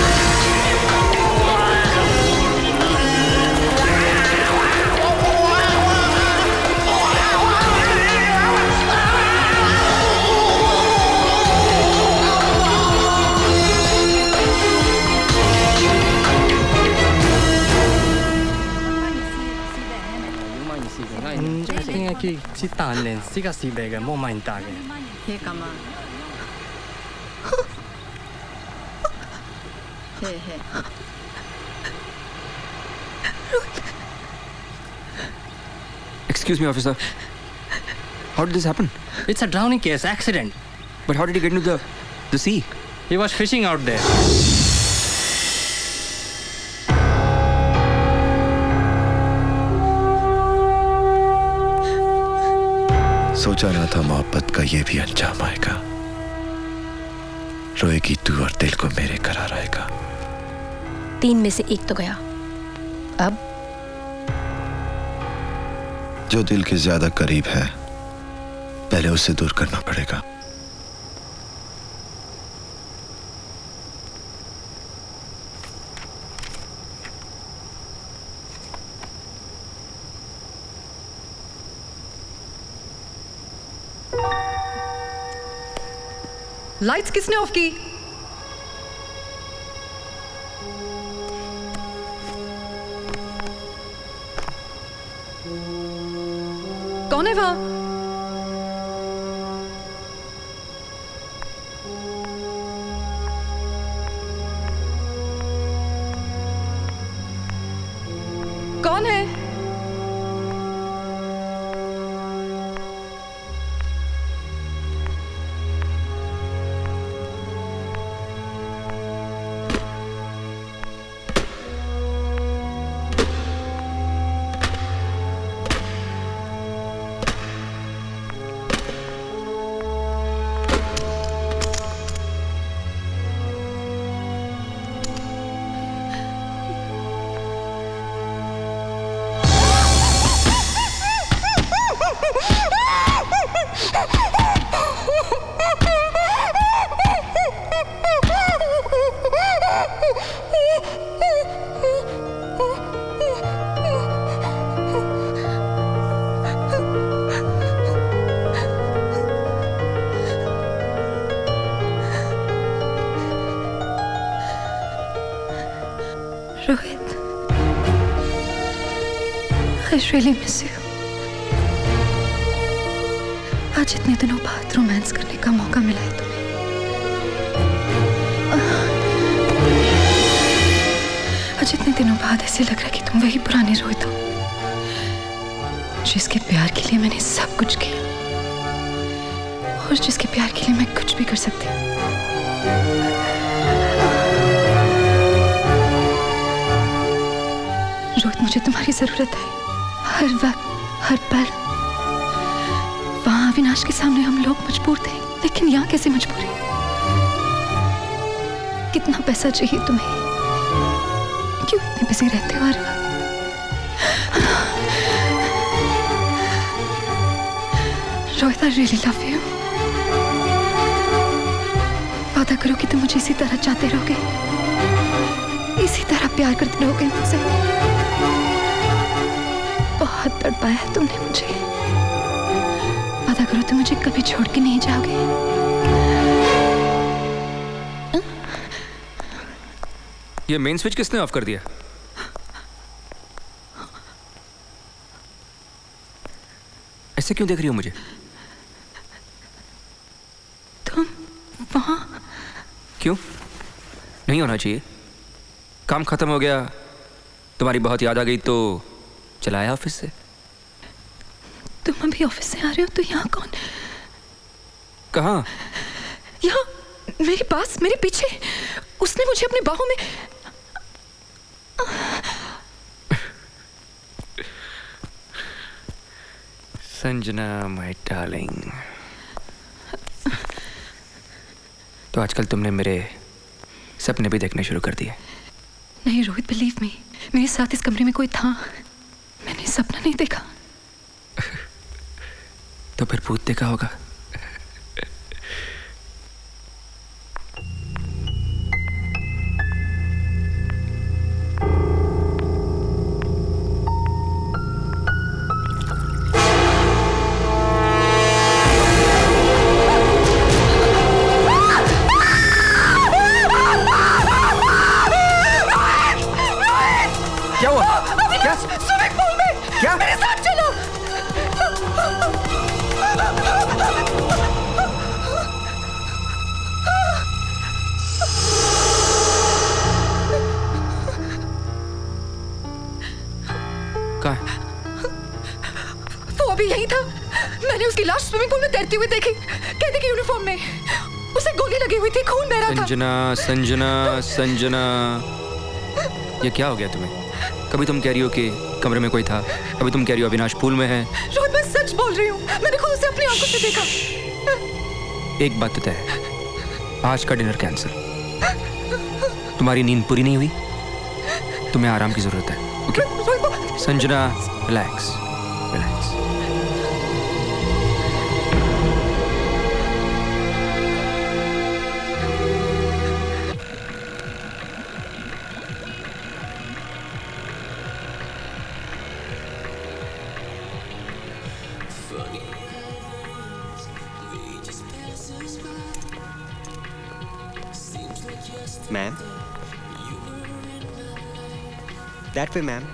G: कि是單人是個事嚟嘅，冇問題嘅。
N: 係咁啊。係係。
I: Excuse me, officer. How did this happen?
G: It's a drowning case, accident.
I: But how did he get into the the sea?
G: He was fishing out there.
C: सोचा ना था मोहब्बत का ये भी अंजाम आएगा। रोएगी तू और दिल को मेरे करार आएगा।
B: तीन में से एक तो गया, अब
C: जो दिल के ज्यादा करीब है पहले उससे दूर करना पड़ेगा।
M: लाइट्स किसने ऑफ की? कौन है वहां? कौन है? I really miss you. आज इतने दिनों बाद रोमांस करने का मौका मिला है तुम्हें। आज इतने दिनों बाद ऐसे लग रहा है कि तुम वही पुराने रोहित हो जिसके प्यार के लिए मैंने सब कुछ किया और जिसके प्यार के लिए मैं कुछ भी कर सकती हूँ। रोहित, मुझे तुम्हारी जरूरत है हर वक्त, हर पल। वहां अविनाश के सामने हम लोग मजबूर थे, लेकिन यहाँ कैसे मजबूरी? कितना पैसा चाहिए तुम्हें? क्यों इतने बिजी रहते हो हर वक्त? Rohit, I really love you. वादा करो कि तुम मुझे इसी तरह चाहते रहोगे, इसी तरह प्यार करते रहोगे मुझसे। पाया है तुमने मुझे। वादा करो तुम मुझे कभी छोड़ के नहीं जाओगे।
I: ये मेन स्विच किसने ऑफ कर दिया? ऐसे क्यों देख रही हो मुझे?
M: तुम वहां
I: क्यों? नहीं होना चाहिए। काम खत्म हो गया, तुम्हारी बहुत याद आ गई तो चला आया ऑफिस से।
M: तुम अभी ऑफिस से आ रहे हो तो यहाँ कौन?
I: कहाँ?
M: यहाँ मेरे पास, मेरे पीछे। उसने मुझे अपनी बाहों में।
I: संजना माय डार्लिंग, तो आजकल तुमने मेरे सपने भी देखने शुरू कर दिए।
M: नहीं रोहित, बिलीव मी, मेरे साथ इस कमरे में कोई था। मैंने सपना नहीं देखा।
I: तो फिर भूत देखा होगा।
V: क्या हुआ? क्या? स्विमिंग पूल में। क्या? मेरे साथ चलो।
I: कहाँ है?
M: वो अभी यही था। मैंने उसकी लाश स्विमिंग पूल में तैरती हुई देखी। कैदी की यूनिफॉर्म में। उसे गोली लगी हुई थी, खून बह रहा था।
I: संजना, संजना, संजना, ये क्या हो गया तुम्हें? कभी तुम कह रही हो कि कमरे में कोई था, कभी तुम कह रही हो अविनाश पूल में है।
M: रोहित, मैं सच बोल रही हूँ। मैंने खुद उसे अपनी आंखों से देखा।
I: एक बात तो तय है, आज का डिनर कैंसिल। तुम्हारी नींद पूरी नहीं हुई, तुम्हें आराम की जरूरत है। Okay? Sanjana, relax, relax.
S: Ma'am? That way, ma'am.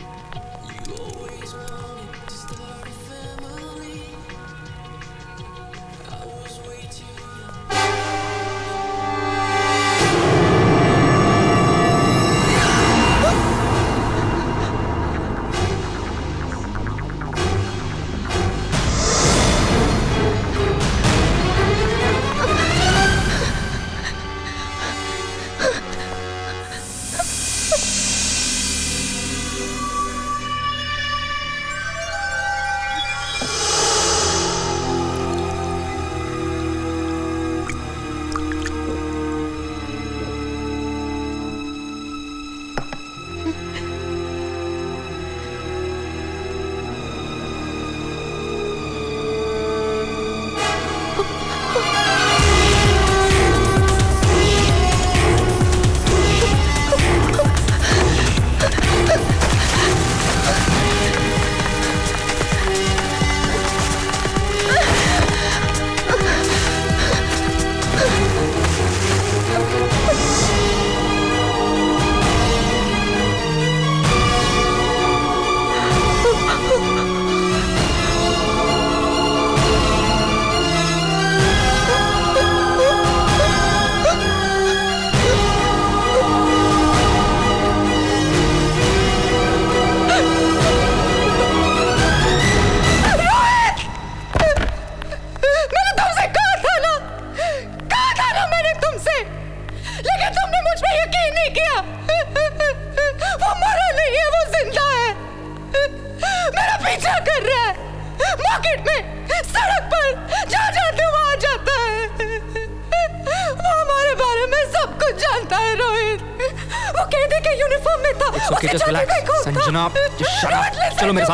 I: Okay, just relax. Sanjana, just shut up. चलो मेरे साथ.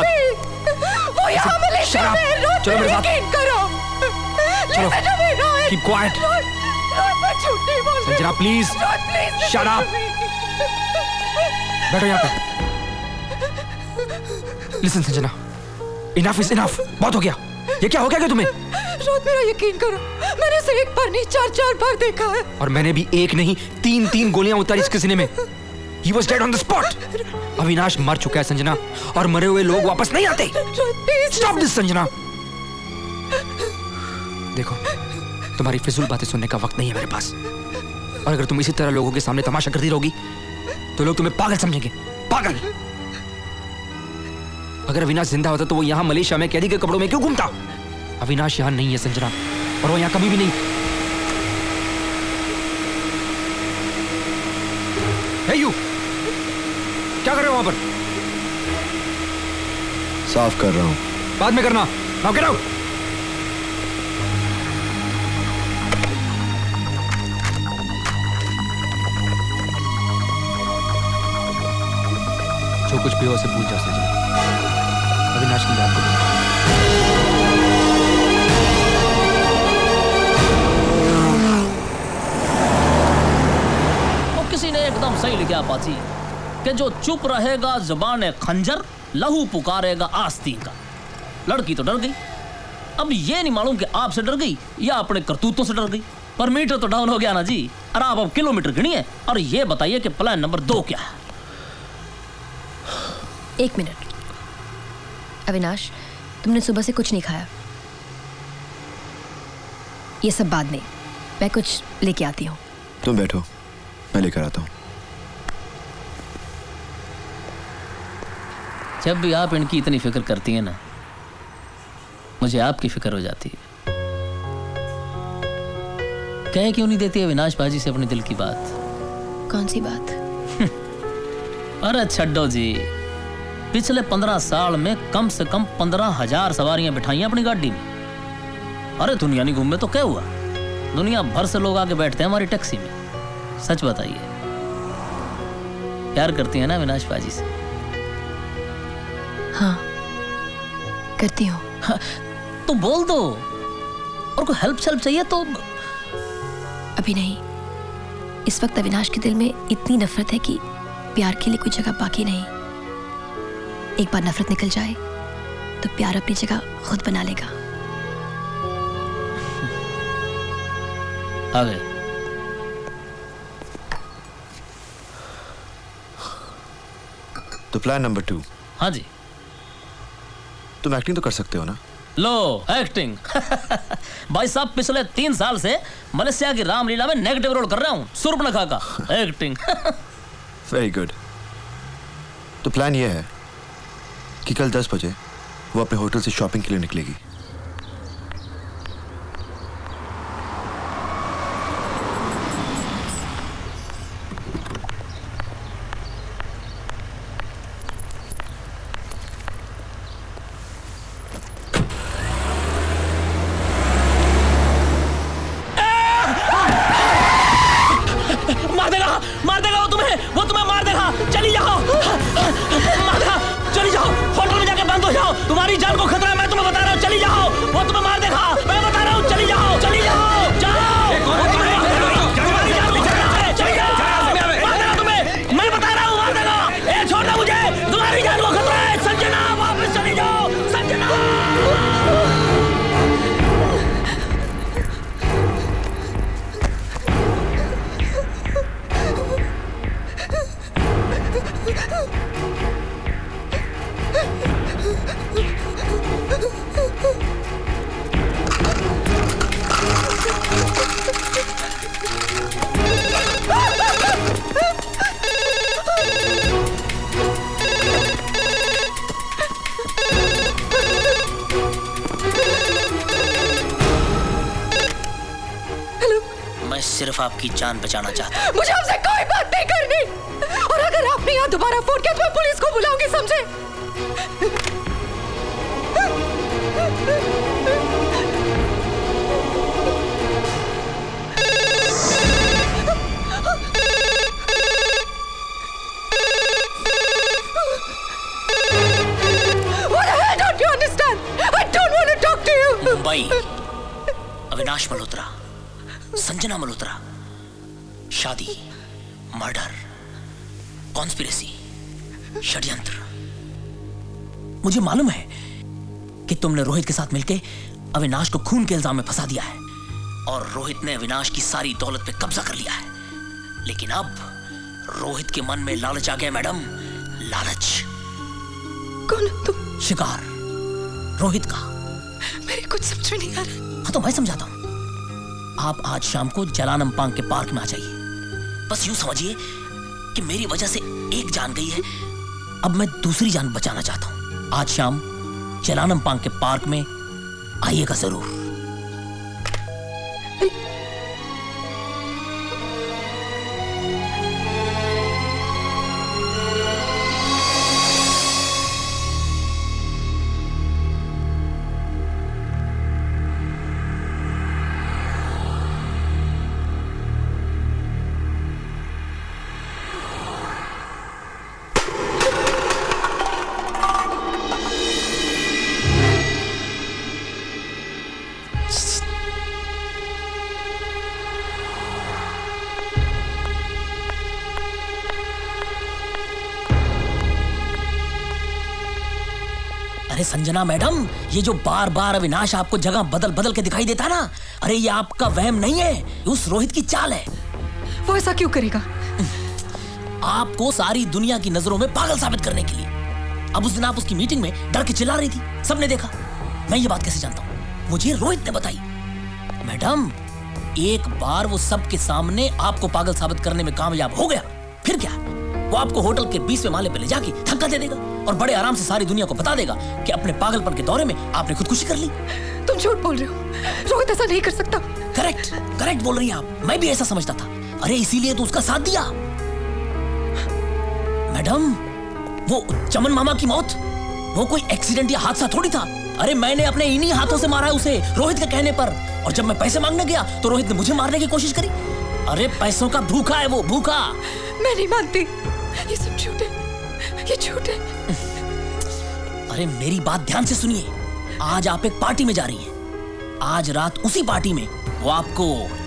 V: वो यहाँ मिले
I: Shut up. चलो मेरे साथ.
V: करो.
I: चलो. Keep quiet. Sanjana, please. Shut up. बैठो यहाँ पे. Listen, Sanjana. Enough is enough, बहुत हो गया। ये क्या हो गया तुम्हें?
V: रोहित मेरा यकीन करो, मैंने इसे एक बार नहीं चार चार बार देखा है।
I: और मैंने भी एक नहीं तीन तीन गोलियां उतारी इसके सीने में। He was dead on the spot. Avinash मर चुका है संजना, और मरे हुए लोग वापस नहीं आते। Stop this Sanjana. देखो, तुम्हारी फिजूल बातें सुनने का वक्त नहीं है मेरे पास, और अगर तुम इसी तरह लोगों के सामने तमाशा करती रहोगी तो लोग तुम्हें पागल समझेंगे, पागल। अगर अविनाश जिंदा होता तो वो यहाँ मलेशिया में कैदी के कपड़ों में क्यों घूमता? अविनाश यहाँ नहीं है संजना, और वो यहाँ कभी भी नहीं। Hey you! क्या कर रहे हो वहां पर?
C: साफ कर रहा हूं।
I: बाद में करना। Now get out! जो कुछ भी हो उसे भूल जाओ संजना, अविनाश की याद को
D: किसी ने एकदम सही लिखा पाची कि जो चुप रहेगा जुबान खंजर, लहू पुकारेगा आस्तीन का। लड़की तो डर गई, अब ये नहीं मालूम कि आपसे डर गई या अपने करतूतों से डर गई, पर मीटर तो डाउन हो गया ना जी। और आप अब किलोमीटर गिनिए और ये बताइए कि प्लान नंबर दो क्या है।
B: एक मिनट अविनाश, तुमने सुबह से कुछ नहीं खाया। ये सब बाद में, मैं कुछ लेके आती हूँ।
C: तुम बैठो, मैं लेकर आता हूँ।
D: जब भी आप इनकी इतनी फिक्र करती हैं ना, मुझे आपकी फिक्र हो जाती है। कह क्यों नहीं देती अविनाश बाजी से अपने दिल की बात?
B: कौन सी बात?
D: अरे छड्डो जी, पिछले पंद्रह साल में कम से कम पंद्रह हजार सवारियां बिठाई अपनी गाड़ी में। अरे दुनिया नहीं घूमे तो क्या हुआ, दुनिया भर से लोग आके बैठते हैं हमारी टैक्सी में। सच बताइए, प्यार करती है ना अविनाश बाजी से?
B: हाँ करती हूँ।
D: हाँ, तो बोल दो, और कोई हेल्प शेल्प चाहिए तो।
B: अभी नहीं, इस वक्त अविनाश के दिल में इतनी नफरत है कि प्यार के लिए कोई जगह बाकी नहीं। एक बार नफरत निकल जाए तो प्यार अपनी जगह खुद बना लेगा।
D: आ गए।
C: तो प्लान नंबर टू।
D: हाँ जी।
C: तुम एक्टिंग तो कर सकते हो ना?
D: लो एक्टिंग भाई साहब, पिछले तीन साल से मलेशिया की रामलीला में नेगेटिव रोल कर रहा हूँ, सुर्पनखा का एक्टिंग।
C: Very good. तो प्लान ये है कि कल दस बजे वो अपने होटल से शॉपिंग के लिए निकलेगी।
D: मार देगा, मार देगा वो तुम्हें, वो तुम्हें मार देगा। चली जाओ, मार देगा, चली जाओ, होटल में जाके बंद हो जाओ, तुम्हारी जान को खतरा है, मैं तुम्हें बता रहा हूँ। चली जाओ, वो तुम्हें मार देगा, मैं बता रहा हूँ। चली जाओ, चली जाओ, जाओ, वो तुम्हें मार देगा, तुम्हारी जान को खतरा है, चली जाओ, मार देगा तुम्हें, मैं बता रहा हूँ, मार देगा। ए छोड़ना मुझे, तुम्हारी जान को खतरा है। संजना वापस चली जाओ, संजना। मैं सिर्फ आपकी जान बचाना चाहता हूँ।
V: मुझे आपसे कोई बात नहीं करनी, और अगर आपने यहाँ दोबारा फोन किया तो मैं पुलिस को बुलाऊंगी, समझे? What the hell don't you understand? I don't want to talk to you.
D: Mumbai, Avinash Malhotra, Sanjana Malhotra, शादी, मर्डर, कॉन्स्पिरेसी, षड्यंत्र। मुझे मालूम है एक तुमने रोहित के साथ मिलके अविनाश को खून के इल्जाम में फंसा दिया है और रोहित ने अविनाश की सारी दौलत पे कब्जा कर लिया है। लेकिन अब रोहित के मन में लालच आ गया मैडम, लालच।
E: कौन हो तुम?
D: शिकार रोहित का।
E: मेरे कुछ समझ में नहीं आ रहा।
D: हाँ तो मैं समझाता हूँ। आप आज शाम को जलानम पांग के पार्क में आ जाइए। बस यूं समझिए कि मेरी वजह से एक जान गई है, अब मैं दूसरी जान बचाना चाहता हूं। आज शाम जलानम पांग के पार्क में आइएगा जरूर। अरे संजना मैडम, ये जो बार बार अविनाश आपको जगह बदल बदल के दिखाई देता ना, अरे ये आपका वहम नहीं है, उस रोहित की चाल है।
E: वो ऐसा क्यों करेगा?
D: आपको सारी दुनिया की नजरों में पागल साबित करने के लिए। अब उस दिन आप उसकी मीटिंग में डर के चिल्ला रही थी, सबने देखा। मैं ये बात कैसे जानता हूँ? मुझे रोहित ने बताई। मैडम, एक बार वो सबके सामने आपको पागल साबित करने में कामयाब हो गया, फिर क्या? वो आपको होटल के बीसवें माले पे ले जाके धक्का दे देगा और बड़े आराम से सारी दुनिया को बता देगा कि अपने पागलपन के दौरे में आपने खुदकुशी कर ली।
E: तुम झूठ बोल रहे हो, रोहित ऐसा नहीं कर सकता।
D: करेक्ट, करेक्ट बोल रही हैं आप। मैं भी ऐसा समझता था। अरे इसीलिए तो उसका साथ दिया। मैडम, वो चमन मामा की मौत वो कोई एक्सीडेंट या हादसा थोड़ी था। अरे मैंने अपने इन्हीं हाथों से मारा है उसे, रोहित के कहने पर। और जब मैं पैसे मांगने गया तो रोहित ने मुझे मारने की कोशिश करी। अरे पैसों का भूखा है वो, भूखा।
E: मैं नहीं मानती, ये सब झूठ है, ये झूठ है।
D: अरे मेरी बात ध्यान से सुनिए। आज आप एक पार्टी में जा रही हैं। आज रात उसी पार्टी में वो आपको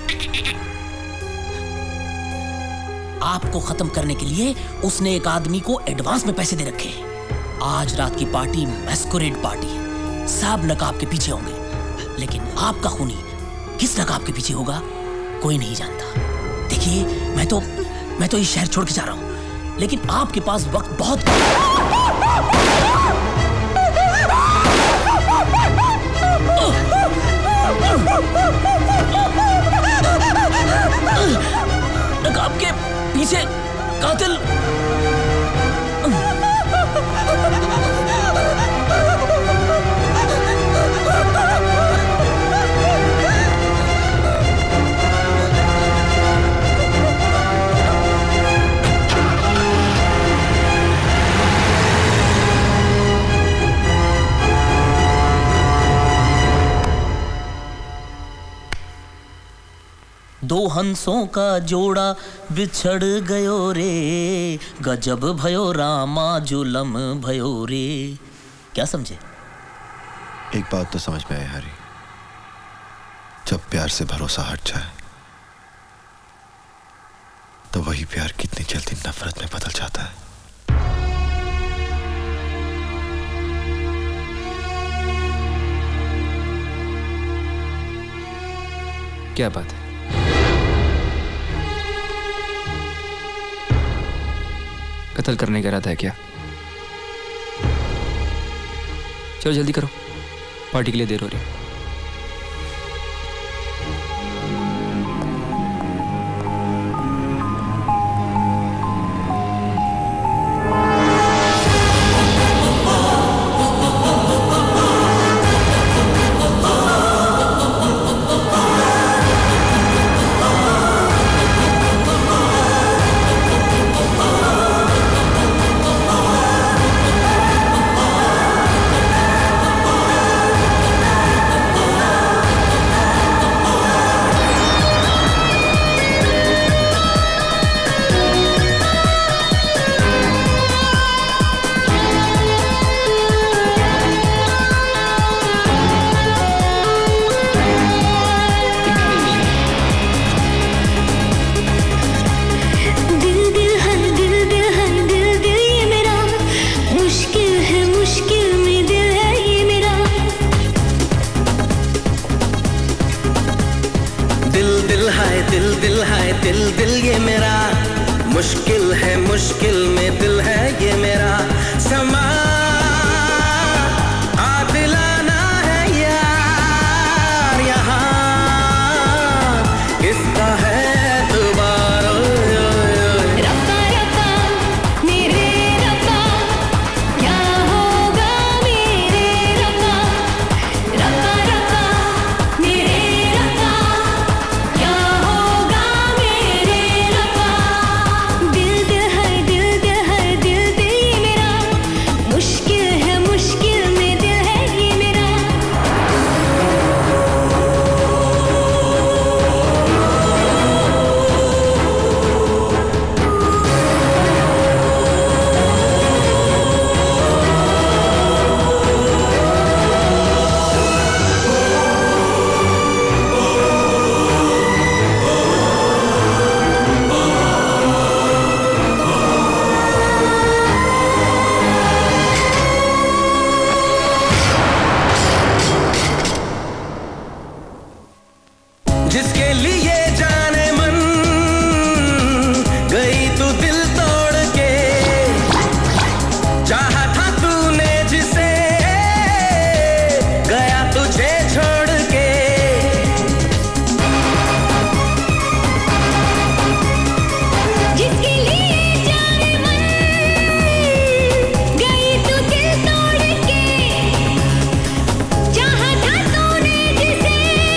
D: आपको खत्म करने के लिए उसने एक आदमी को एडवांस में पैसे दे रखे हैं। आज रात की पार्टी मैस्कुरेड पार्टी है। सब नकाब के पीछे होंगे, लेकिन आपका खूनी किस नकाब के पीछे होगा कोई नहीं जानता। देखिए, मैं तो मैं तो इस शहर छोड़ के जा रहा हूं, लेकिन आपके पास वक्त बहुत नकाब के पीछे कातिल। दो हंसों का जोड़ा बिछड़ गयो रे, गजब भयो रामा जुलम भयो रे। क्या समझे?
C: एक बात तो समझ में आई हरी, जब प्यार से भरोसा हट जाए तो वही प्यार कितनी जल्दी नफरत में बदल जाता है।
I: क्या बात है? कत्ल करने का इरादा है क्या? चलो जल्दी करो, पार्टी के लिए देर हो रही है।
U: मुश्किल में दिल है ये मेरा समा आदिलाना है यार यहाँ किसका है दोबारा
Q: रब्बा रब्बा मेरे रब्बा क्या होगा मेरे रब्बा रब्बा रब्बा मेरे रब्बा क्या होगा मेरे रब्बा दिल दिल है दिल दिल है दिल दिल ये मेरा मुश्किल है मुश्किल में दिल है ये मेरा
U: जिसके लिए जाने मन गई तू दिल तोड़ के चाहा था तूने जिसे गया तुझे छोड़ के
Q: जिसके लिए जाने मन गई तू दिल तोड़ के चाहा था तूने जिसे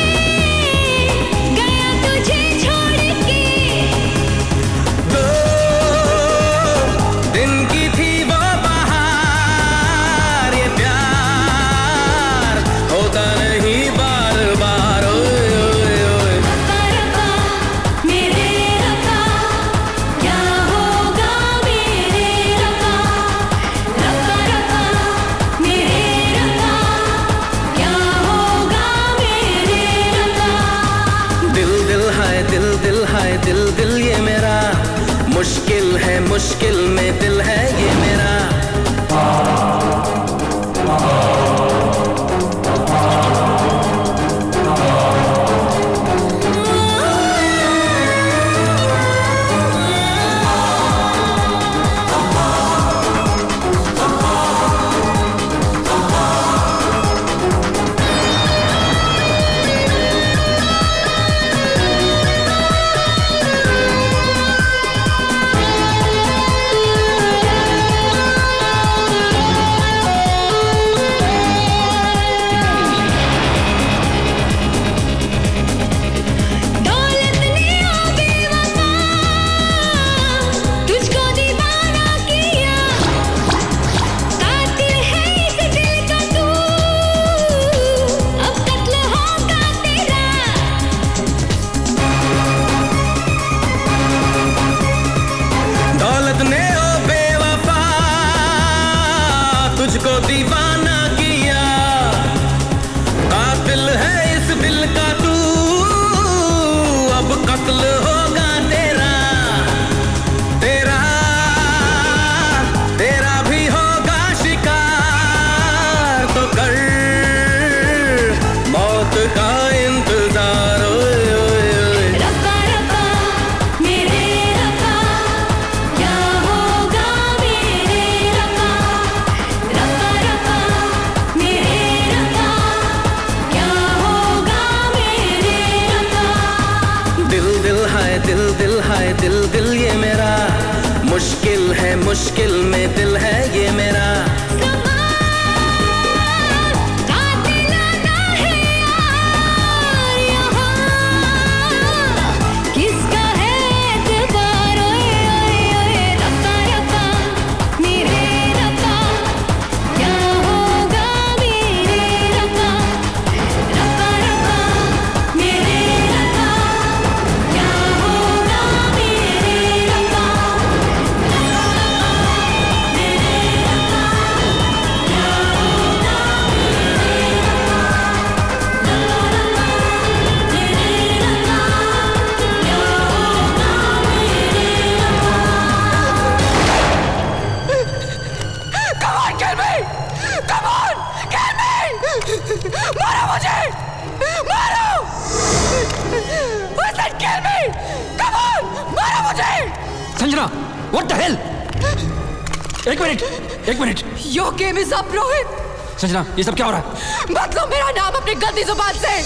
Q: गया तुझे छोड़ के
U: दो दिन की थी वो बहार ये प्यार होता नहीं बार बार ओए ओए ओए
Q: रब्बा रब्बा मेरे रब्बा क्या होगा मेरे रब्बा रब्बा रब्बा मेरे रब्बा क्या होगा मेरे रब्बा
U: दिल दिल है दिल दिल है दिल दिल ये मेरा मुश्किल है मुश्किल में दिल है ये मेरा
Q: दौलत ने ओ बेवफा तुझको दीवाना किया कातिल है इस दिल का तू अब कत्ल होगा तेरा
U: दौलत ने ओ बेवफा तुझको दीवाना किया कातिल है इस दिल का तू अब कत्ल होगा तेरा तेरा तेरा भी होगा शिकार तो कर मौत का इंतजार ओए ओए ओए
Q: रब्बा रब्बा मेरे रब्बा क्या होगा मेरे रब्बा रब्बा रब्बा मेरे रब्बा क्या होगा मेरे रब्बा
U: दिल दिल है दिल दिल है दिल दिल ये मेरा मुश्किल है मुश्किल में दिल है ये मेरा
Q: कातिलाना है यार यहाँ किसका है एतबार ओए ओए ओए रब्बा रब्बा मेरे रब्बा क्या होगा मेरे रब्बा रब्बा रब्बा मेरे रब्बा क्या होगा मेरे रब्बा
I: संजना What the hell? एक मिनट, एक minute.
V: Your game is up, Rohit.
I: Sanjana, ये सब क्या हो रहा है?
V: मत लो मेरा नाम अपनी गंदी जुबान से।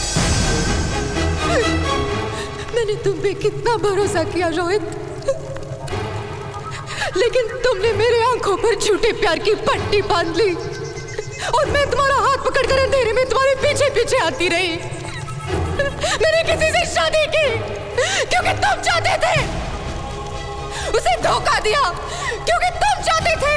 V: मैंने तुम पे कितना भरोसा किया रोहित, लेकिन तुमने मेरे आंखों पर झूठे प्यार की पट्टी बांध ली और मैं तुम्हारा हाथ पकड़कर अंधेरे में तुम्हारे पीछे पीछे आती रही। मैंने किसी से शादी की क्योंकि तुम चाहते थे, उसे धोखा दिया क्योंकि तुम चाहते थे,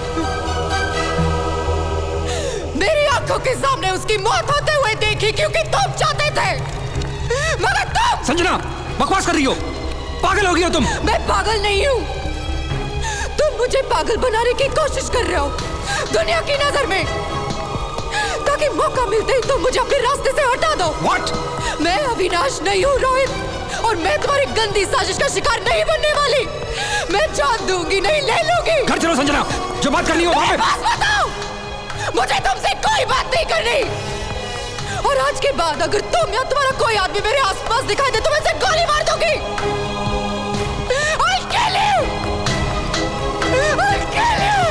V: मेरी आंखों के सामने उसकी मौत होते हुए देखी क्योंकि तुम चाहते थे, मगर तुम।
I: संजना, बकवास कर रही हो, पागल हो गई हो तुम।
V: मैं पागल नहीं हूँ, तुम मुझे पागल बनाने की कोशिश कर रहे हो दुनिया की नजर में, ताकि मौका मिलते ही तुम मुझे अपने रास्ते से हटा दो।
I: What?
V: मैं अविनाश नहीं हूँ रोहित, और मैं तुम्हारी गंदी साजिश का शिकार नहीं बनने वाली। मैं जान दूंगी नहीं ले लूंगी।
I: घर चलो संजना, जो बात करनी हो वहाँ पे।
V: बस बताओ, मुझे तुमसे कोई बात नहीं करनी, और आज के बाद अगर तुम या तुम्हारा कोई आदमी मेरे आसपास दिखाई दे तो मैं उसे गोली मार दूंगी। I'll kill you! I'll kill you!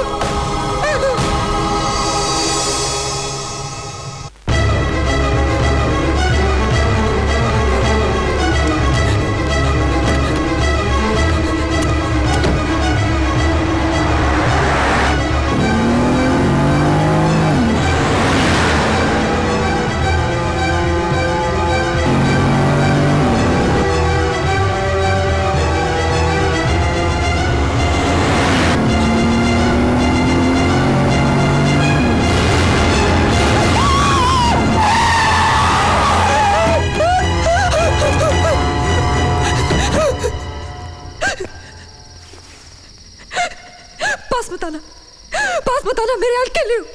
V: पास बताना, पास बताना मेरे हाल के लिए।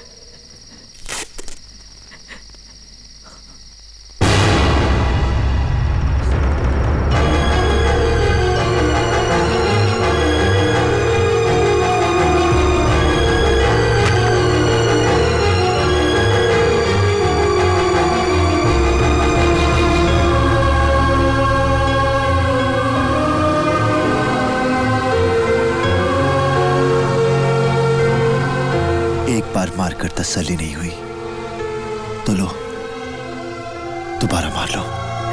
C: मार कर तसल्ली नहीं हुई तो लो, दोबारा मार लो।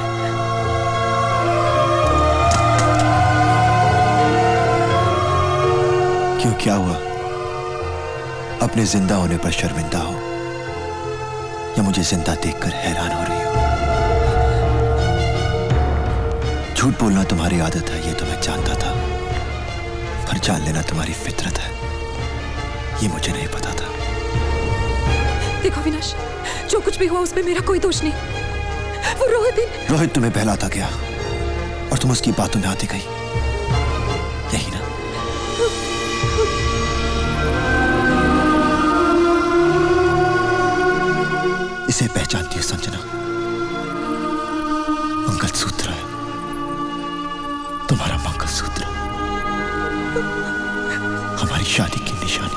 C: क्यों, क्या हुआ? अपने जिंदा होने पर शर्मिंदा हो या मुझे जिंदा देखकर हैरान हो रही हो? झूठ बोलना तुम्हारी आदत है, ये तो मैं जानता था, पर जान लेना तुम्हारी फितरत है, ये मुझे नहीं पता था।
V: देखो अविनाश, जो कुछ भी हुआ उसमें मेरा कोई दोष नहीं, वो रोहित ही।
C: रोहित तुम्हें बहलाता गया और तुम उसकी बातों में आती गई, यही ना? इसे पहचानती है संजना, मंगलसूत्र है, तुम्हारा मंगलसूत्र, हमारी शादी की निशानी,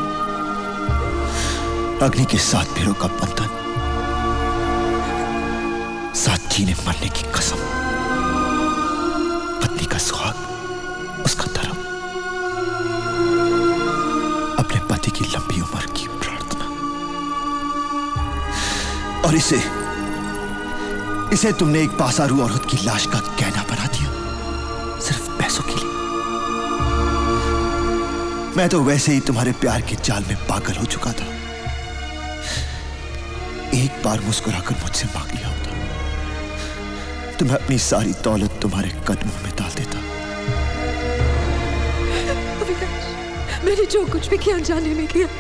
C: अग्नि के साथ भैरव का बंधन, साथ जीने मरने की कसम, पत्नी का सुहाग, उसका धर्म, अपने पति की लंबी उम्र की प्रार्थना। और इसे इसे तुमने एक बासारू औरत की लाश का गहना बना दिया, सिर्फ पैसों के लिए। मैं तो वैसे ही तुम्हारे प्यार के जाल में पागल हो चुका था, एक बार मुस्कुराकर मुझसे मांग लिया होता तो मैं अपनी सारी दौलत तुम्हारे कदमों में डाल देता।
V: अविनाश, मैंने जो कुछ भी किया जाने में किया।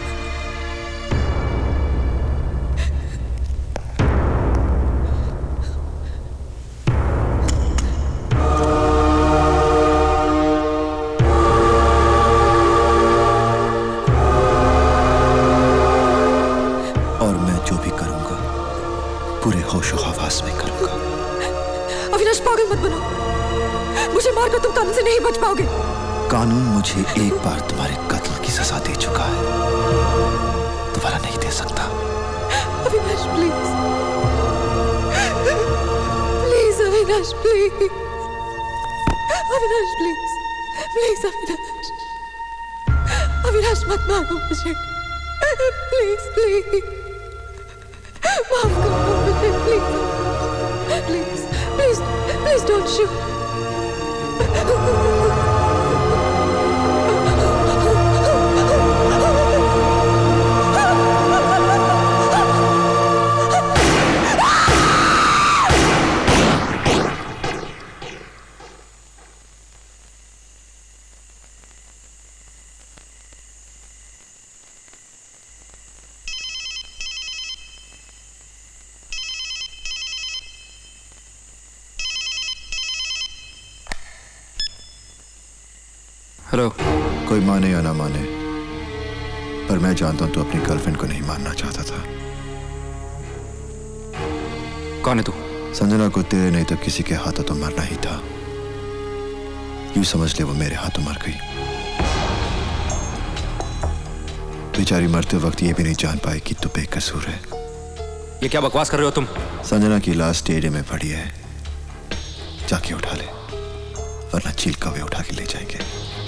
C: पूरे होशो हवास में करूंगा।
V: अविनाश, पागल मत बनो, मुझे मारकर तुम कानून से नहीं बच पाओगे।
C: कानून मुझे एक बार तुम्हारे कत्ल की सजा दे चुका है, दोबारा नहीं दे सकता।
V: Avinash please, please Avinash please, Avinash please, please Avinash, Avinash मत मारो मुझे, प्लीज प्लीज माफ करो मुझे, please please please please don't shoot.
I: Hello.
C: कोई माने या ना माने, पर मैं जानता हूं तू अपनी गर्लफ्रेंड को नहीं मानना चाहता था।
I: कौन है तू?
C: संजना को तेरे नहीं तो किसी के हाथों तो मरना ही था। यूं समझ ले वो मेरे हाथों मर गई। बेचारी मरते वक्त ये भी नहीं जान पाई कि तू बेकसूर है।
I: ये क्या बकवास कर रहे हो तुम?
C: संजना की लाश स्टेडियम में पड़ी है, जाके उठा ले, वरना चील कौवे उठा के ले जाएंगे।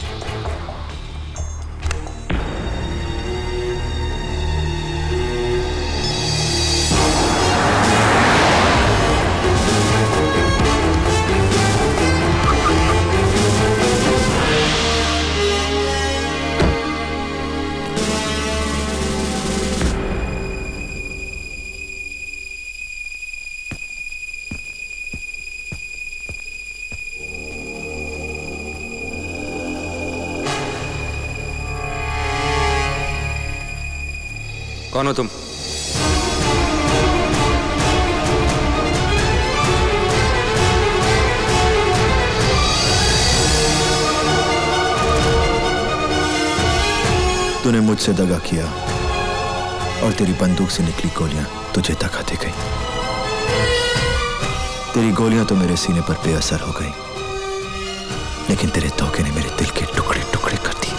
I: कौन हो तुम?
C: तूने मुझसे दगा किया और तेरी बंदूक से निकली गोलियां तुझे दगाते गई। तेरी गोलियां तो मेरे सीने पर बेअसर हो गई, लेकिन तेरे धोखे ने मेरे दिल के टुकड़े टुकड़े कर दिए।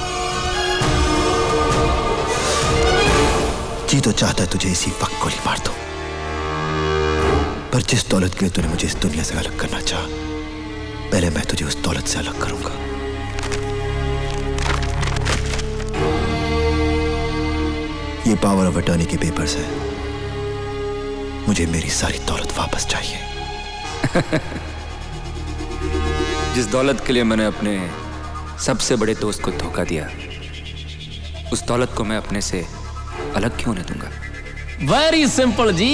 C: जी तो चाहता है तुझे इसी वक्त गोली मार दूं, पर जिस दौलत के लिए तूने मुझे इस दुनिया से अलग करना चाहा, पहले मैं तुझे उस दौलत से अलग करूंगा। ये पावर ऑफ अटॉर्नी के पेपर्स है, मुझे मेरी सारी दौलत वापस चाहिए।
I: जिस दौलत के लिए मैंने अपने सबसे बड़े दोस्त को धोखा दिया, उस दौलत को मैं अपने से अलग क्यों न दूंगा?
D: वेरी सिंपल जी।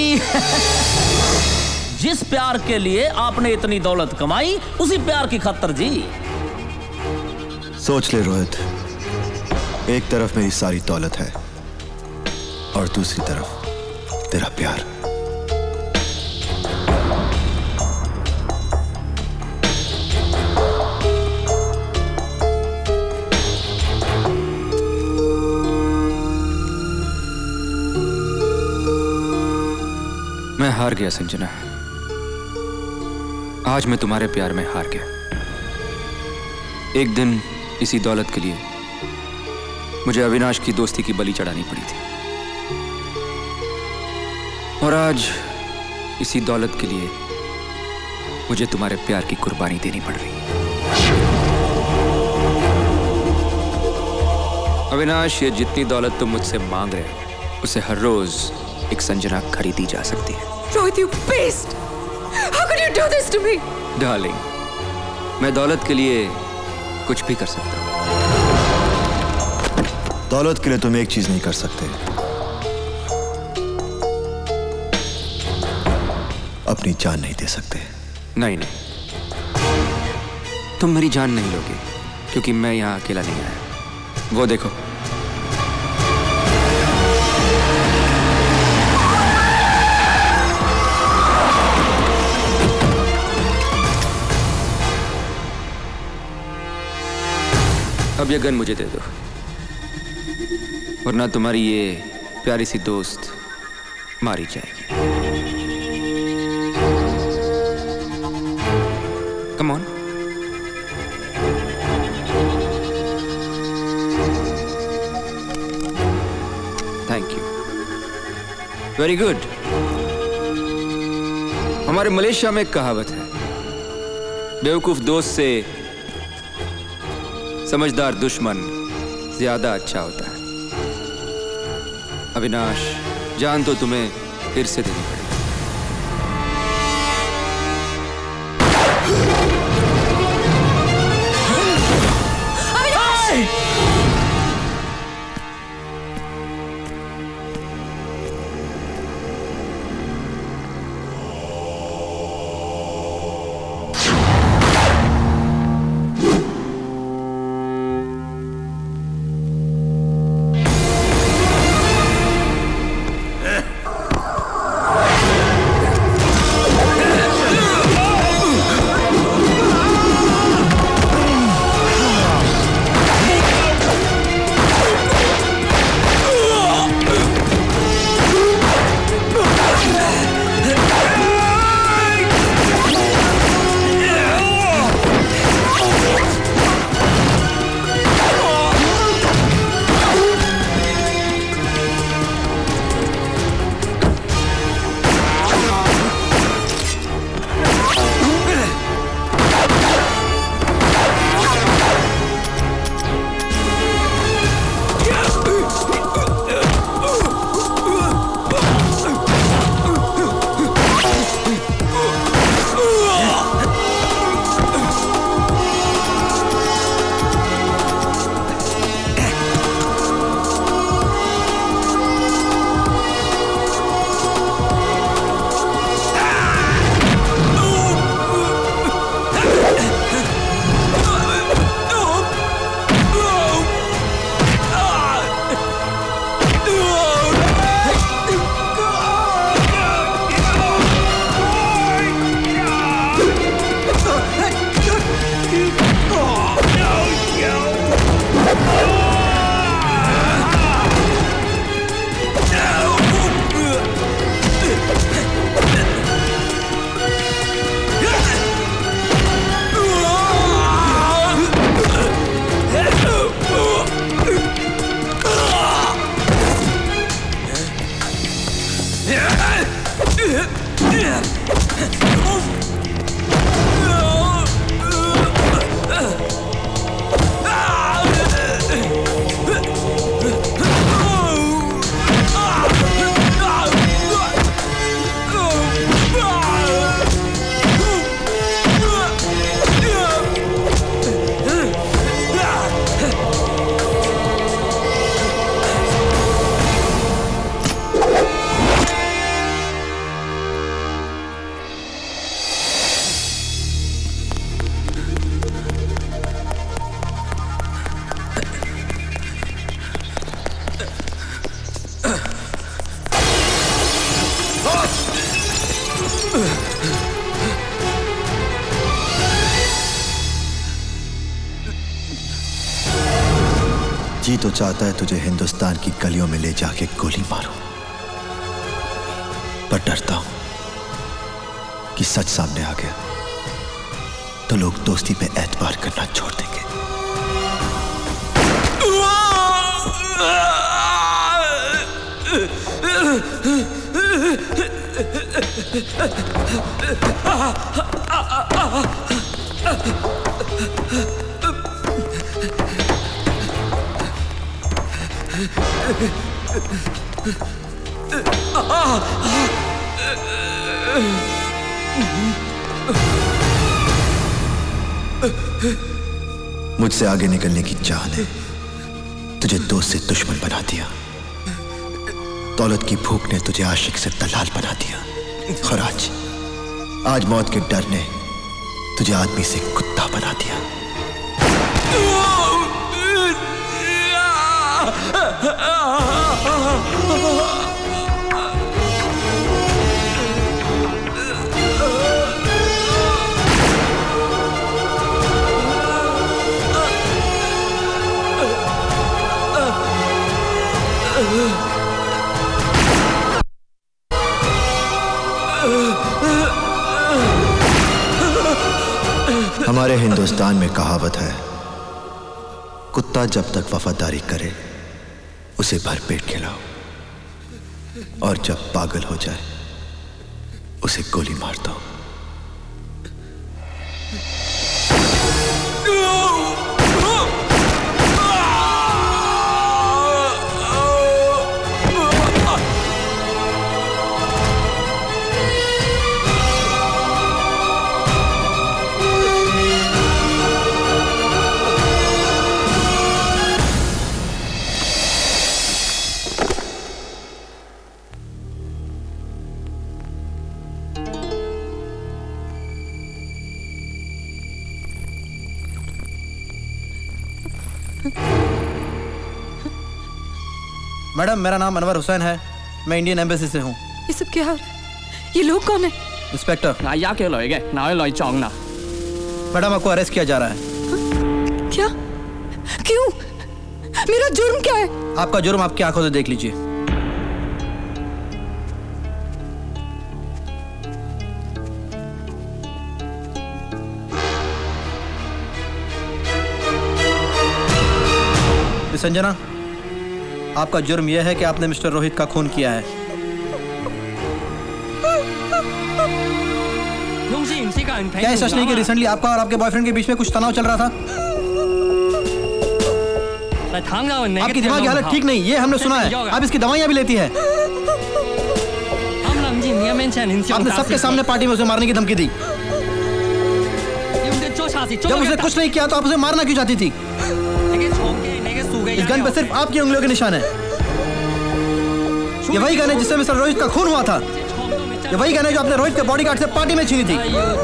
D: जिस प्यार के लिए आपने इतनी दौलत कमाई, उसी प्यार की खातिर जी।
C: सोच ले रोहित, एक तरफ मेरी सारी दौलत है और दूसरी तरफ तेरा प्यार।
I: मैं हार गया संजना, आज मैं तुम्हारे प्यार में हार गया। एक दिन इसी दौलत के लिए मुझे अविनाश की दोस्ती की बलि चढ़ानी पड़ी थी, और आज इसी दौलत के लिए मुझे तुम्हारे प्यार की कुर्बानी देनी पड़ रही है। अविनाश, ये जितनी दौलत तुम मुझसे मांग रहे हो, उसे हर रोज एक संजना खरीदी जा सकती है।
V: Rohit, you beast! How could you do this to me?
I: Darling, मैं दौलत के लिए कुछ भी कर सकता हूँ।
C: दौलत के लिए तुम एक चीज नहीं कर सकते, अपनी जान नहीं दे सकते।
I: नहीं नहीं, तुम मेरी जान नहीं लोगे, क्योंकि मैं यहाँ अकेला नहीं आया। वो देखो, अब ये गन मुझे दे दो, वरना तुम्हारी ये प्यारी सी दोस्त मारी जाएगी। Come on. Thank you, very good. हमारे मलेशिया में एक कहावत है, बेवकूफ दोस्त से समझदार दुश्मन ज्यादा अच्छा होता है। अविनाश, जान तो तुम्हें फिर से देनी पड़ेगी।
C: जी तो चाहता है तुझे हिंदुस्तान की गलियों में ले जाके गोली मारूं, पर डरता हूं कि सच सामने आ गया तो लोग दोस्ती पे एतबार करना छोड़ देंगे। मुझसे आगे निकलने की चाह ने तुझे दोस्त से दुश्मन बना दिया। दौलत की भूख ने तुझे आशिक से दलाल बना दिया। और आज आज मौत के डर ने तुझे आदमी से कुत्ता बना दिया। हमारे हिंदुस्तान में कहावत है, कुत्ता जब तक वफादारी करे उसे भरपेट खिलाओ, और जब पागल हो जाए उसे गोली मार दो।
F: मैडम मेरा नाम अनवर हुसैन है, मैं इंडियन एम्बेसी से हूँ।
V: ये सब क्या? ये लोग कौन है?
F: इंस्पेक्टर। मैडम आपको अरेस्ट किया जा रहा है।
V: क्या? क्यों? मेरा जुर्म क्या है?
F: आपका जुर्म आपकी आंखों से देख लीजिए। संजना, आपका जुर्म यह है कि आपने मिस्टर रोहित का खून किया है। क्या ये सच नहीं कि रिसेंटली आपका और आपके बॉयफ्रेंड के बीच में कुछ तनाव चल रहा था? आपकी दिमागी हालत ठीक नहीं, ये हमने सुना है। आप इसकी दवाइयां भी लेती है। आपने सबके सामने पार्टी में उसे मारने की धमकी दी। जब उसने कुछ नहीं किया तो आप उसे मारना क्यों चाहती थी? इस गन पे सिर्फ आपकी उंगलियों के निशान है। ये वही गन है जिससे मिस्टर रोहित का खून हुआ था। ये वही गन है जो आपने रोहित के बॉडीगार्ड से पार्टी में छीनी थी।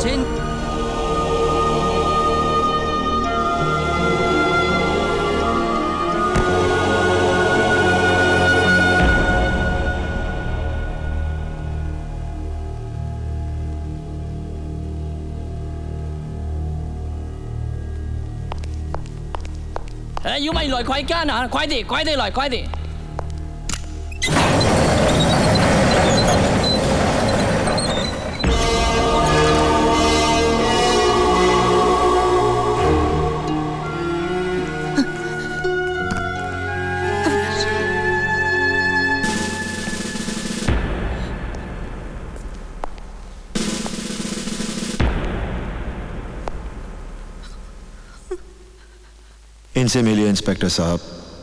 D: Yêu mày lòi khoai can hả? Khoai đi, khoai đi lòi, khoai đi.
C: इनसे मिलिए इंस्पेक्टर साहब,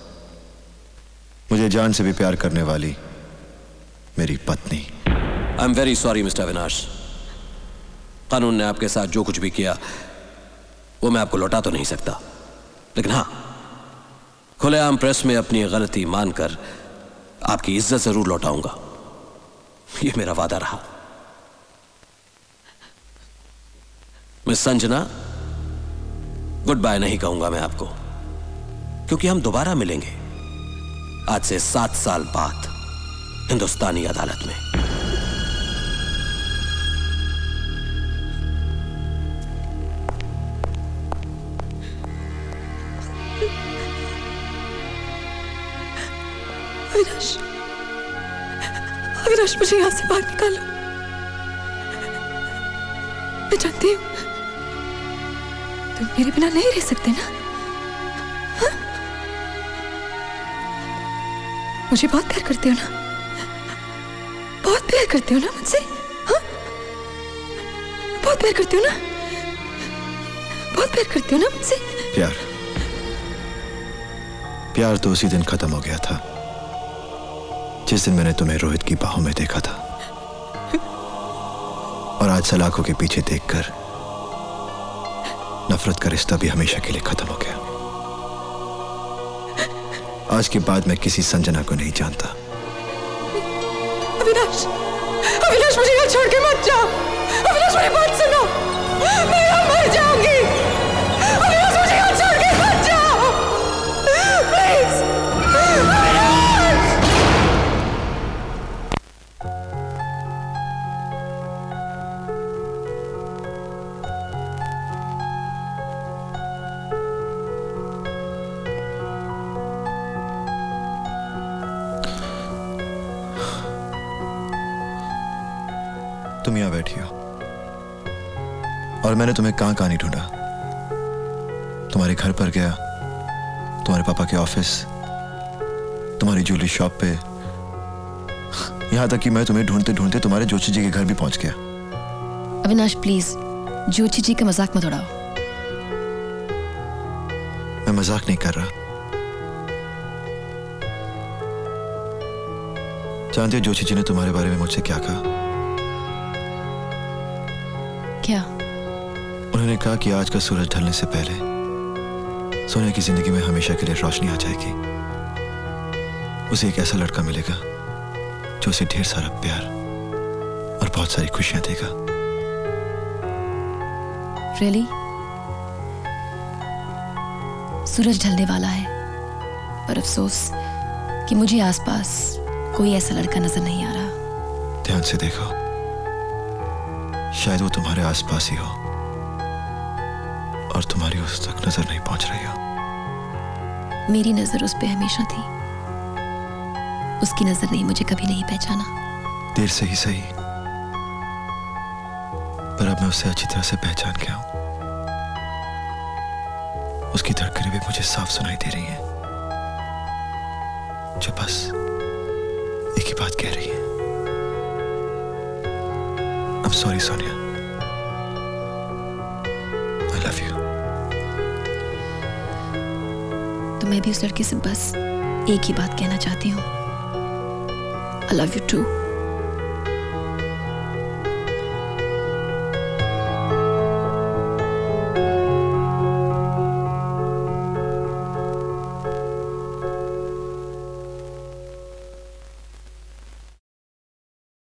C: मुझे जान से भी प्यार करने वाली मेरी पत्नी।
H: I am very sorry mister Avinash. कानून ने आपके साथ जो कुछ भी किया वो मैं आपको लौटा तो नहीं सकता, लेकिन हाँ, खुलेआम प्रेस में अपनी गलती मानकर आपकी इज्जत जरूर लौटाऊंगा। ये मेरा वादा रहा। मिस संजना, गुड बाय नहीं कहूंगा मैं आपको, क्योंकि हम दोबारा मिलेंगे आज से सात साल बाद हिंदुस्तानी अदालत में।
V: अविनाश, अविनाश मुझे यहां से बाहर निकालो। मैं जानती हूं तुम मेरे बिना नहीं रह सकते ना। हा? मुझे बहुत प्यार करते हो ना? बहुत प्यार करते हो ना मुझसे? हाँ? बहुत प्यार करते हो ना? बहुत प्यार करते हो ना मुझसे?
C: प्यार प्यार तो उसी दिन खत्म हो गया था जिस दिन मैंने तुम्हें रोहित की बाहों में देखा था, और आज सलाखों के पीछे देखकर नफरत का रिश्ता भी हमेशा के लिए खत्म हो गया। आज के बाद मैं किसी संजना को नहीं जानता।
V: अविनाश, अविनाश मुझे यहाँ छोड़ के मत जाओ। अविनाश मेरी बात सुनो, मैं यहाँ मर जाऊंगी। अविनाश मुझे यहाँ छोड़ के मत जाओ, प्लीज।
C: तुम यहां बैठी हो और मैंने तुम्हें कहां कहां नहीं ढूंढा। तुम्हारे घर पर गया, तुम्हारे पापा के ऑफिस, तुम्हारी ज्वेलरी शॉप पे, यहां तक कि मैं तुम्हें ढूंढते ढूंढते तुम्हारे जोशी जी के घर भी पहुंच गया।
B: अविनाश प्लीज जोशी जी का मजाक मत उड़ाओ।
C: मैं मजाक नहीं कर रहा। जानते हो जोशी जी ने तुम्हारे बारे में मुझसे क्या कहा?
B: क्या?
C: उन्होंने कहा कि आज का सूरज ढलने से पहले सोनिया की जिंदगी में हमेशा के लिए रोशनी आ जाएगी। उसे एक ऐसा लड़का मिलेगा जो उसे ढेर सारा प्यार और बहुत सारी खुशियां देगा।
B: Really? सूरज ढलने वाला है, पर अफसोस कि मुझे आसपास कोई ऐसा लड़का नजर नहीं आ रहा।
C: ध्यान से देखो, शायद वो तुम्हारे आसपास ही हो और तुम्हारी उस तक नजर नहीं पहुंच रही हो।
B: मेरी नजर उस पे हमेशा थी, उसकी नजर ने मुझे कभी नहीं पहचाना।
C: देर से ही सही, पर अब मैं उसे अच्छी तरह से पहचान गया हूं। उसकी धड़कनें भी मुझे साफ सुनाई दे रही हैं, जो बस एक ही बात कह रही है, I'm sorry Sonia, I love you।
B: तो मैं भी उस लड़के से बस एक ही बात कहना चाहती हूँ, I love you too।